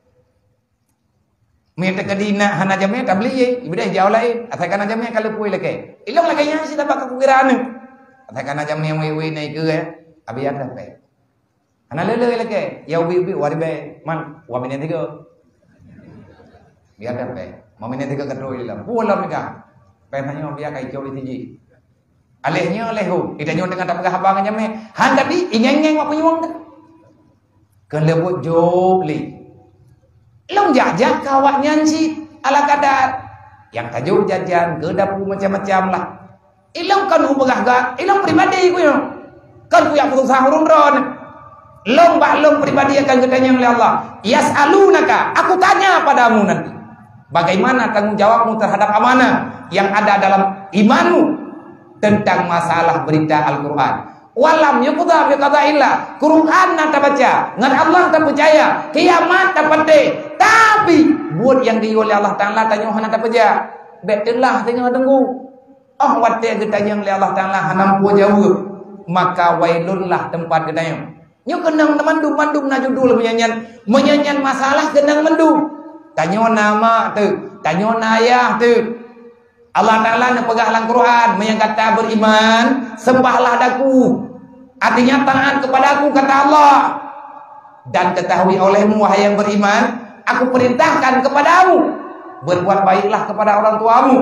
Mete kadina hana jamnya tak beli ye. Ibadah jauh lain. Atha kana jamnya kalau puai lagi. Ilong lagi yang si dapat kekiraan. Atha kana jamnya wewe naik ke ya. Abi ada apa? Hana lele lagi. Ya ubi waribe man wamine tiga. Biar apa? Mamine tiga kadro ilam. Pula mereka. Penanya biar kai jauh tinggi. Alehnya alehu, kita nyon dengan tak pegah abang jamnya. Han tadi ingeng-ingeng mak penyuang dah. Kan lebut jobli. Long jajak kawak nyansi ala kadar. Yang tajuk jajan ke dapur macam-macam lah. Ilong kan ubah gak, ilong pribadi ku yo. Kan ku yang putus sahurun ron. Long baklong pribadi akan ketanya oleh Allah. Yas'alunaka, aku tanya padamu nanti. Bagaimana tanggung jawabmu terhadap amanah yang ada dalam imanmu? Tentang masalah berita Al-Quran. Walam yuqdha bi qada'illah. Quran nak baca, ngan Allah tak percaya, kiamat tak pede. Tapi buat yang di oleh Allah Taala tanya hana tak percaya. Betelah tengah tunggu. Oh wate getanya oleh Allah Taala hanam pu jauh. Maka wailunlah tempat getanya. Nyo kenang mandum na judul menyanyian masalah kenang mendum. Tanya nama tu, tanya ayah tu. Allah Ta'ala nak pegang dalam Quran yang kata beriman sembahlah daku, artinya taat kepada aku kata Allah, dan ketahui olehmu wahai yang beriman, aku perintahkan kepadamu berbuat baiklah kepada orang tuamu,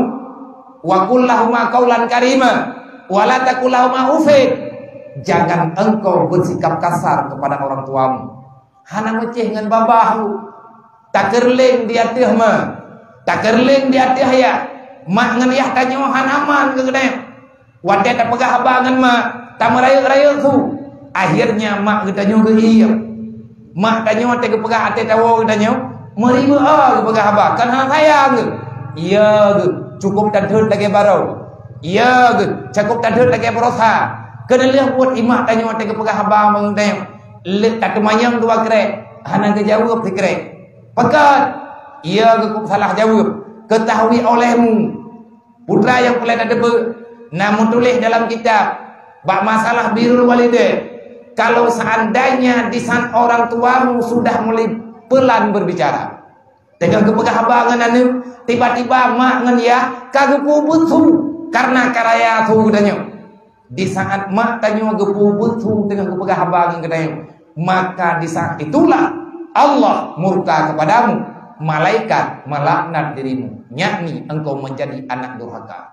wa qul lahuma qaulan karima wa la taqul lahuma ufid, jangan engkau bersikap kasar kepada orang tuamu. Hana meceh dengan babahu, tak kerling di hati ma, tak kerling di hati ya. Mak ngeliah tanya hanaman ke kedai. Wadah tak pegah abangan mak. Tak meraya-raya tu. Akhirnya mak ketanya ke iya. Mak tanya tak pegah hati tahu ketanya. Meriba ke pegah abang. Kan hang sayang ke? Iya ke. Cukup tak dhut lagi baru. Iya ke. Cukup tak dhut lagi berosa. Kena lihat buat imak tanya tak pegah abang bang tanya. Lek tak kemayang dua kerek. Hana ke jawab ti kerek. Pekat. Iya ke kuk salah jawab. Ketahui olehmu putra yang pula ada namun tulis dalam kitab bab masalah birrul walidain. Kalau seandainya di saat orang tuamu sudah mulai pelan berbicara dengan kepegah abangan anu, tiba-tiba mak ngan ya kagepu betu karena karaya tu katanya. Di saat mak tanya gepu betu dengan kepegah abangan katanya, maka di saat itulah Allah murka kepadamu. Malaikat melaknat dirimu, yakni engkau menjadi anak durhaka.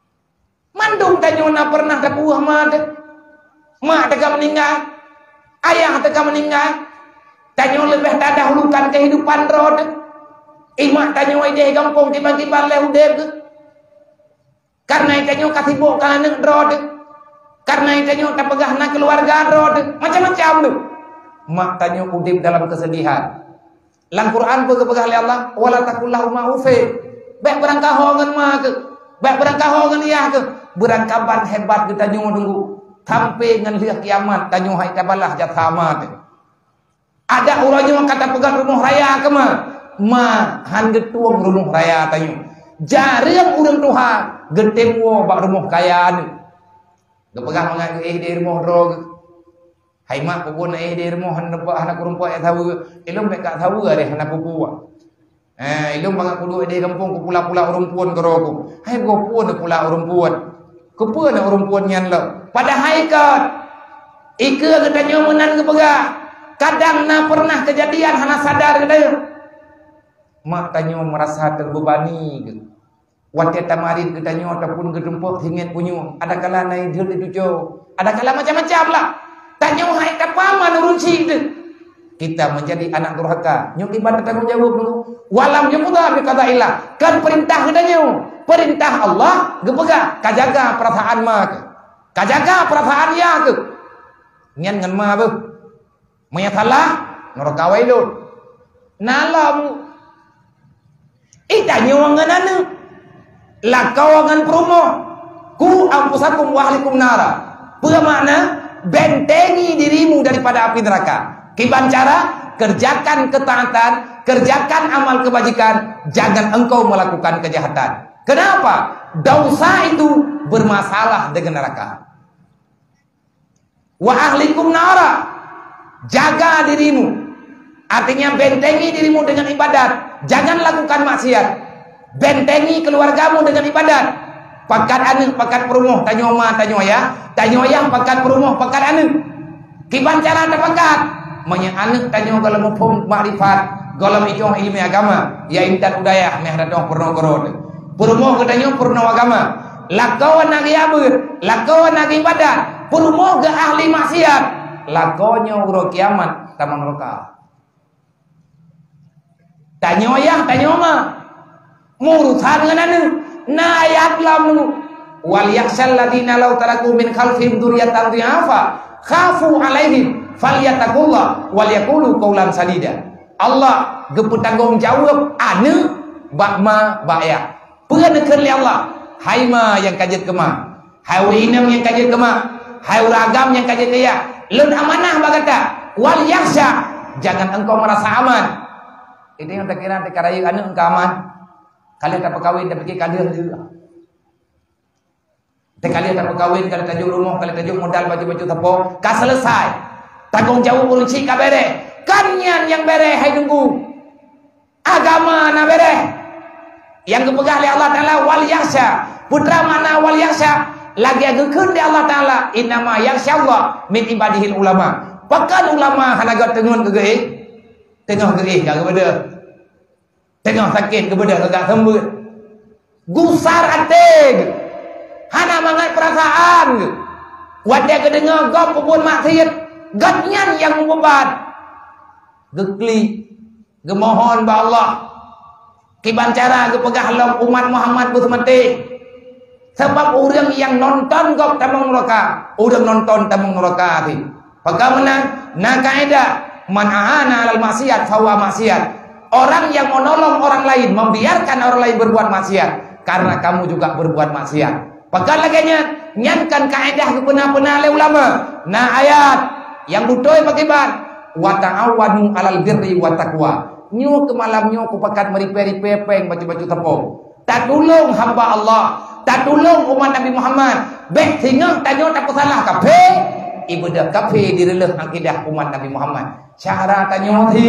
Mandung tanyona pernah tak buah mak tak meninggal, ayah tak meninggal, tanyo lebih tak dahulukan kehidupan rod. Imak tanyo ide kampung tiba-tiba lehudeb. Karena tanyo kasibuk kan anak rod. Karena tanyo tak pegah nak keluarga rod, macam-macam tu. Mak tanyo udip dalam kesedihan. Lang Quran pun kepegah oleh Allah, wala taqul lahuma ufid. Baik berangkahongan mak ke, baik berangkahongan iya ke, berangkaban hebat kita tunggu sampai ngan lihat kiamat tanyo hai kabalah jatamat. Ada orang yang kata pegang rumah raya ke ma han getuang rumah raya tanyo. Jarang urang Tuhan genteng wo bak rumah kaya ni. Gepegang mangai di rumah drog. Hai mak pupun di rumah anak perempuan yang tahu ilmu mereka tahu ada anak perempuan. Ilmu banyak kudu di kampung ku pula-pula perempuan ke roku. Hai go pun pula perempuan. Ku pun perempuan yang lo. Pada hai kat Ika katanya menan ke pegah. Kadang na pernah kejadian hana sadar katanya. Mak tanya merasa terbebani ke. Watia tamarin katanya ataupun gedempok hingit punyu. Ada kala naik dia itu jauh. Ada kala macam-macam lah. Tanya hai kapama nurun si itu. Kita menjadi anak durhaka. Nyok ibadah tanggung jawab dulu. Walam yuqda bi qada'illah. Kan perintah katanya. Perintah Allah gepega kajaga perasaan mak. Kajaga perasaan ya ke. Nyan ngan ma bu. Mayatala neraka wailun. Nalam. Itanya wangan anu. Lakawangan promo. Ku ampusakum wa ahlikum nara. Bermakna bentengi dirimu daripada api neraka. Kiban cara kerjakan ketaatan, kerjakan amal kebajikan, jangan engkau melakukan kejahatan. Kenapa? Dosa itu bermasalah dengan neraka. Wa ahlikum nara. Jaga dirimu. Artinya bentengi dirimu dengan ibadat. Jangan lakukan maksiat. Bentengi keluargamu dengan ibadat. Pakat anu, pakat perumuh, tanyo ma, tanyo ya. Tanyo yang pakat perumuh, pakat anu. Kiban cara ada pakat. Manya anu tanyo kalau mufhum makrifat, kalau ijong ilmu agama, ya intan udaya meh radong purno korod. Perumuh katanya purno agama. Lakawan nagi abur, lakawan nagi ibadat. Perumuh ke ahli maksiat. Lakonyo uro kiamat tamang roka. Tanyo ya, tanyo ma. Murusan dengan anu. Na ayat lamu wal yakhshal ladina law taraku min khalfihim dzurriyyatan dhi'afa khafu alaihim falyattaqullah wal yaqulu qawlan sadida. Allah geput tanggung jawab anu bakma baya. Peuneukeun li Allah. Hai ma yang kajet kema. Hai winam yang kajet kema. Hai ragam yang kajet kaya. Leun amanah bagata. Wal yakhsha jangan engkau merasa aman. Itu yang tak kira tekarai anu engkau aman. Kalian tak berkawin dan pergi kalian juga. Kalian tak berkawin, kalian tajuk rumah, kalian tajuk modal baju-baju tepung, kah selesai. Tanggung jawab urusi kah bere. Kanyan yang bere hai nunggu. Agama na bere. Yang kepegah oleh Allah Ta'ala wal yakhsha. Putra mana wal yakhsha. Lagi agekeun di Allah Ta'ala. Innama yakhsha Allah min ibadihil ulama. Pakan ulama hanagat tengun kegeih. Tengah geih gak kepada. Tengah sakit kepada agak sembut. Gusar ateg. Hana mangat perasaan. Wadah kedengar gom pun maksiat. Gatnyan yang membebat. Gekli. Gemohon ba Allah. Kiban cara gepegah long umat Muhammad bersemati. Sebab orang yang nonton gop tamang neraka. Orang nonton tamang neraka ti. Bagaimana? Na kaidah man ahana alal maksiat fawa maksiat. Orang yang menolong orang lain, membiarkan orang lain berbuat maksiat, karena kamu juga berbuat maksiat. Pakai lagi nyankan kaedah kepena-pena oleh ulama. Nah ayat yang butuh pakiban. Wa ta'awanu 'alal birri wa taqwa. Nyo ke malam nyo ku pakat meripe-ripe peng baju-baju tepung. Tak tolong hamba Allah, tak tolong umat Nabi Muhammad. Bek sehingga tanyo tak salah kafe. Ibadah kafe direleh akidah umat Nabi Muhammad. Cara tanyo thi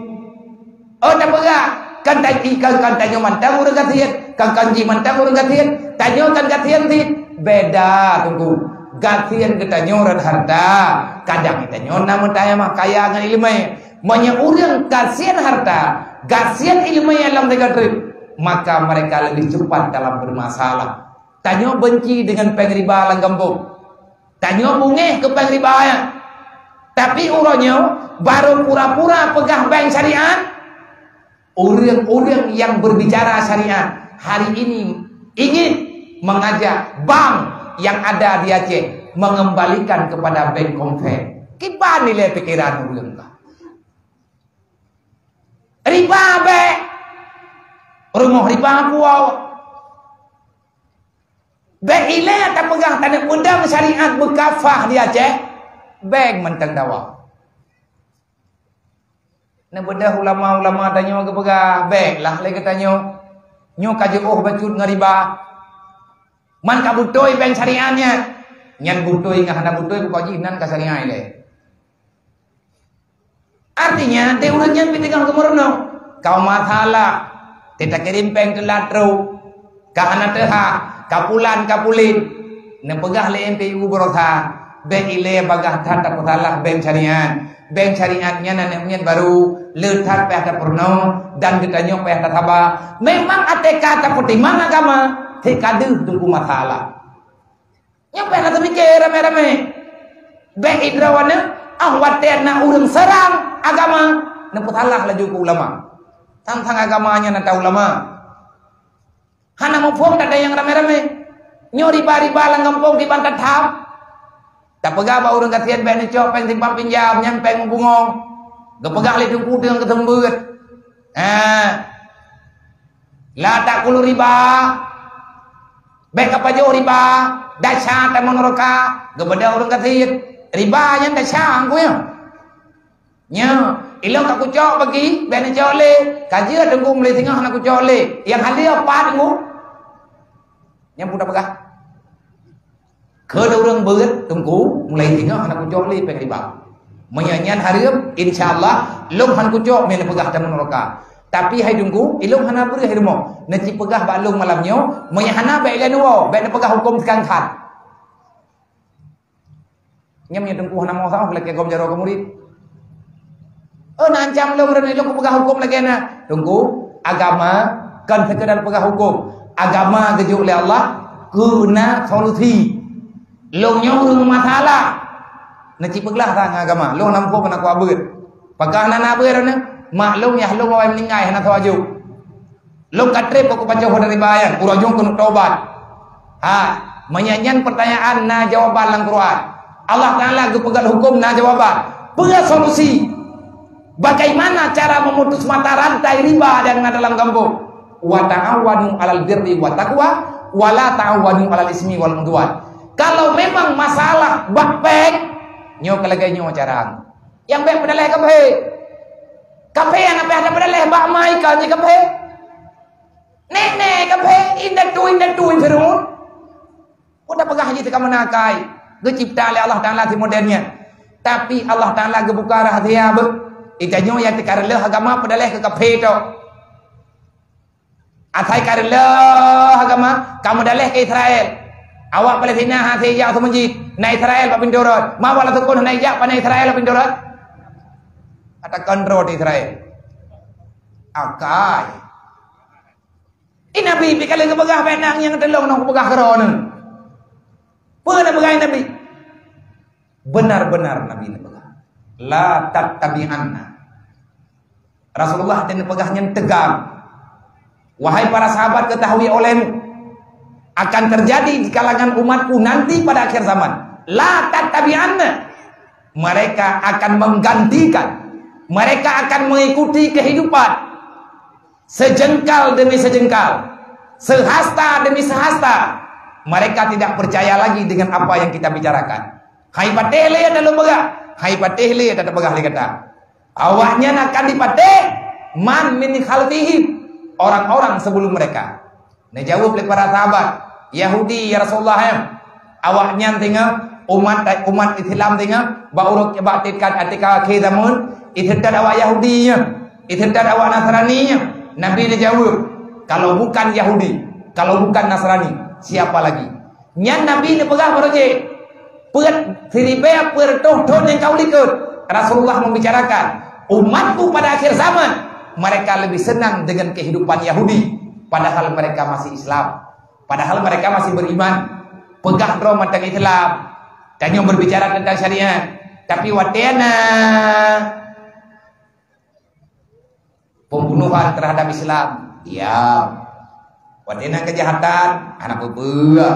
oh tak bergerak. Kan tanya mantang orang gatian. Kan kanji mantang orang gatian. Tanya kan gatian ti. Beda tunggu. Gatian kita nyoran harta. Kadang kita nyoran namun tanya mah kaya dengan ilmu. Banyak orang kasihan harta. Kasihan ilmu yang dalam negatif. Maka mereka lebih cepat dalam bermasalah. Tanya benci dengan pengriba lang kampung. Tanya bungeh ke pengriba. Tapi urangnya baru pura-pura pegah bank syariat. Orang-orang yang berbicara syariat hari ini ingin mengajak bank yang ada di Aceh mengembalikan kepada bank konven. Kipan nilai pikiran orang kah? Riba be, rumah riba puau. Be ile tak pegang tanda undang syariat berkafah di Aceh, bank mentang dawa. Nah bedah ulama-ulama tanya ke pegah baiklah lagi tanya nyo kaje oh bacut ngariba man ka butoy bank syariahnya nyan butoy ngah hana butoy buka jinan ka syariah ile artinya de urang nyan pitigang kemurno kau masalah teta kirim peng ke latro ka hana teha kapulan kapulin ne pegah le MPU berosa bank ile bagah tata putalah bank syariatnya namanya baru letat pihak purno dan ditanya pihak taba memang ateka tak pertimang agama tekadu tunggu masalah nyampe kata mikir rame-rame bank idrawana ahwatena urang serang agama neputalah laju ke ulama tentang agamanya nata ulama hana mumpung ada yang rame-rame nyori riba lang kampung di bantat ham tak pegah ba urang katian ben cok peng timpang pinjam nyam peng bungong gepegah le tungku dengan ketembut la tak kulu riba bek apa jo riba dasar ta monoroka gebeda urang katian riba nya dasar ku nya ilong tak kucok bagi ben cok le kajia tunggu mulai tengah nak kucok le yang halia apa tunggu yang budak pegah ke orang berat tunggu mulai tengah anak kucok li peng riba menyanyian hariam insyaallah long han kucok men pegah dan neraka tapi hai tunggu ilong hana beri hirmo nanti pegah ba long malamnya menyahana ba ilan wo ba pegah hukum sekarang khat nyam nya tunggu hana mau sama lagi gom jaro ke murid nancam long rene long pegah hukum lagi na tunggu agama kan sekedar pegah hukum agama gejuk oleh Allah guna solusi long nyurung masalah nanti peglah tang agama long nampo kena ku abut pagah nana abut na maklum ya long awai meninggai hana tawaju long katre pokok baca dari bayan urajung kena tobat menyanyian pertanyaan na jawaban lang Quran Allah Taala gepegal hukum na jawaban pegal solusi bagaimana cara memutus mata rantai riba dan dalam kampung wa ta'awanu 'alal birri wa taqwa wa la ta'awanu 'alal ismi wal udwan. Kalau memang masalah bakpek nyo kalagay nyo carang yang bek pedaleh kape yang apa ada pedaleh bak mai ka ni kape nek kape indak tu firun udah pegah haji teka menakai gecipta oleh Allah Taala ti modelnya tapi Allah Taala gebuka rahasia be itanyo yang tekarle agama pedaleh ke kape to atai karle agama kamu daleh ke Israel awak Palestina hati jak tu menjid na Israel pak pindorot ma wala tu kon na jak pa na Israel pindorot ata kontrol Israel akai nabi pikal ke begah penang yang telong nang begah keron pernah begah nabi benar-benar nabi begah la tattabi'anna Rasulullah dan pegahnya tegang wahai para sahabat ketahui olehmu akan terjadi di kalangan umatku nanti pada akhir zaman la tattabi'anna mereka akan menggantikan mereka akan mengikuti kehidupan sejengkal demi sejengkal sehasta demi sehasta mereka tidak percaya lagi dengan apa yang kita bicarakan hai pateh le dalam begah hai pateh le ada begah le kata awaknya akan dipateh man min khalfihim orang-orang sebelum mereka nah jawab oleh para sahabat Yahudi ya Rasulullah awaknya tengah umat Islam tengah bauruk baktikan atika kedamun itu awak Yahudinya itu awak Nasraninya Nabi dia jawab kalau bukan Yahudi kalau bukan Nasrani siapa lagi nyan Nabi ni pegah beroje peut siribe pertoh yang kau likut Rasulullah membicarakan umatku pada akhir zaman mereka lebih senang dengan kehidupan Yahudi padahal mereka masih Islam padahal mereka masih beriman pegah roh tentang Islam dan yang berbicara tentang syariat tapi watena pembunuhan terhadap Islam ya watena kejahatan anak bebua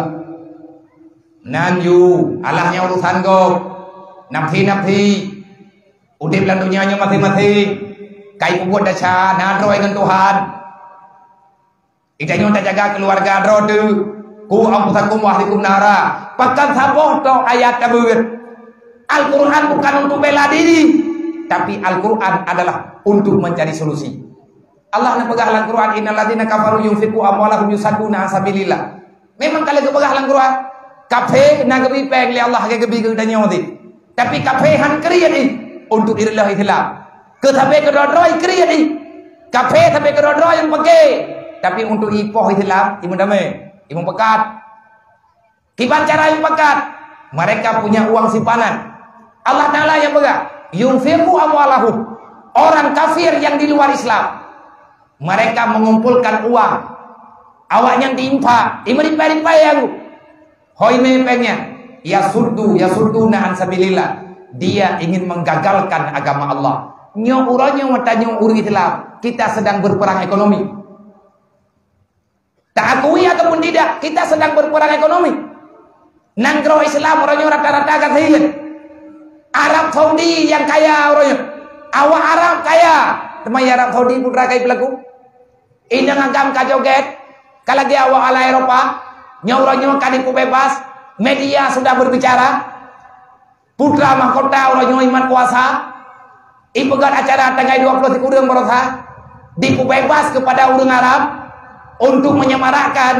nanju alahnya urusan gop nafsi udip lan dunianya masing-masing kai buat dasar nadroi dengan Tuhan Ikanyo tak jaga keluarga rodu ku ampusakum wa ahlikum nara pakan saboh to ayat kabur Al-Quran bukan untuk bela diri tapi Al-Quran adalah untuk mencari solusi Allah nak pegang Al-Quran innalladzina kafaru yunfiqu amwalahum yusadduna sabilillah memang kalau pegang Al-Quran kafe nak gebi peng li Allah ke gebi ke danyo di tapi kafe han kriya di untuk irillah Islam ke sampai ke rodroi kriya di kafe sampai ke rodroi yang pakai tapi untuk ipoh Islam imun damai imun pekat kiban cara yang pekat Mereka punya uang simpanan. Allah Ta'ala yang pegang. Yunfiqu amwalahum. Orang kafir yang di luar Islam, mereka mengumpulkan uang. Awaknya diimpa, imeripa-ripa yang hoi mepengnya. Yasuddu na'an sabilillah. Dia ingin menggagalkan agama Allah. Nyo matanya uri Islam. Kita sedang berperang ekonomi. Tak akui ataupun tidak, kita sedang berperang ekonomi. Nanggro Islam orangnya rata-rata kasihan. Arab Saudi yang kaya orangnya. Awak Arab kaya. Teman Arab Saudi putra kaya pelaku. Inang agam kajoget. Kalau dia awak ala Eropa. Nyoranya kadiku bebas. Media sudah berbicara. Putra mahkota orangnya iman kuasa. Ipegat acara tanggal 20 urang berosa. Diku bebas kepada urang Arab. Untuk menyemarakkan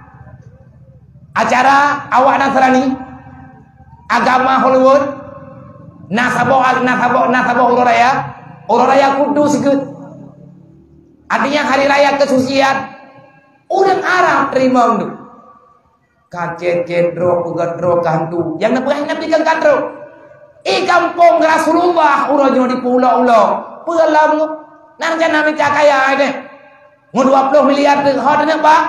acara awak Nasrani, agama Hollywood, nasabah Uraya Kudus ikut. Artinya hari raya kesucian. Orang Arab terima untuk kacet cedro pegadro kantu yang nabi kan kadro. Kampung Rasulullah uranya di pulau-pulau pelam nang jana minta kaya ini. Mau 20 miliar hodanya Pak.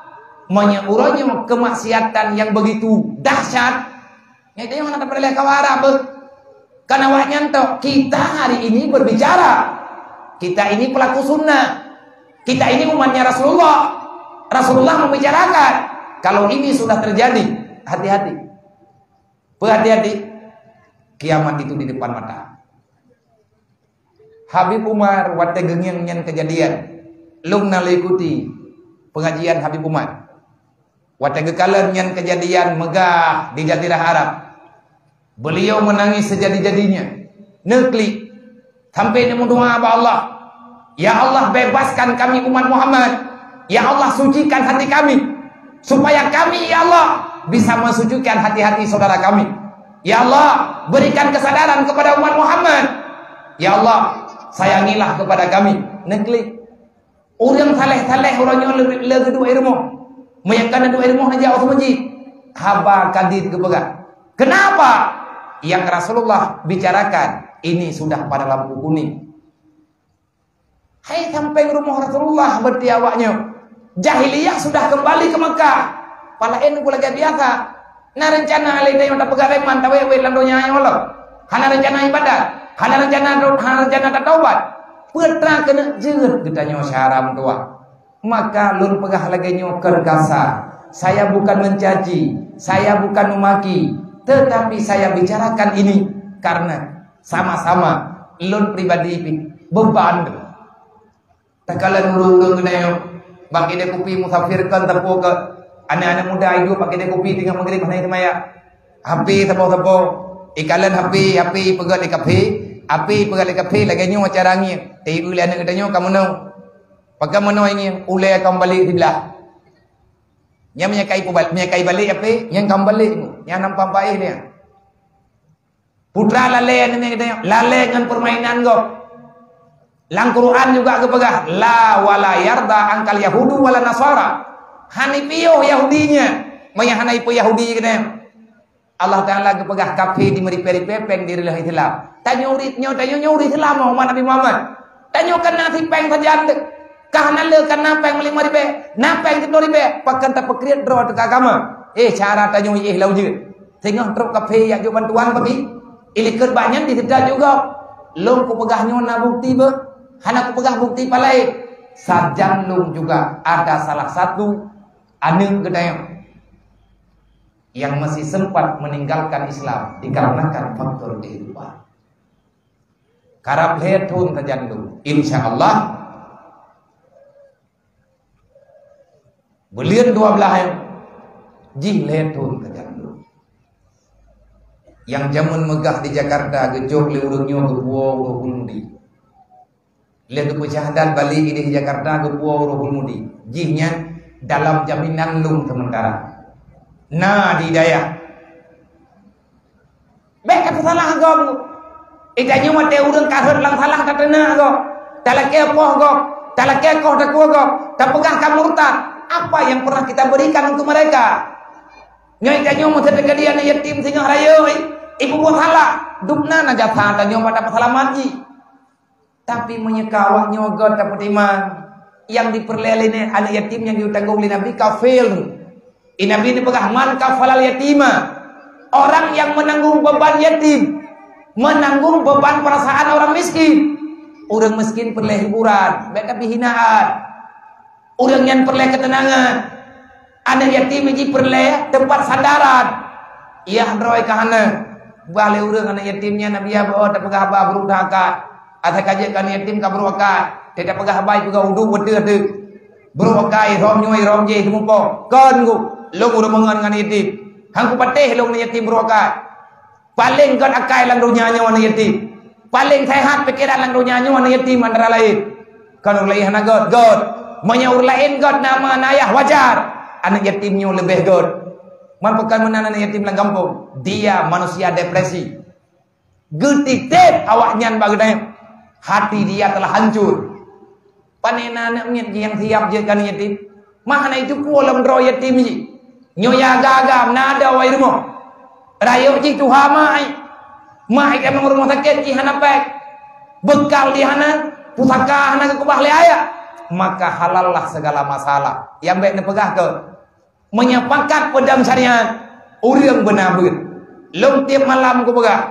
Uranya kemaksiatan yang begitu dahsyat. Ya dia mana tak perlu kawara be. Karena awaknya entok kita hari ini berbicara. Kita ini pelaku sunnah. Kita ini umatnya Rasulullah. Rasulullah membicarakan. Kalau ini sudah terjadi, hati-hati. Berhati-hati. Kiamat itu di depan mata. Habib Umar wate gengyang nyan kejadian. Lung nalikuti pengajian Habib Umar. Wate gekalan nyan kejadian megah di Jazirah Arab. Beliau menangis sejadi-jadinya. Neklik sampai dia mendoa kepada Allah. Ya Allah bebaskan kami umat Muhammad. Ya Allah sucikan hati kami supaya kami ya Allah bisa mensucikan hati-hati saudara kami. Ya Allah berikan kesadaran kepada umat Muhammad. Ya Allah sayangilah kepada kami. Neklik orang saleh-saleh orangnya lagi dua ilmu. Mayangkan dua ilmu aja waktu masjid. Haba kadid kepegang. Kenapa? Yang Rasulullah bicarakan ini sudah pada lampu kuning. Hai sampai rumah Rasulullah berarti awaknya. Jahiliyah sudah kembali ke Mekah. Palain ku lagi biasa. Nah rencana alih yang tak pegang reman tawe landonya ayo Allah. Hana rencana ibadat, hana rencana taubat. Putra kena jeut gedanya syaram tua. Maka lun pegah lagi nyoker kasa. Saya bukan mencaci, saya bukan memaki, tetapi saya bicarakan ini karena sama-sama lun pribadi beban. Takalan urung-urung gedayo bagi dia kopi musafirkan tepo ke anak-anak muda hidup pakai dia kopi tinggal maghrib mana itu maya. Hapi tepo-tepo ikalan hapi pegat di kafe. Api pegali kafe lagi nyu acaranya. Tei ule anak katanya kamu nau. Pakai mana ini ule kamu balik di belah. Yang menyakai balik api yang kamu balik yang nampak baik dia. Putra lale ini katanya lale dengan permainan kau. Lang Quran juga kepegah la wala yarda angkal yahudu wala nasara. Hanifiyah Yahudinya, maya hanaipo Yahudi katanya. Allah Ta'ala kepegah kafe di meriperi pepeng di rilah Islam. Tanyo urit Islam Muhammad Nabi Muhammad. Tanyo kena tipeng saja. Kahana le kena peng meling maribe. Napeng ti ribe. Pakan tak pekriat dro ke agama. Cara tanyo lau je. Tengah truk kafe yang jo bantuan bagi. Ilikut banyak diteda juga. Lom ku pegahnya na bukti be. Hana ku pegah bukti palai. Sarjan lum juga ada salah satu anu gedayang yang masih sempat meninggalkan Islam dikarenakan faktor kehidupan. Karab hetun terjandung. Insyaallah belian 12 yang jih hetun terjandung. Yang jamun megah di Jakarta gejok liurungnya gebuah rohul mudi. Lihat kepecahan balik di Jakarta gebuah rohul mudi. Jihnya dalam jaminan lum sementara. Nah di daya baik apa salah agam ikanya mate urang kaheur lang salah katana go talake poh go talake koh daku go tapegah kamurtad. Apa yang pernah kita berikan untuk mereka? Ngai tanyo mo tete dia na yatim singa raya ibu buat halak dupna na jatha tanyo pada pasalaman ji. Tapi menyekawak nyogot dapat iman yang diperlele ni anak yatim yang ditanggung oleh Nabi kafil. Nabi ini pegahman kafalal yatima. Orang yang menanggung beban yatim, menanggung beban perasaan orang miskin. Orang miskin perlu hiburan, tapi hinaan. Orang yang perlu ketenangan. Anak yatim ini perlu tempat sandaran. Ia roy kahana. Balik orang anak yatimnya Nabi Abah tak pegah abah berudakat. Atau kajian anak yatim ka berudakat. Tidak pegah abah juga uduk berdek. Berudakat rom nyoi rom je semua. Kan ku, lo udah mengan yatim. Hangku patih long yatim berudakat. Paling kan akai lang dunia nya anak yatim. Paling sehat pikiran lang dunia nya anak yatim antara lain. Kan orang lain anak god. Menyaur lain god nama ayah wajar. Anak yatimnya lebih god. Mampukan menahan anak yatim lang kampung. Dia manusia depresi. Getik awaknya bagainya. Hati dia telah hancur. Panena anaknya yang siap jaga yatim. Mana itu kualam roh yatim ni. Nyoya gagam nada wai rumah. Rayo ji tuha mai. Mai ke rumah sakit ji hana pek. Bekal di hana pusaka hana ke kubah leaya. Maka halallah segala masalah. Yang baik nak pegah ke menyapakat pedang syariat. Urang benar beut. Long tiap malam ku pegah.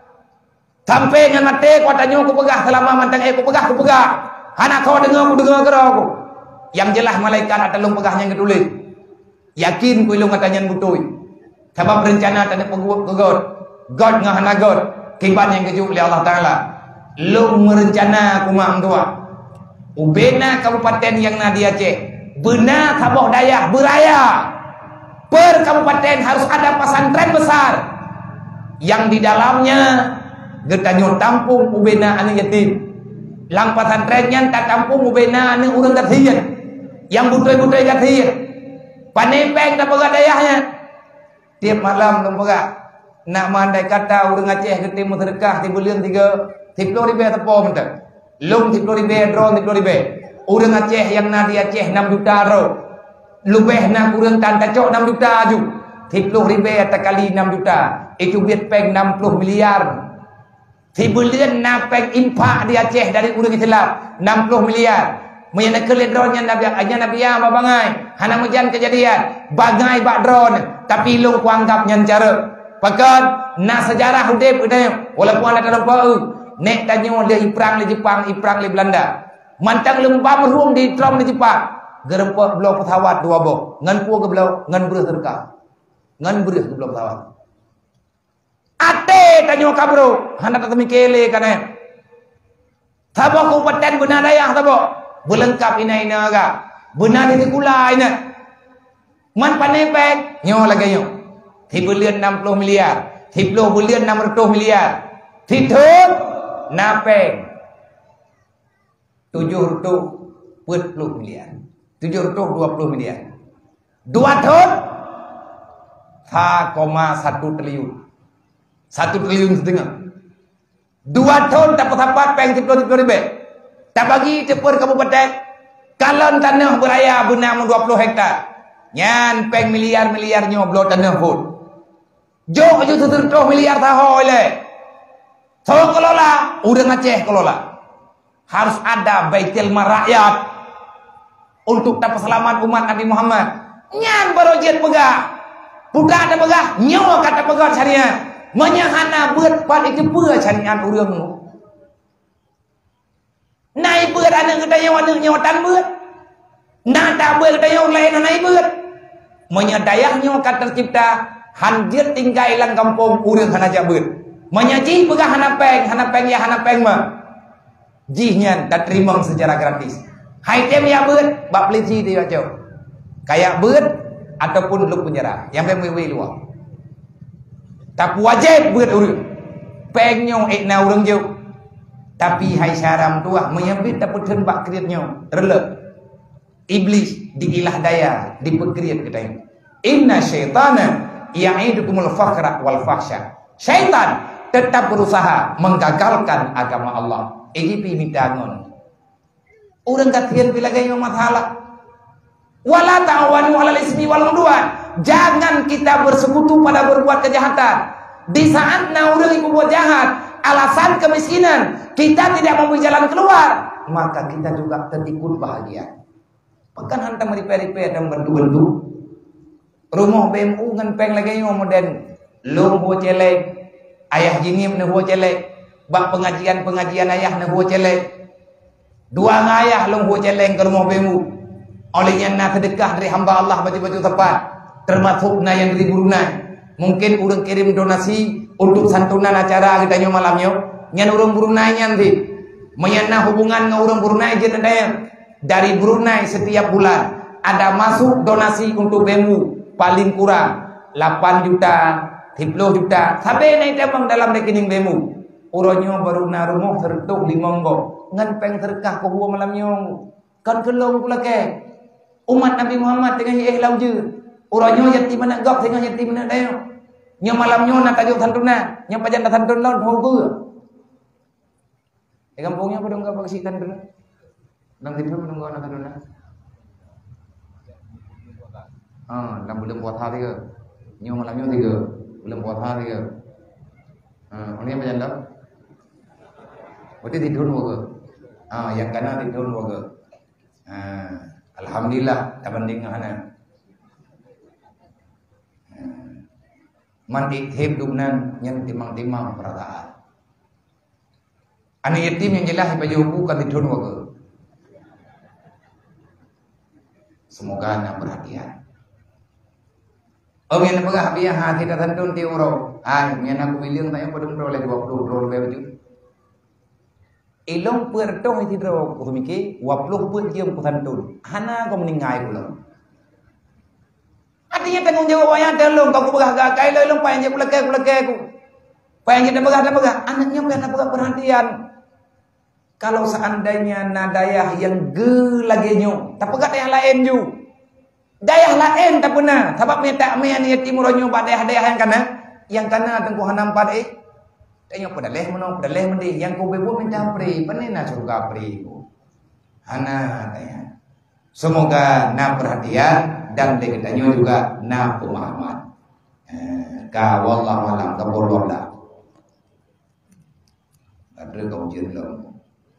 Sampai dengan mati ku tanya ku pegah selama mantang ku pegah. Hana kau dengar ke aku. Yang jelas malaikat ada long pegahnya yang ketulis. Yakin ku ilung katanya butui. Sebab rencana tanda pengguat ke God ngahana God. Kiban yang kejuk oleh Allah Ta'ala. Lu merencana ku mak tua. Ubena kabupaten yang Nadi Aceh. Benar Sabah Dayak beraya. Per kabupaten harus ada pesantren besar. Yang di dalamnya getanyo tampung ubena anu yatim. Lang pesantrennya tak tampung ubena anu urang gathian. Yang butoi-butoi gathian. Panempeng tak pegah dayahnya. Tiap malam tak pegah. Nak mandai kata orang Aceh ketemu sedekah 3 bulan 30 ribu tepo mentah. Long 30 ribu drone 30 ribu. Orang Aceh yang Nadi Aceh 6 juta ro. Lebih nak kurang tanda cok 6 juta aju. 30 ribu tak kali 6 juta. Itu biat peng 60 miliar. Sebulan nak peng impak di Aceh dari orang Islam 60 miliar. Menyana kelit drone Nabi ya babangai. Hana mejan kejadian. Bagai bak drone. Tapi lu kuanggap nyan cara. Pakat na sejarah hudib udai. Walaupun ada dalam pau. Nek tanyo dia iprang di Jepang, iprang di Belanda. Mantang lembam rum di Trump di Jepang. Gerempot belau pesawat 2 boh. Ngan pu ke belau, ngan berus terka. Ngan berus ke belau pesawat. Ate tanyo kabro. Hana tak mikele kana. Sabah kabupaten benar dayah sabah. Berlengkap ina agak. Benar di sekolah ina. Man panepek. Nyo lagi nyo. 3 bulan 60 miliar. 10 bulan 600 miliar. Titut. Napeng. 740 miliar. 720 miliar. 2 tahun. 1 triliun. 1 triliun setengah. 2 tahun dapat dapat peng 10 ribu. Tak bagi cepur kabupaten. Kalau tanah beraya benar 20 hektar. Nyan peng miliar-miliarnya belau tanah pun. Jok je 70 miliar tahu le. So kelola, udah Aceh kelola. Harus ada baitil mal rakyat untuk dapat selamat umat Nabi Muhammad. Nyan barojet pegah. Budak ada pegah, nyawa kata pegah syariat. Menyahana beut pan itu pegah syariat urang. Naik beut anak kita yang nyawa beut. Nah tak beut kita yang lain naik beut. Menyadayahnya kata tercipta hanjir tinggal ilang kampung urang hanaja beut. Menyaji pegah hanapeng ya hanapeng mah. Jihnya tak terima secara gratis. Hai tem ya beut, bak pelisi dia cok. Kayak beut ataupun lu penjara. Yang pemwewe luar. Tak wajib beut urang. Pengnya ekna urang jauh. Tapi hai syaram tuah menyambit dapat bak kriatnya relek. Iblis diilah daya dipekriat kita. Inna syaitana ya'idukumul faqra wal fahsya. Syaitan tetap berusaha menggagalkan agama Allah. Ini pimitangon. Orang katian bila gaya masalah. Wala ta'awanu 'alal ismi wal 'udwan. Jangan kita bersekutu pada berbuat kejahatan. Di saat orang itu buat jahat, alasan kemiskinan, kita tidak memberi jalan keluar, maka kita juga terikut bahagia. Pekan hantam ripe-ripe dan bentuk-bentuk rumah BMU ngan peng lagi yang modern. Long ho celek, ayah jinim ne ho celek, bak pengajian ayah ne ho celek. Dua ngayah long ho celek ke rumah BMU. Olehnya na sedekah dari hamba Allah baju-baju tepat, termasuk na yang dari Brunei. Mungkin urang kirim donasi untuk santunan acara kita nyo malamnya. Nyan urang Brunei nyanti. Menyana hubungan dengan urang Brunei je dari Brunei setiap bulan ada masuk donasi untuk BMU paling kurang 8 juta, 10 juta. Sampai naik temang dalam rekening BMU. Uronyo baru na rumah tertuk di Monggo. Ngan peng terkah ke huwa malamnya. Kan kelong pula ke. Umat Nabi Muhammad dengan ihlau je. Uronyo yatim nak gap dengan yatim nak dayo. Nya malamnya nak tajuk santuna, nya pajan santun laun hogu. Kampungnya pada enggak pakai santuna. Nang tidur menunggu anak santuna. Lam belum buat hari ke. Nya malamnya 3, belum buat hari ke. Ini pajan dah. Berarti tidur ke. Yang kanan tidur ke. Alhamdulillah tak banding ana. Man ikhib dubnan yang timang-timang perataan. Anak yatim yang jelas baju bukan tidur ke. Semoga anda perhatian. Yang pegah biar hati datang tun ti uro. Yang aku bilang tanya pada umroh oleh 20 lebih baju. Ilong pertong itu ro aku mikir 20 pun dia tantun. Hana kau meninggai pula. Artinya tanggung jawab ayah dalam kau beragak kai lo ilong payah je pula aku. Payah je dah beragak. Anaknya payah nak perhatian. Kalau seandainya nadayah yang lagi nyo, tak pegat yang lain ju. Dayah lain tak pernah. Sebab minta main yatim ronyo bak dayah-dayah yang kana tengku hanam pad tanya pedaleh mendih yang ku bebo minta pri panena surga pri ku. Hana tanya. Semoga na perhatian dan deketannya juga na pemahaman. Ka wallahu alam kabollah. Ada kau jenlong.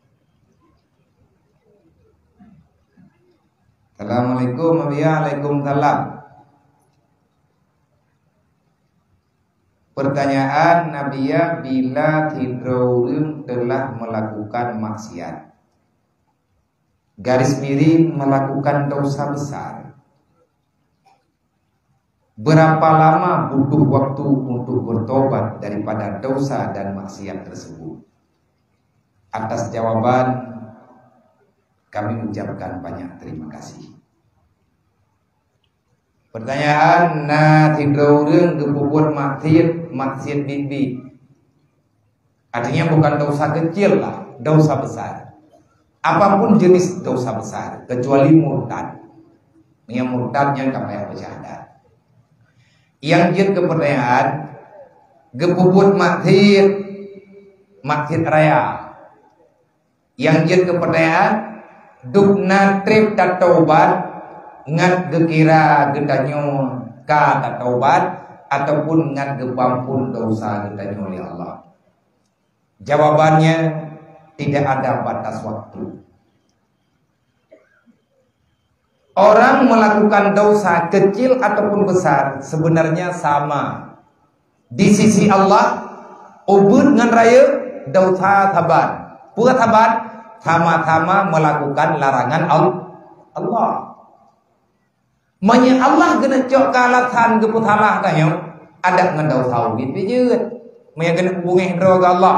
Assalamualaikum Waalaikumsalam. Pertanyaan Nabiya bila Tidrorim telah melakukan maksiat, garis miring melakukan dosa besar, berapa lama butuh waktu untuk bertobat daripada dosa dan maksiat tersebut? Atas jawaban kami ucapkan banyak terima kasih. Pertanyaan na tidroreung kebubur maksiat bibi. Artinya bukan dosa kecil lah, dosa besar. Apapun jenis dosa besar kecuali murtad. Yang murtadnya tak payah bersyahadat. Yang jin kepertanyaan kebubur maksiat raya. Yang jin kepertanyaan dukna trip tak taubat ngat gekira gedanyo ka tak taubat ataupun ngat gepampun dosa gedanyo oleh Allah. Jawabannya tidak ada batas waktu. Orang melakukan dosa kecil ataupun besar sebenarnya sama di sisi Allah. Ubud ngan raya dosa taban, pura taban sama-sama melakukan larangan Allah. Manya Allah kena cok kalatan keputalah kanyo ada ngendau tauhid bejeut. Manya kena hubungi droga Allah.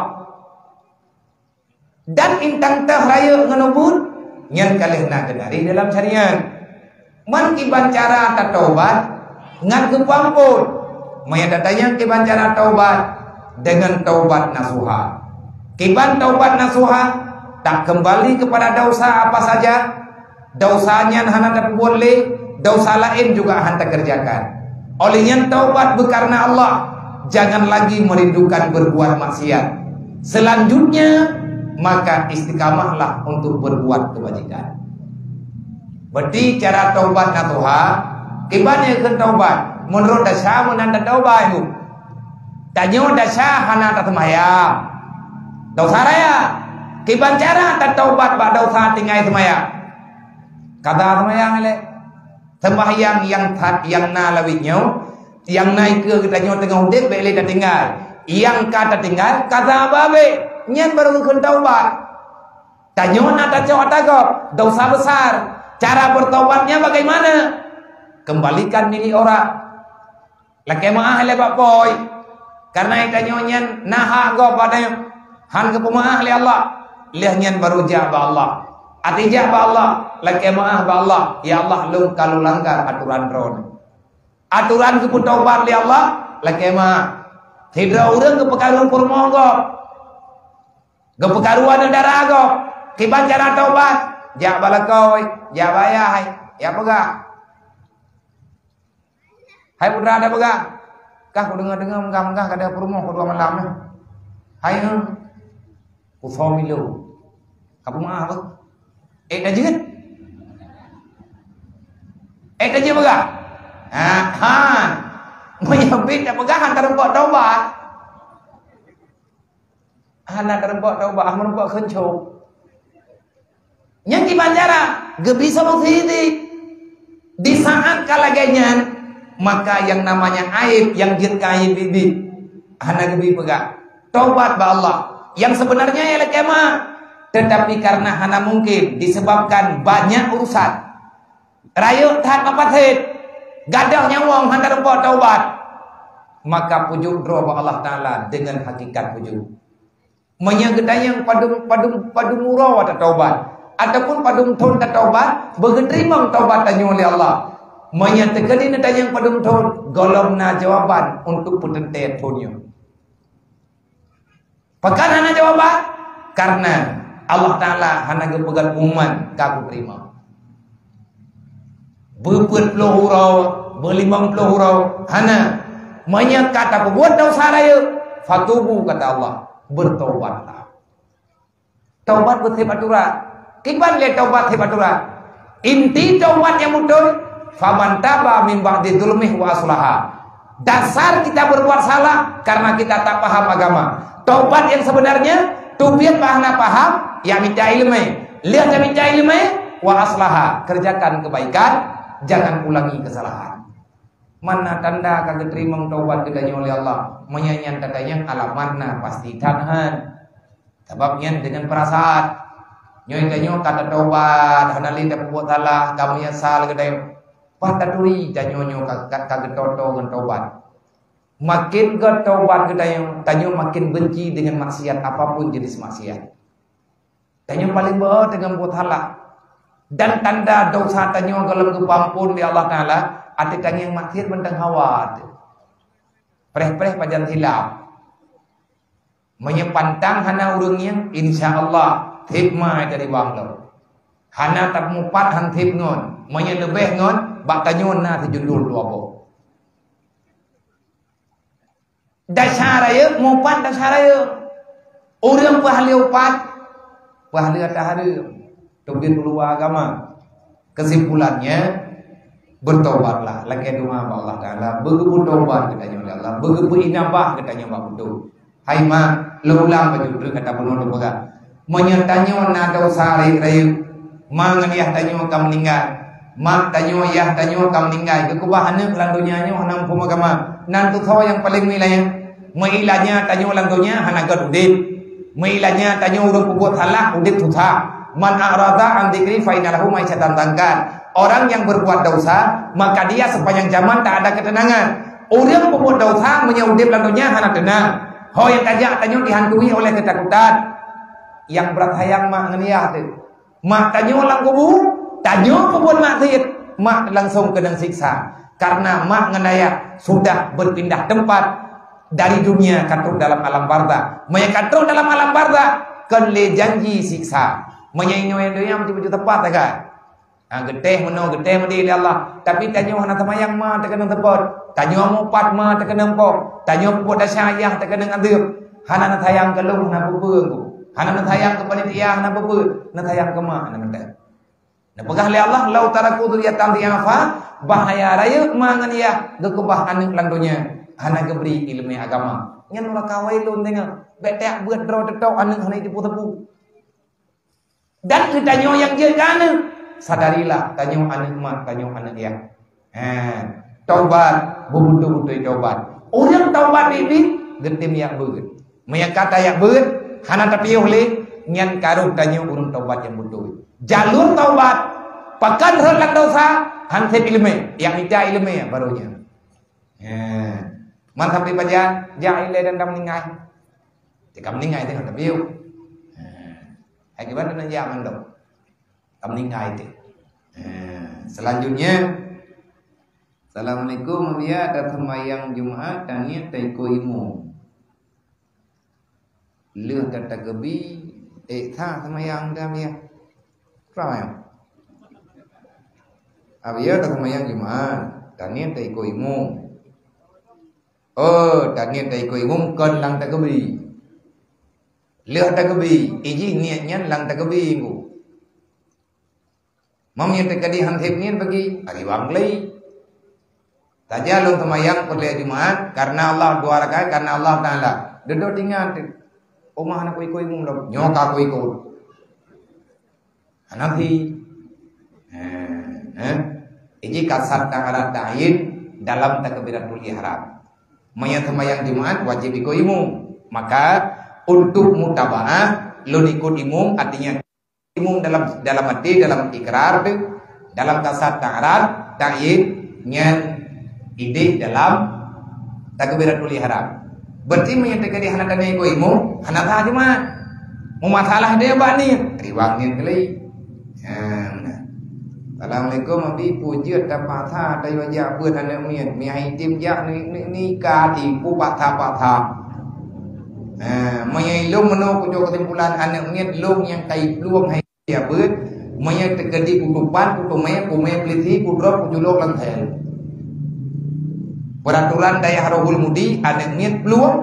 Dan intang teh raya ngenubun nyan kalih nak kenari dalam syariat. Man kiban cara ta taubat ngan kepampun. Manya datanya kiban cara taubat dengan taubat nasuha. Kiban taubat nasuha tak kembali kepada dosa apa saja. Dosanya hana tak boleh. Dosa lain juga hantar kerjakan. Olehnya taubat berkarena Allah. Jangan lagi merindukan berbuat maksiat. Selanjutnya maka istiqamahlah untuk berbuat kebajikan. Berarti cara taubat na Tuhan, kibannya kan taubat. Menurut dasar menanda taubat itu. Tanyo dasar hana tak semayang. Dosa raya. Kiban cara tak taubat bak dosa tinggal semayang. Kata semayang le. Sembahyang yang na lawitnya, yang naik ke kita nyo tengah udip bele tak tinggal. Yang kata tinggal, kata babe, nyen baru kan taubat. Tanyo na tak cok takok, dosa besar. Cara bertaubatnya bagaimana? Kembalikan milik orang. Laki maah le bak boy. Karena itanyo nyen naha go padanya. Han ke pemaah le Allah. Leh nyen baru jah ba Allah. Atijah ba Allah, laki maah ba Allah. Ya Allah lu kalau langgar aturan ron. Aturan ke taubat li Allah, laki maah. Tidak urang ke pekaruan purmo go. Ke pekaruan darah go. Kiban cara taubat, jak balakoi, jak bayai, ya pegah. Hai putra ada pegah. Kah ku dengar-dengar menggah-menggah kada purmo kedua malam ni. Hai ku somilu. Kapu maaf. Dah jeut. Dah je pegah. Han. Menyebut dah pegah hantar rempok taubat. Hantar rempok taubat, amun rempok kencok. Yang dibanjara, gak bisa menghiti. Di saat kalaganya, maka yang namanya aib, yang jirkai bibi, anak bibi pegang. Taubat ba Allah. Yang sebenarnya ialah kemah. Tetapi karena hana mungkin disebabkan banyak urusan. Rayu tak apa-apa. Gadah nyawang hantar rempok taubat. Maka pujuk doa Allah Ta'ala dengan hakikat pujuk. Menyegedayang padum murah atau taubat. Ataupun padum thon tak taubat, bergerimang taubat tanya oleh Allah. Menyatakan ini tanya padum thon, golongna jawaban untuk petente thonnya. Pekan hana jawaban karena Allah Ta'ala hana gepegat uman kaku terima. Berpuluh hurau, berlimang puluh hurau, hana menyatakan kata buat dosa raya, fatubu kata Allah, bertaubatlah. Taubat bersifat aturan. Kiban le taubat hebatura. Inti taubat yang betul, faman taba min ba'di dzulmihi wa aslaha. Dasar kita berbuat salah karena kita tak paham agama. Taubat yang sebenarnya tubiat bahana paham, ya minta ilmu. Lihat ya minta ilmu wa aslaha, kerjakan kebaikan, jangan ulangi kesalahan. Mana tanda kagak terima taubat kita oleh Allah? Menyanyian katanya alamatna pasti tahan. Sebabnya dengan perasaan nyoy kanyo kata taubat hanalin da buat salah kamu yang salah kedai pataturi janyo nyo kagak toto dengan taubat. Makin ke taubat kedai tanyo makin benci dengan maksiat apapun jenis maksiat. Tanyo paling berat dengan buat salah. Dan tanda dosa tanyo kalau kepampun di Allah Taala ati tanyo maksiat bentang hawat. Preh-preh pajan hilap. Menyepantang hana urungnya insyaallah hikmah dari banglo. Hana tak mupat han tip ngon, menyelebeh ngon, bak tanyon na tejundul dua bo. Dasaraya mupat dasaraya. Urang pahali upat, pahali tahari. Tubin keluar agama. Kesimpulannya bertobatlah lagi doa Allah Taala, begebu tobat katanya oleh Allah, begebu inabah katanya Pak Betul. Hai ma, lulang baju kata penuh boga. Menyertanya na dosa rayu manganiah tanyo kam meninggal mak tanyo yah tanyo kam meninggal kekubahan lang dunia nyo hanam pumagama nan tu yang paling wilayah meilanya tanyo lang dunia hanagat udip meilanya tanyo urang puput halak udip tutha man arada an dzikri fa innahu ma'isatan tangkan. Orang yang berbuat dosa maka dia sepanjang zaman tak ada ketenangan. Orang puput dosa menyudip lang dunia hana tenang. Ho yang tajak tanyo dihantui oleh ketakutan. Yang berat hayang mak ngeniah tu. Mak tanyo lang kubu, tanyo pun maksiat, mak langsung kena siksa. Karena mak ngenaya sudah berpindah tempat dari dunia katruk dalam alam barza. Maya katruk dalam alam barza kan le janji siksa. Maya inyo dunia macam tepat tak? Geteh meno geteh medi Allah. Tapi tanyo hana tamayang ma terkena tepat. Tanyo mupat ma terkena empok. Tanyo puput dasyayah terkena ngadep. Hana tayang kelung na bubeng. Hana natayang ke panitia hana bebe, natayang ke mak hana mendak. Nah pegah le Allah lau taraku dzurriatan dhi'afa bahaya raya mangan ya gekebah anak landonya hana geberi ilmu agama. Ngan ora kawailun tengah betek beut dro tetok anak hana tepu-tepu. Dan kita yang je kana sadarilah tanyo anak mak tanyo anak ya. Taubat bebutu-butu taubat. Orang taubat ini getim yang beut. Maya kata yang beut hana tapi oleh nyan karung tanyo urun taubat yang betul. Jalur taubat pakan relang dosa hansip ilmu yang minta ilmu ya barunya. Mantap di paja jahil dan dam ningai. Tikam ningai tengah tapi yuk. Akibat dan jangan dong. Kam ningai itu. Selanjutnya Assalamualaikum ya datang sembahyang Jumat tanya taiko imu. Leuh kata gebi tha sembahyang dam ya. Kenapa ya? Abia datang sembahyang Jumat tanya taiko imu. Oh, tanya taiko imu kon lang ta gebi. Leuh ta gebi, iji niatnya lang ta gebi imu. Mamnya tekadi hansip niat bagi ari wang lei. Saja lu semayang pada Jumat karena Allah dua rakaat karena Allah Taala. Duduk tinggal omah anak kuy mum nyoka kuy. Nanti ini kasat tangaran ta'in dalam takbiratul ihram. Mayat semayang Jumat wajib ikut imum. Maka untuk mutaba'ah lu ikut imum artinya imum dalam hati dalam ikrar dalam kasat tangaran ta'in nyan ide dalam takbiratul ihram. Berarti menyatakan di hana kana iko imu, hana ta Jumat. Mu masalah dia ba ni? Riwang ni kali. Assalamualaikum abi pujiat ta pa tha ta yo ja bươn anak mien, mi hai tim ja ni ka di ku pa tha. Menyai lung meno ku jo kesimpulan anak mien lung yang kai luang hai ya bươn, menyai tekedi kutupan kutume peliti kudrop kujulok lang thel. Peraturan daya harohul mudi anak niat peluang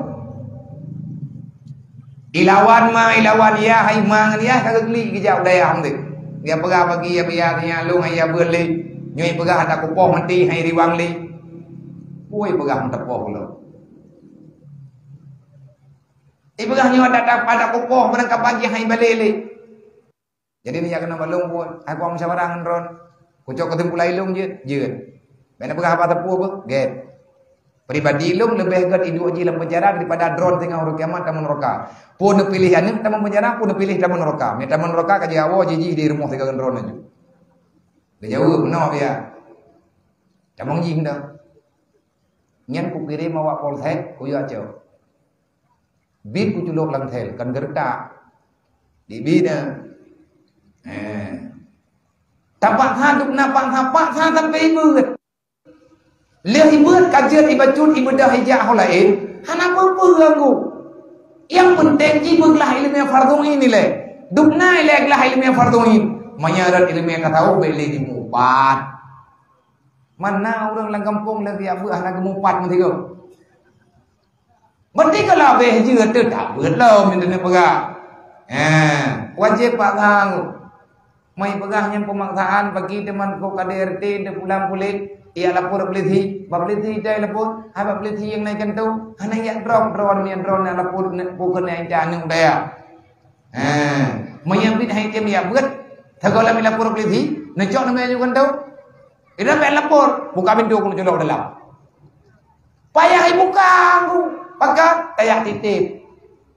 ilawan ma ilawan ya hai mangan ya kagak li kijau daya hang dek dia pegah bagi ya biarnya lu hai ya beli nyoi pegah ada kupoh mati hai riwang li woi pegah tepoh lo pegah nyoi ada pada kupoh berangkap pagi hai balele jadi dia kena balung pun aku am sabarang ron kucok ketumpulai lung je bena pegah apa tepuh be get pribadi lung lebih gat idu aji dalam penjara daripada drone tengah orang kiamat taman roka. Pun pilihan ni taman penjara pun pilih taman roka. Me taman roka ka jawo jiji di rumah tegang drone aja. Dia jauh no dia. Taman jing dah. Nyan ku kirim awak polsek ku ya jauh. Bit ku culok lang thel kan gerta. Di bida. Tapak haduk napak tapak sampai ibu. Leh ibad kajian ibadun ibadah hijah holain hana apa ganggu. Yang penting ibadlah ilmu fardhu ini le. Dukna ilaglah ilmu fardhu ini. Menyarat ilmu kata beli di mupat. Mana orang lang kampung lagi abu hana ke mupat mesti kau. Berarti kalau beh juga tu tak betul minta pegah. Wajib pagang. Mai pegahnya pemaksaan bagi teman kau KDRT de pulang kulit. Ia lapor peliti, peliti dia lapor, apa peliti yang naikkan tu, hanya yang drone yang lapor bukan yang jangan daya. Menyambit hai tim ya buat, tagala mi lapor peliti, necok namanya juga tu, ini apa lapor, buka pintu aku colok dalam. Payah hai buka aku, pakai kayak titip.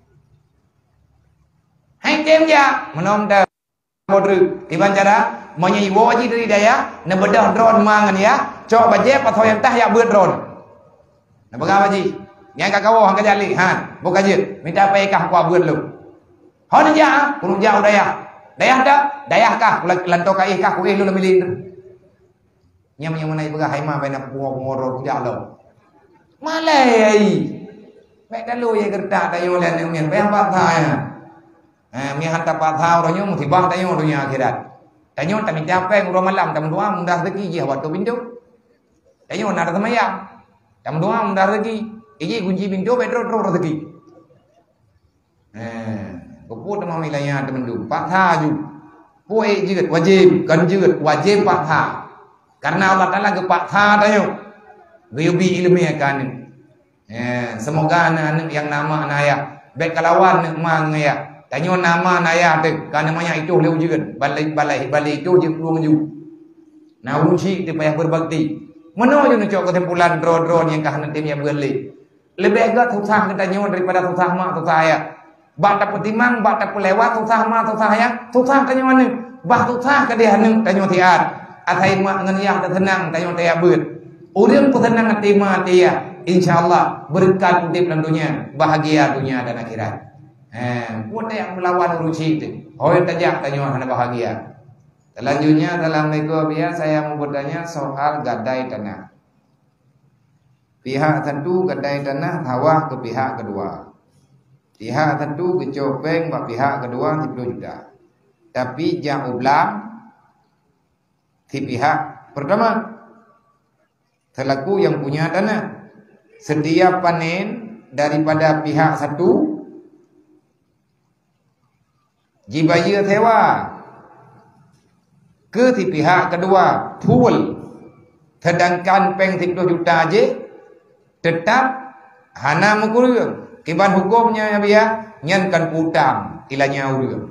Hai tim ya, menom dah. Modern, iban cara menyai wajib dari daya, nebedah drone mangan ya, cok bajet atau yang tah ya buat drone. Nah bagaimana ji? Yang kakak wah kerja li, buka je, minta apa kah kuah buat lu? Hon aja, kurung jauh daya dah, daya kah, lantok kah kah kuih lu lebih lin. Nyam mana ibu kah haima bina pungor kerja lu. Malay, baik dah lu ya kerja dayu lian yang bayang patah. Mi hantar patah orangnya mesti bang tayo dunia akhirat. Tayo tak minta apa ngurau malam tam doa mundah rezeki je waktu pintu. Tayo nak semaya. Tam doa mundah rezeki. Iji kunci pintu bedro rezeki. Bukut sama wilayah teman tu patah ju. Puai jeut wajib, kan jeut wajib pak tha. Karena Allah Taala ke pak tha tayo. Guyubi ilmu akan. Semoga anak-anak yang nama anaya baik kalawan nak mang ya. Tanyo nama anaya tu, kan namanya itu leu jeut. Balai itu je luang ju. Nah uji tu payah berbakti. Mana je nak cok kesimpulan dro-dro yang kah nanti yang berli. Lebih agak susah kita tanyo daripada susah mak susah ayah. Bak tak petimang, bak tak pelewat, susah ma, susah ya, susah tanyo mana? Bah susah ke dia hanung tanyo tiar. Atai mak ngenyah dan tenang tanyo tiar ber. Urang pesenang hati mati ya. InsyaAllah berkat hidup dalam dunia, bahagia dunia dan akhirat. Buat yang melawan urusi itu. Hoi tajak tanyo hana bahagia. Selanjutnya dalam lego biar saya mau bertanya soal gadai tanah. Pihak satu gadai tanah tawah ke pihak kedua. Pihak satu kecopeng pak pihak kedua 10 juta. Tapi jang ublang si pihak pertama selaku yang punya tanah setiap panen daripada pihak satu jibaya sewa ke si pihak kedua full. Sedangkan peng 10 juta aja tetap hana mukurung. Kiban hukumnya ya biar nyankan utang ilanya urang.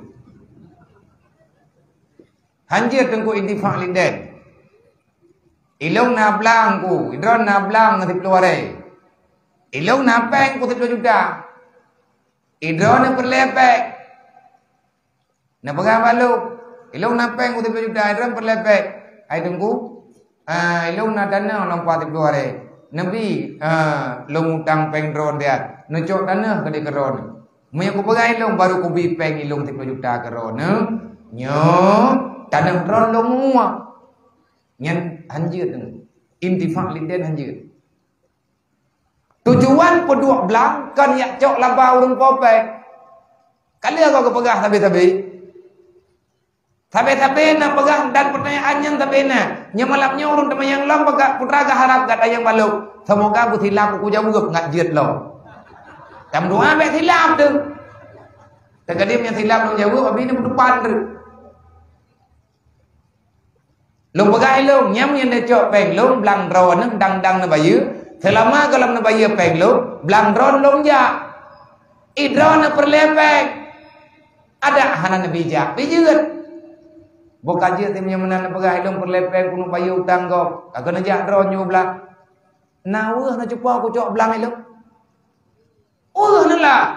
Hanjir tengku intifak linden. Ilong na blang ku, idron na blang na 10 hari. Ilong na peng ku 10 juta. Idron na perlepek. Na pegang balu. Ilong na peng ku 10 juta, idron perlepek. Ai tengku ilong na dana long 10 hari. Nabi long utang peng dron dia. Nucuk tanah ke di keron. Maya ku pegai long baru ku bi peng ilong 10 juta keron. Nyo tanah dron long mua. Nyan hanjir teng. Intifak linden hanjir. Tujuan peduk belang kan yak cok laba urang popek. Kali kau kepegah tabe-tabe. Tabe-tabe na pegah dan pertanyaan yang tabe na. Nya malapnya urang temayang long pegah putra ga harap gat ayang baluk. Semoga ku silap ku jawab ngat jeut long. Tam doa baik silap tu. Terkadim yang silap long jawab habis ni depan tu. Long pegai long nyam yang dah cok peng long belang dron nang dang-dang na bayu. Selama kalau na bayu peng long belang dron long ja. Idron na perlepek. Ada hana na bijak. Bijut. Bukan je tim yang menan pegai long perlepek kuno bayu utang kau. Kagak na jak dron nyu belang. Nawah na cupa aku cok belang long. Nala.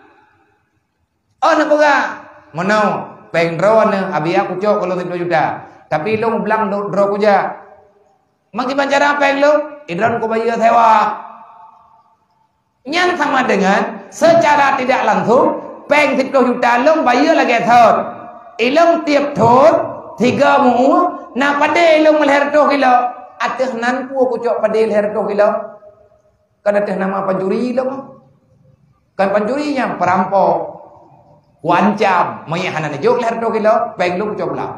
Nak pegang. Mana peng dron na abi aku cok kalau 10 juta. Tapi long belang dro ku ja. Maki pancara peng long, idron ku bayar sewa. Nyan sama dengan secara tidak langsung peng 10 juta long bayar lagi thot. Ilong tiap thot 3 mu na pade long melher 2 kilo. Ateh nan ku cok pade leher 2 kilo. Kan ateh nama pencuri long. Kan pencurinya perampok. Wancam, mayahanan jok leher 2 kilo, peng lu cok belang.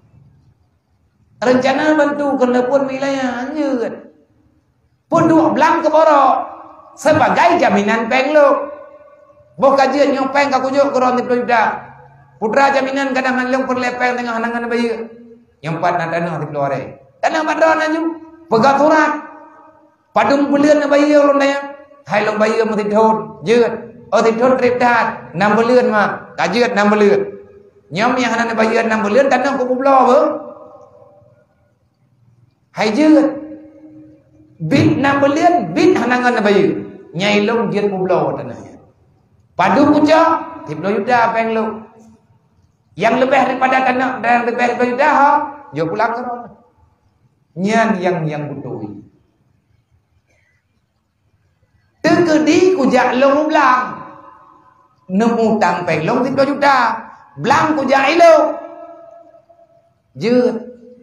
Rencana bantu kena pun wilayah anjut. Pun 2 belang ke borok sebagai jaminan peng lu. Boh kajian nyong peng ka kujok keron 10 juta. Putra jaminan kadang long perlepeng tengah hanangan bayi. Yang 4 na tanah 10 hari. Tanah padron anju. Pegat surat. Padung bulian na bayi ulun daya. Hai long bayi mo thithon jeut. Thithon trip dat 6 bulian ma. Kajeut 6 bulian. Nyom yang hanan bayi 6 bulian tanah ku kublo be. Hai jeut. Bit 6 bulian bit hanangan bayi. Nyai long dia kublo tanahnya. Padu kucak 10 juta peng lu. Yang lebih daripada tanah dan lebih daripada juta ha, jo pulang keron. Nyan yang butuh. Terkedi kujak long belang. Nemu utang peng long 10 juta. Belang kujak ilo. Jeut.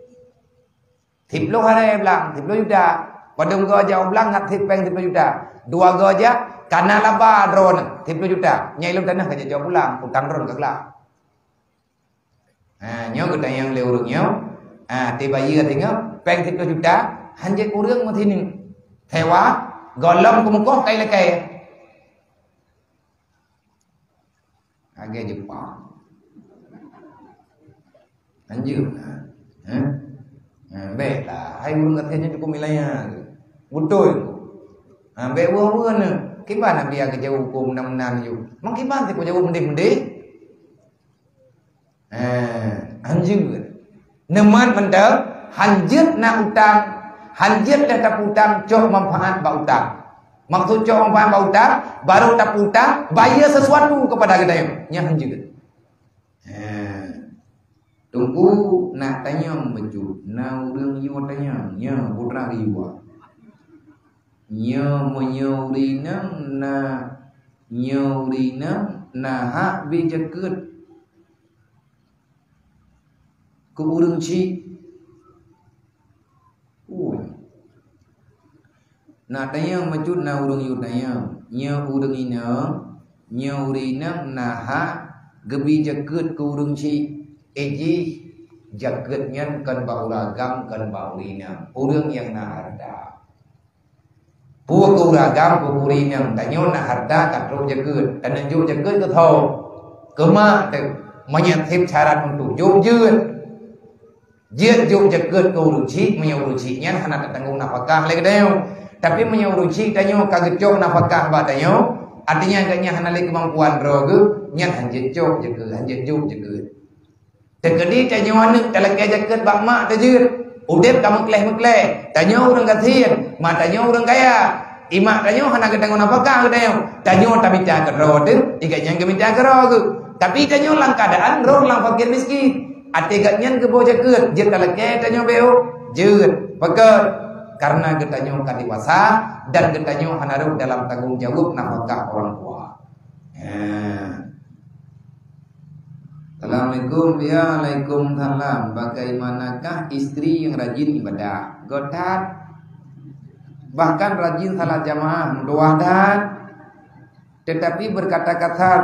10 hari belang 10 juta. Padung go aja belang ngat peng 10 juta. 2 go aja karena laba drone 10 juta. Nyai long tanah kaja jauh pulang utang drone kagak. Nyo kita yang le urang nyo. Tiba iya tengok peng 10 juta hanjek urang mo thinin. Thewa golong kumukoh kai lekai. Age Jepang. Anjir. Baiklah, hai urang katanya cukup wilayah. Betul. Baik buah ni. Kiban nak biar kerja hukum enam you. Mak kiban tu kerja mendeh-mendeh. Anjir. Neman mentang hanjit nak utang. Hanjit dah tak utang, cok manfaat ba utang. Maksud cok manfaat ba utang, baru tak utang, bayar sesuatu kepada kita. Nya hanjit. Tunggu nak tanya baju, na urang you tanya, nya putra riwa. Nya menyaurinang na nyaurinang na hak bejakeut ku urang ci. Nak tanya baju na urang you tanya, nya urang ina nyaurinang na hak gebijakeut ku urang ci. Eji jaketnya kan bauragam kan baurina urang yang na harta pua uragam ku urina tanyo na harta katro jaket dan ju jaket ke tho kema te menyatip syarat untuk ju jiat ju jaket ku ruci menyurucinya hana tanggung nafkah lagi dayo tapi menyuruci tanyo kagecok nafkah ba tanyo artinya agaknya hana lagi kemampuan roge nyan hanjet cok jaket hanjet ju jaket. Tegedi tanya anak dalam jaket bak mak tajir. Udep kamu keleh-keleh. Tanya orang kasihan, mak tanya orang kaya. Imak tanya hana ketanggung apakah tanya. Tanya tak minta kero tu, ikatnya ke minta kero tu. Tapi tanya lang keadaan roh lang fakir miskin. Atigaknya ke bawa jaket, je kalau ke tanya beo, je. Pakat karena ketanya kan dewasa dan ketanya hana roh dalam tanggung jawab nafkah orang tua. Assalamualaikum. Ya Waalaikumsalam. Bagaimanakah istri yang rajin ibadah? Godat. Bahkan rajin salat jamaah, mendoakan. Tetapi berkata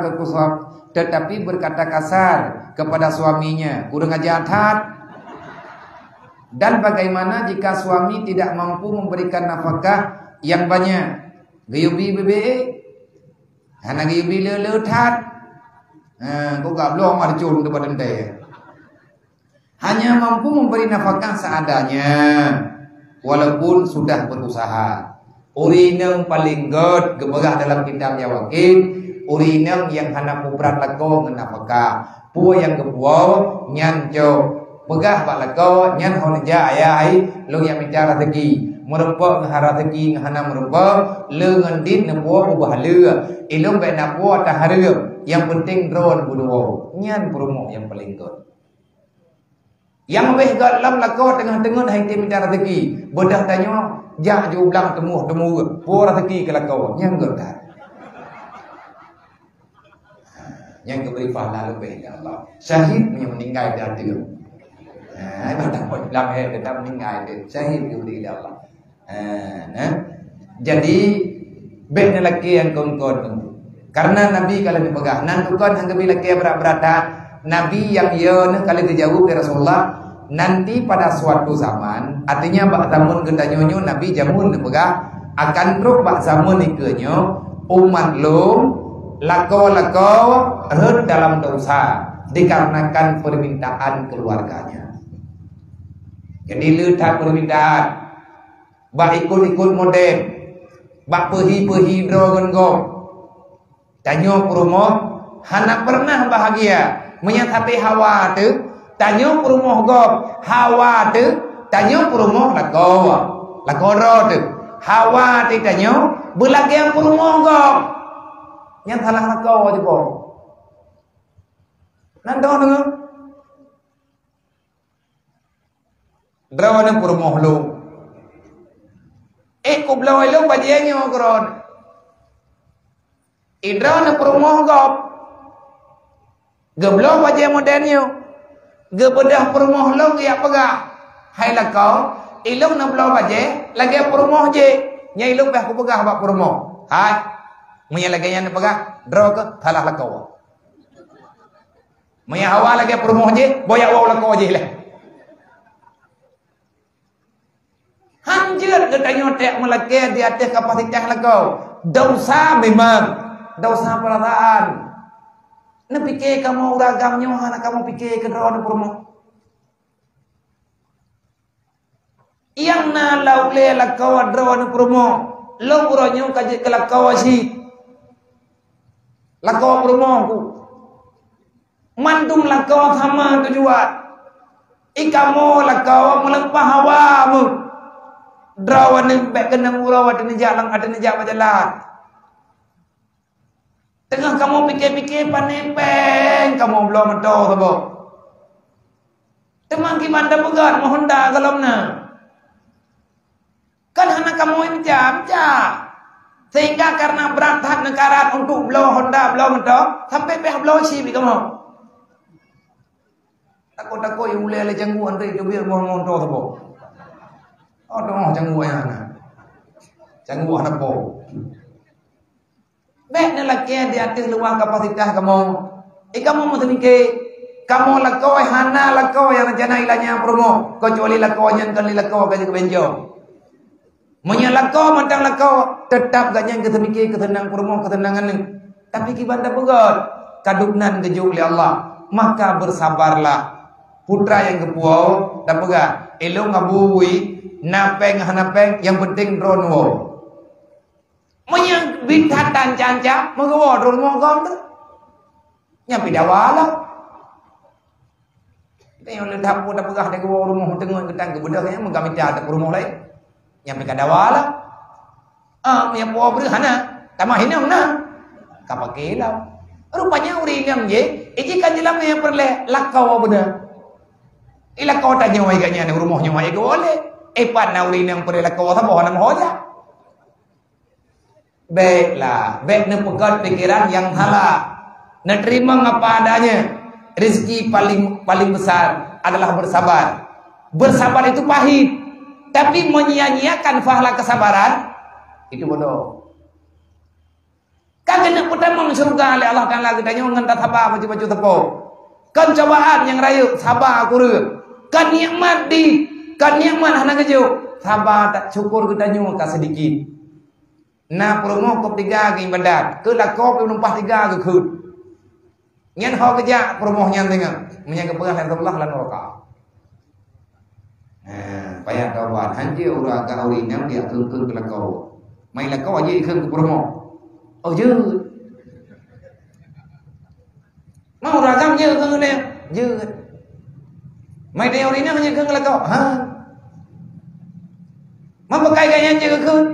kasar kepada suaminya, kurang ajar hat. Dan bagaimana jika suami tidak mampu memberikan nafkah yang banyak? Gayubi BBE. Hana gayubi lelehat. Kau gak belum marjun kepada ente. Hanya mampu memberi nafkah seadanya, walaupun sudah berusaha. Urinang paling god gebegah dalam kitab Yawakid. Urinang yang hana puprat lako nafkah. Pua yang gebuau nyanco begah bak lako nyan honja ayai lu yang bicara rezeki. Merupa ngahara rezeki ngahana merupa le ngandit nebuah ubah le. Ilung baik nabuah tahareup. Yang penting drone buduwo nyan promo yang paling god. Yang lebih god lam lako tengah-tengah hai tim bicara rezeki. Bedah tanya jak ju blang temu pura rezeki ke lako nyan god dah. Yang keberi pahala lebih Allah. Syahid yang meninggal dah tu. Batang pun bilang tetap meninggal dia. Syahid keberi Allah. Jadi baik lelaki yang kon-kon. Karena Nabi kalau dipegang nantukan hangga bila kia berat-beratan Nabi yang ia kalau dijawab dari Rasulullah nanti pada suatu zaman artinya bak zaman gendanyonyo Nabi jamun dipegang akan terus bak zaman ikanyo umat lum lako-lako red dalam dosa dikarenakan permintaan keluarganya. Jadi letak permintaan bak ikut-ikut model bak perhi-perhi drogon. Tanya perumoh, hana pernah bahagia. Menyatapi hawa tu, tanya perumoh gop. Hawa tu, tanya perumoh lako tu. Hawa tu tanya, belagi yang perumoh gop. Yang salah lako tu po. Nanti dengar. Drawana perumoh lu. Kublau lu bajiannya kron. Idra na perumoh gop. Geblo wajah modernyo. Gebedah perumoh lo ya pegah. Hai lakau, ilung na blo wajah lagi perumoh je. Nya ilung bah ku pegah bak perumoh. Hai. Munya lagi nya pegah, dro ke salah lakau. Munya hawa lagi perumoh je, boyak wau lakau je lah. Hanjir gedanyo tek melake di atas kapasitas lakau. Dosa memang. Dosa perasaan. Nak fikir kamu uragamnya, anak kamu fikir ke drone promo. Yang na laule la kawa drawan promo. Lo uronyo kaje kala kawa si. La kawa promo ku. Mandum la kawa sama tujuan. Ikamo la kawa melempah hawamu. Drawan ni baik kena murau ada ni jalan berjalan. Tengah kamu pikir-pikir panepeng kamu belum mentau sabo. Temang gimana pegat mohon dah kalau na. Kan anak kamu ini jam. Sehingga karena berantak negara untuk belum Honda belum mentau sampai pihak belum si kamu. Takut yang mulai le jangguan tu biar mohon mentau sabo. Oh dong jangguan anak. Jangguan apa? Baik nak laki di atas luar kapasitas kamu. Kamu mesti mikir. Kamu lakau hana lakau yang rencana ilahnya promo. Kecuali lakau yang kali lakau kaji kebenjong. Munya lakau mantang lakau tetap ganya kita mikir ketenang promo ketenangan ni. Tapi kibanda pegat kaduknan keju oleh Allah. Maka bersabarlah. Putra yang kepuau dah pegat. Elok ngabui napeng hanapeng yang penting dronwo. Menyang bintatan canca mengawa rumah kau tu nyampe dawala tengok le dapur dah pegah dah gawa rumah tengok ketang ke budak nya mengambil ada rumah lain nyampe ka dawala yang puak berhana tamah hinang na kapakelau rupanya uri ngam je iji kanjelam yang perle lakau benda ilakau tanya wai ganya rumahnya wai gole pan na uri nang perle lakau sama nama hoja. Baiklah, baik nak pegat pikiran yang halal. Nak terima apa adanya. Rezeki paling besar adalah bersabar. Bersabar itu pahit, tapi menyia-nyiakan pahala kesabaran itu bodoh. Kagak nak pertama surga oleh Allah Taala kita nyon tak sabar baju tepo. Kan cobaan yang rayu sabar aku re. Kan nikmat hana kejo. Sabar tak syukur kita nyon ka sedikit. Na promo kop 3 ke ibadat ke la kop numpah 3 ke khut nyen ho kerja promo nyan tengah menyang ke perang Allah lan neraka payah kawan hanje ura ka uri nam dia keung ke la kau mai la kau je keung ke promo oh je mau ragam je keung ne je mai dia uri nam je keung la kau ha mapakai gaya je keung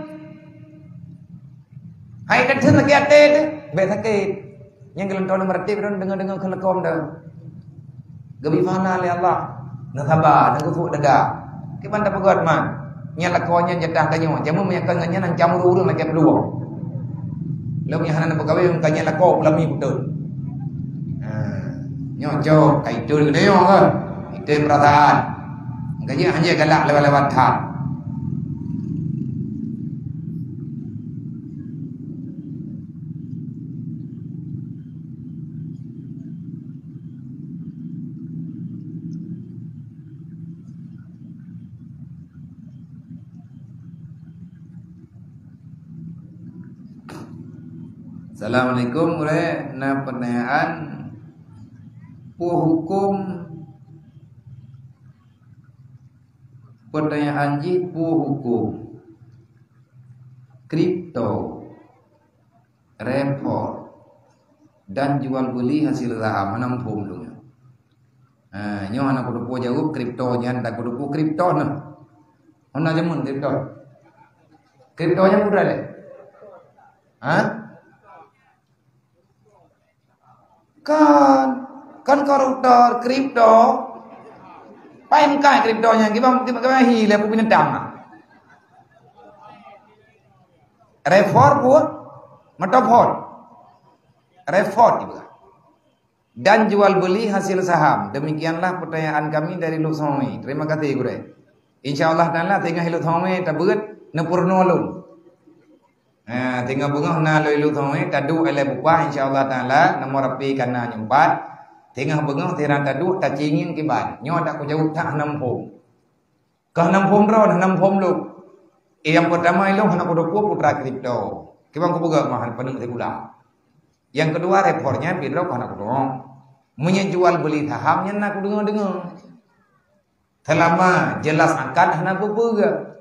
hai kadang lagi ada tu, sakit. Yang kalau tahun merati pun dengar kelakom dah. Gabi fana oleh Allah. Nak sabar, nak kufuk dadah. Kiban tak pegat man. Nya lakonnya jatah kanyo. Jamu menyakan nganya nang jamu urang lagi peluang. Lalu yang hana pegawai yang kanya lakok lami betul. Nyocok kai tu gede yo ke. Itu perasaan. Kanya hanya galak lewat-lewat hat. Assalamualaikum oleh na pertanyaan hukum pertanyaan ji hukum kripto report dan jual beli hasil saham enam pum dulu. Nyo anak kudu po jawab kripto nya tak kudu po kripto nah. Ona jamun kripto. Kriptonya murah le. Kan koruptor kripto paim kai kriptonya gimana hile pu pinendang report pun matopot report juga dan jual beli hasil saham. Demikianlah pertanyaan kami dari Lusongi. Terima kasih gure. Insyaallah taala tengah Lusongi tabut nepurno lu. Tinggal bunga na loilu thonge tadu ele bupa insyaallah taala nomor api kana nyempat tinggal bunga tiran tadu ta cingin kiban nyo tak ku jauh tak 6 pom ka 6 pom ron 6 pom lu yang pertama itu anak kudu putra kripto kibang ku buga mahal penuh tegula yang kedua reportnya pidro kana kudu menjual beli sahamnya nak dengar Selama jelas akad hana beberapa.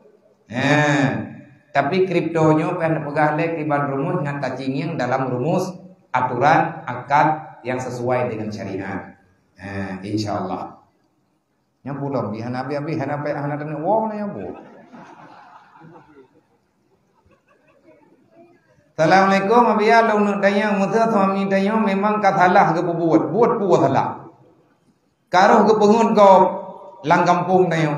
Tapi kriptonyo pen pegah lek iban rumus ngan kacinging dalam rumus aturan akad yang sesuai dengan syariat. Insyaallah. Nya pulang di hana abi hana pe hana dan wong na bu. Assalamualaikum abiya long nak tanya mutha suami tanya memang kathalah ke buat thalah. Karuh ke pengun kau lang kampung tanya.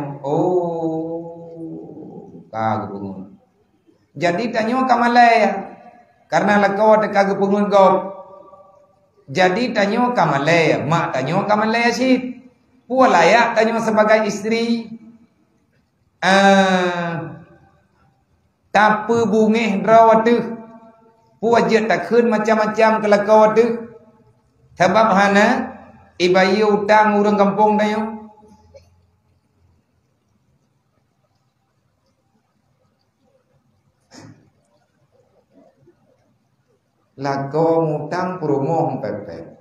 Oh, ka ke pengun. Jadi tanya kamalaya. Karena lakau ada ka ke pengun kau. Jadi tanya kamalaya, mak tanya kamalaya sih. Puan layak tanya sebagai isteri. Tapa bungeh rawatuh. Puajat tak khun macam-macam kelakau tu. Sebab hana ibayu utang orang kampung tayo. Lakau ngutang promo pepe.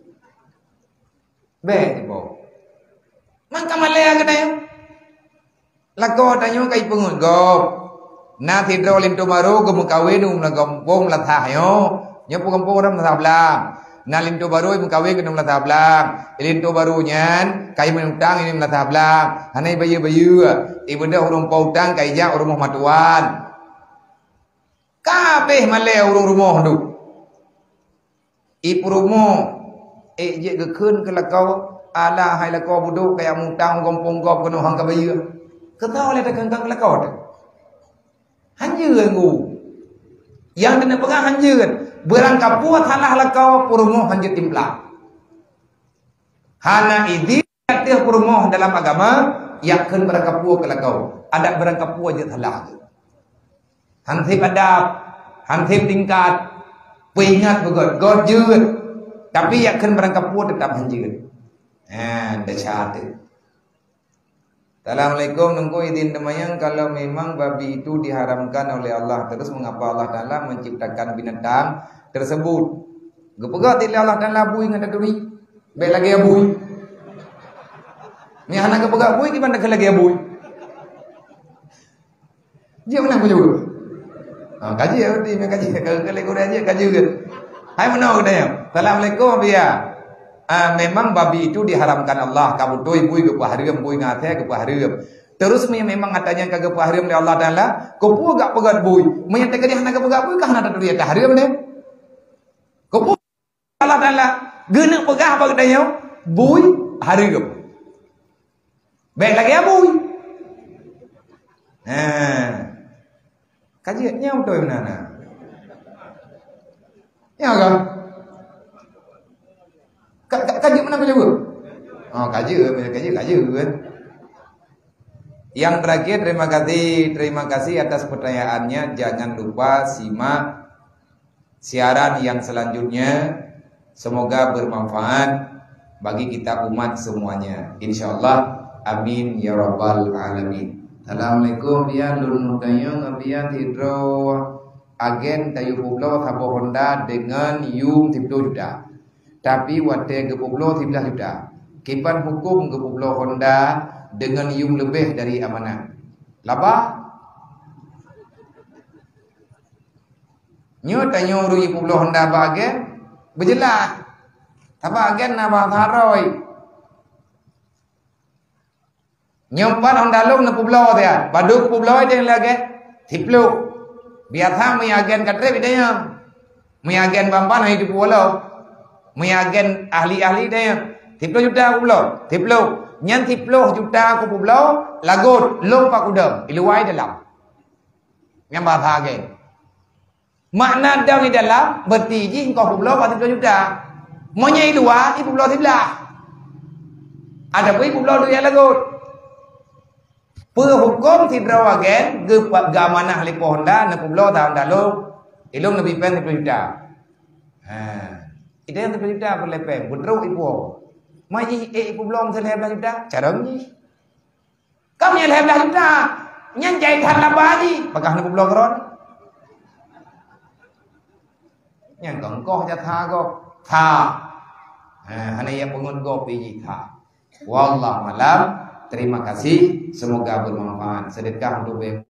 Be tibo. Maka malaya ke tayo. Lakau tayo kay pengut gop. Na thidro lim tu baru ke mukawin la kampung la thayo nya pu kampung ram la tablang na lim tu baru mukawin ke la tablang lim tu baru nyan kai menutang ini la tablang hanai bayu ibunda urung pautang kai ja urung matuan kabeh male urung rumah tu ipurumo je ke keun ke lakau ala hai lakau buduk kaya mutang kampung gop kono hang ka bayu ketau le tak kang lakau tu hanjir ngu. Yang kena pegang hanjir. Berangkap puat halah lakau purumoh hanjir timplah. Hana idi katih purumoh dalam agama yakin berangkap puat ke lakau. Ada berangkap puat je halah. Hantip adab, hantip tingkat, pingat begot, god jut. Tapi yakin berangkap puat tetap hanjir. Dah syaitan. Assalamualaikum, nunggu izin temayang kalau memang babi itu diharamkan oleh Allah, terus mengapa Allah Ta'ala menciptakan binatang tersebut? Gepegat tidak Allah Ta'ala bui dengan duri, baik lagi ya bui. Ni anak gepegat bui, gimana lagi ya bui? Dia mana aku juga? Kaji ya, kaji. Kalau kurang aja kaji kan. Hai mana aku tanya? Assalamualaikum biya. Memang babi itu diharamkan Allah. Kamu doi bui ke paharim, bui ngate ke paharim. Terus memang katanya kagak paharim oleh Allah Taala. Kopu gak pegat bui. Menyatakan dia hendak pegat bui kah hendak dia tahrim deh. Kopu Allah Taala guna pegah apa katanya? Bui harim. Baik lagi ya bui. Kajiannya betul mana? Ya kan? Kaji mana kaji bu? Kaji kan. Yang terakhir terima kasih atas pertanyaannya. Jangan lupa simak siaran yang selanjutnya. Semoga bermanfaat bagi kita umat semuanya. Insyaallah. Amin ya rabbal alamin. Assalamualaikum ya lun tayong abian hidro agen tayu pulau Thabo Honda dengan yung 10 juta. Tapi wate ke pulau 13 juta. Kipan hukum ke pulau Honda dengan yung lebih dari amanah. Laba? Nyo tanyo rui pulau Honda bagen berjelas. Apa agen na ba tharoi. Nyompan Honda long na pulau dia. Badu ke pulau dia lagi. Tiplu. Biasa mi agen katre bidanya. Mi agen bampan hai di pulau. Meyagen ahli-ahli dia 10 juta aku pulau 10 nyan 10 juta aku pulau lagut long pak udam iluai dalam yang bahasa ke makna daun di dalam bertiji engkau pulau 10 juta monya iluai pulau sebelah ada pun pulau dia lagut hukum tidak wagen gamanah lipo Honda na pulau tahun lalu ilung lebih pen 10 juta Ida yang 10 juta berlepeng, berteruk ibu. Maji ibu belum 11 juta, caranya. Kamu yang 11 juta, nyanjai tan laba ji, bagah ibu belum ron. Yang kongkoh jatha go, tha. Hanya yang pengun go piji tha. Wallah malam, Terima kasih, semoga bermanfaat. Sedekah untuk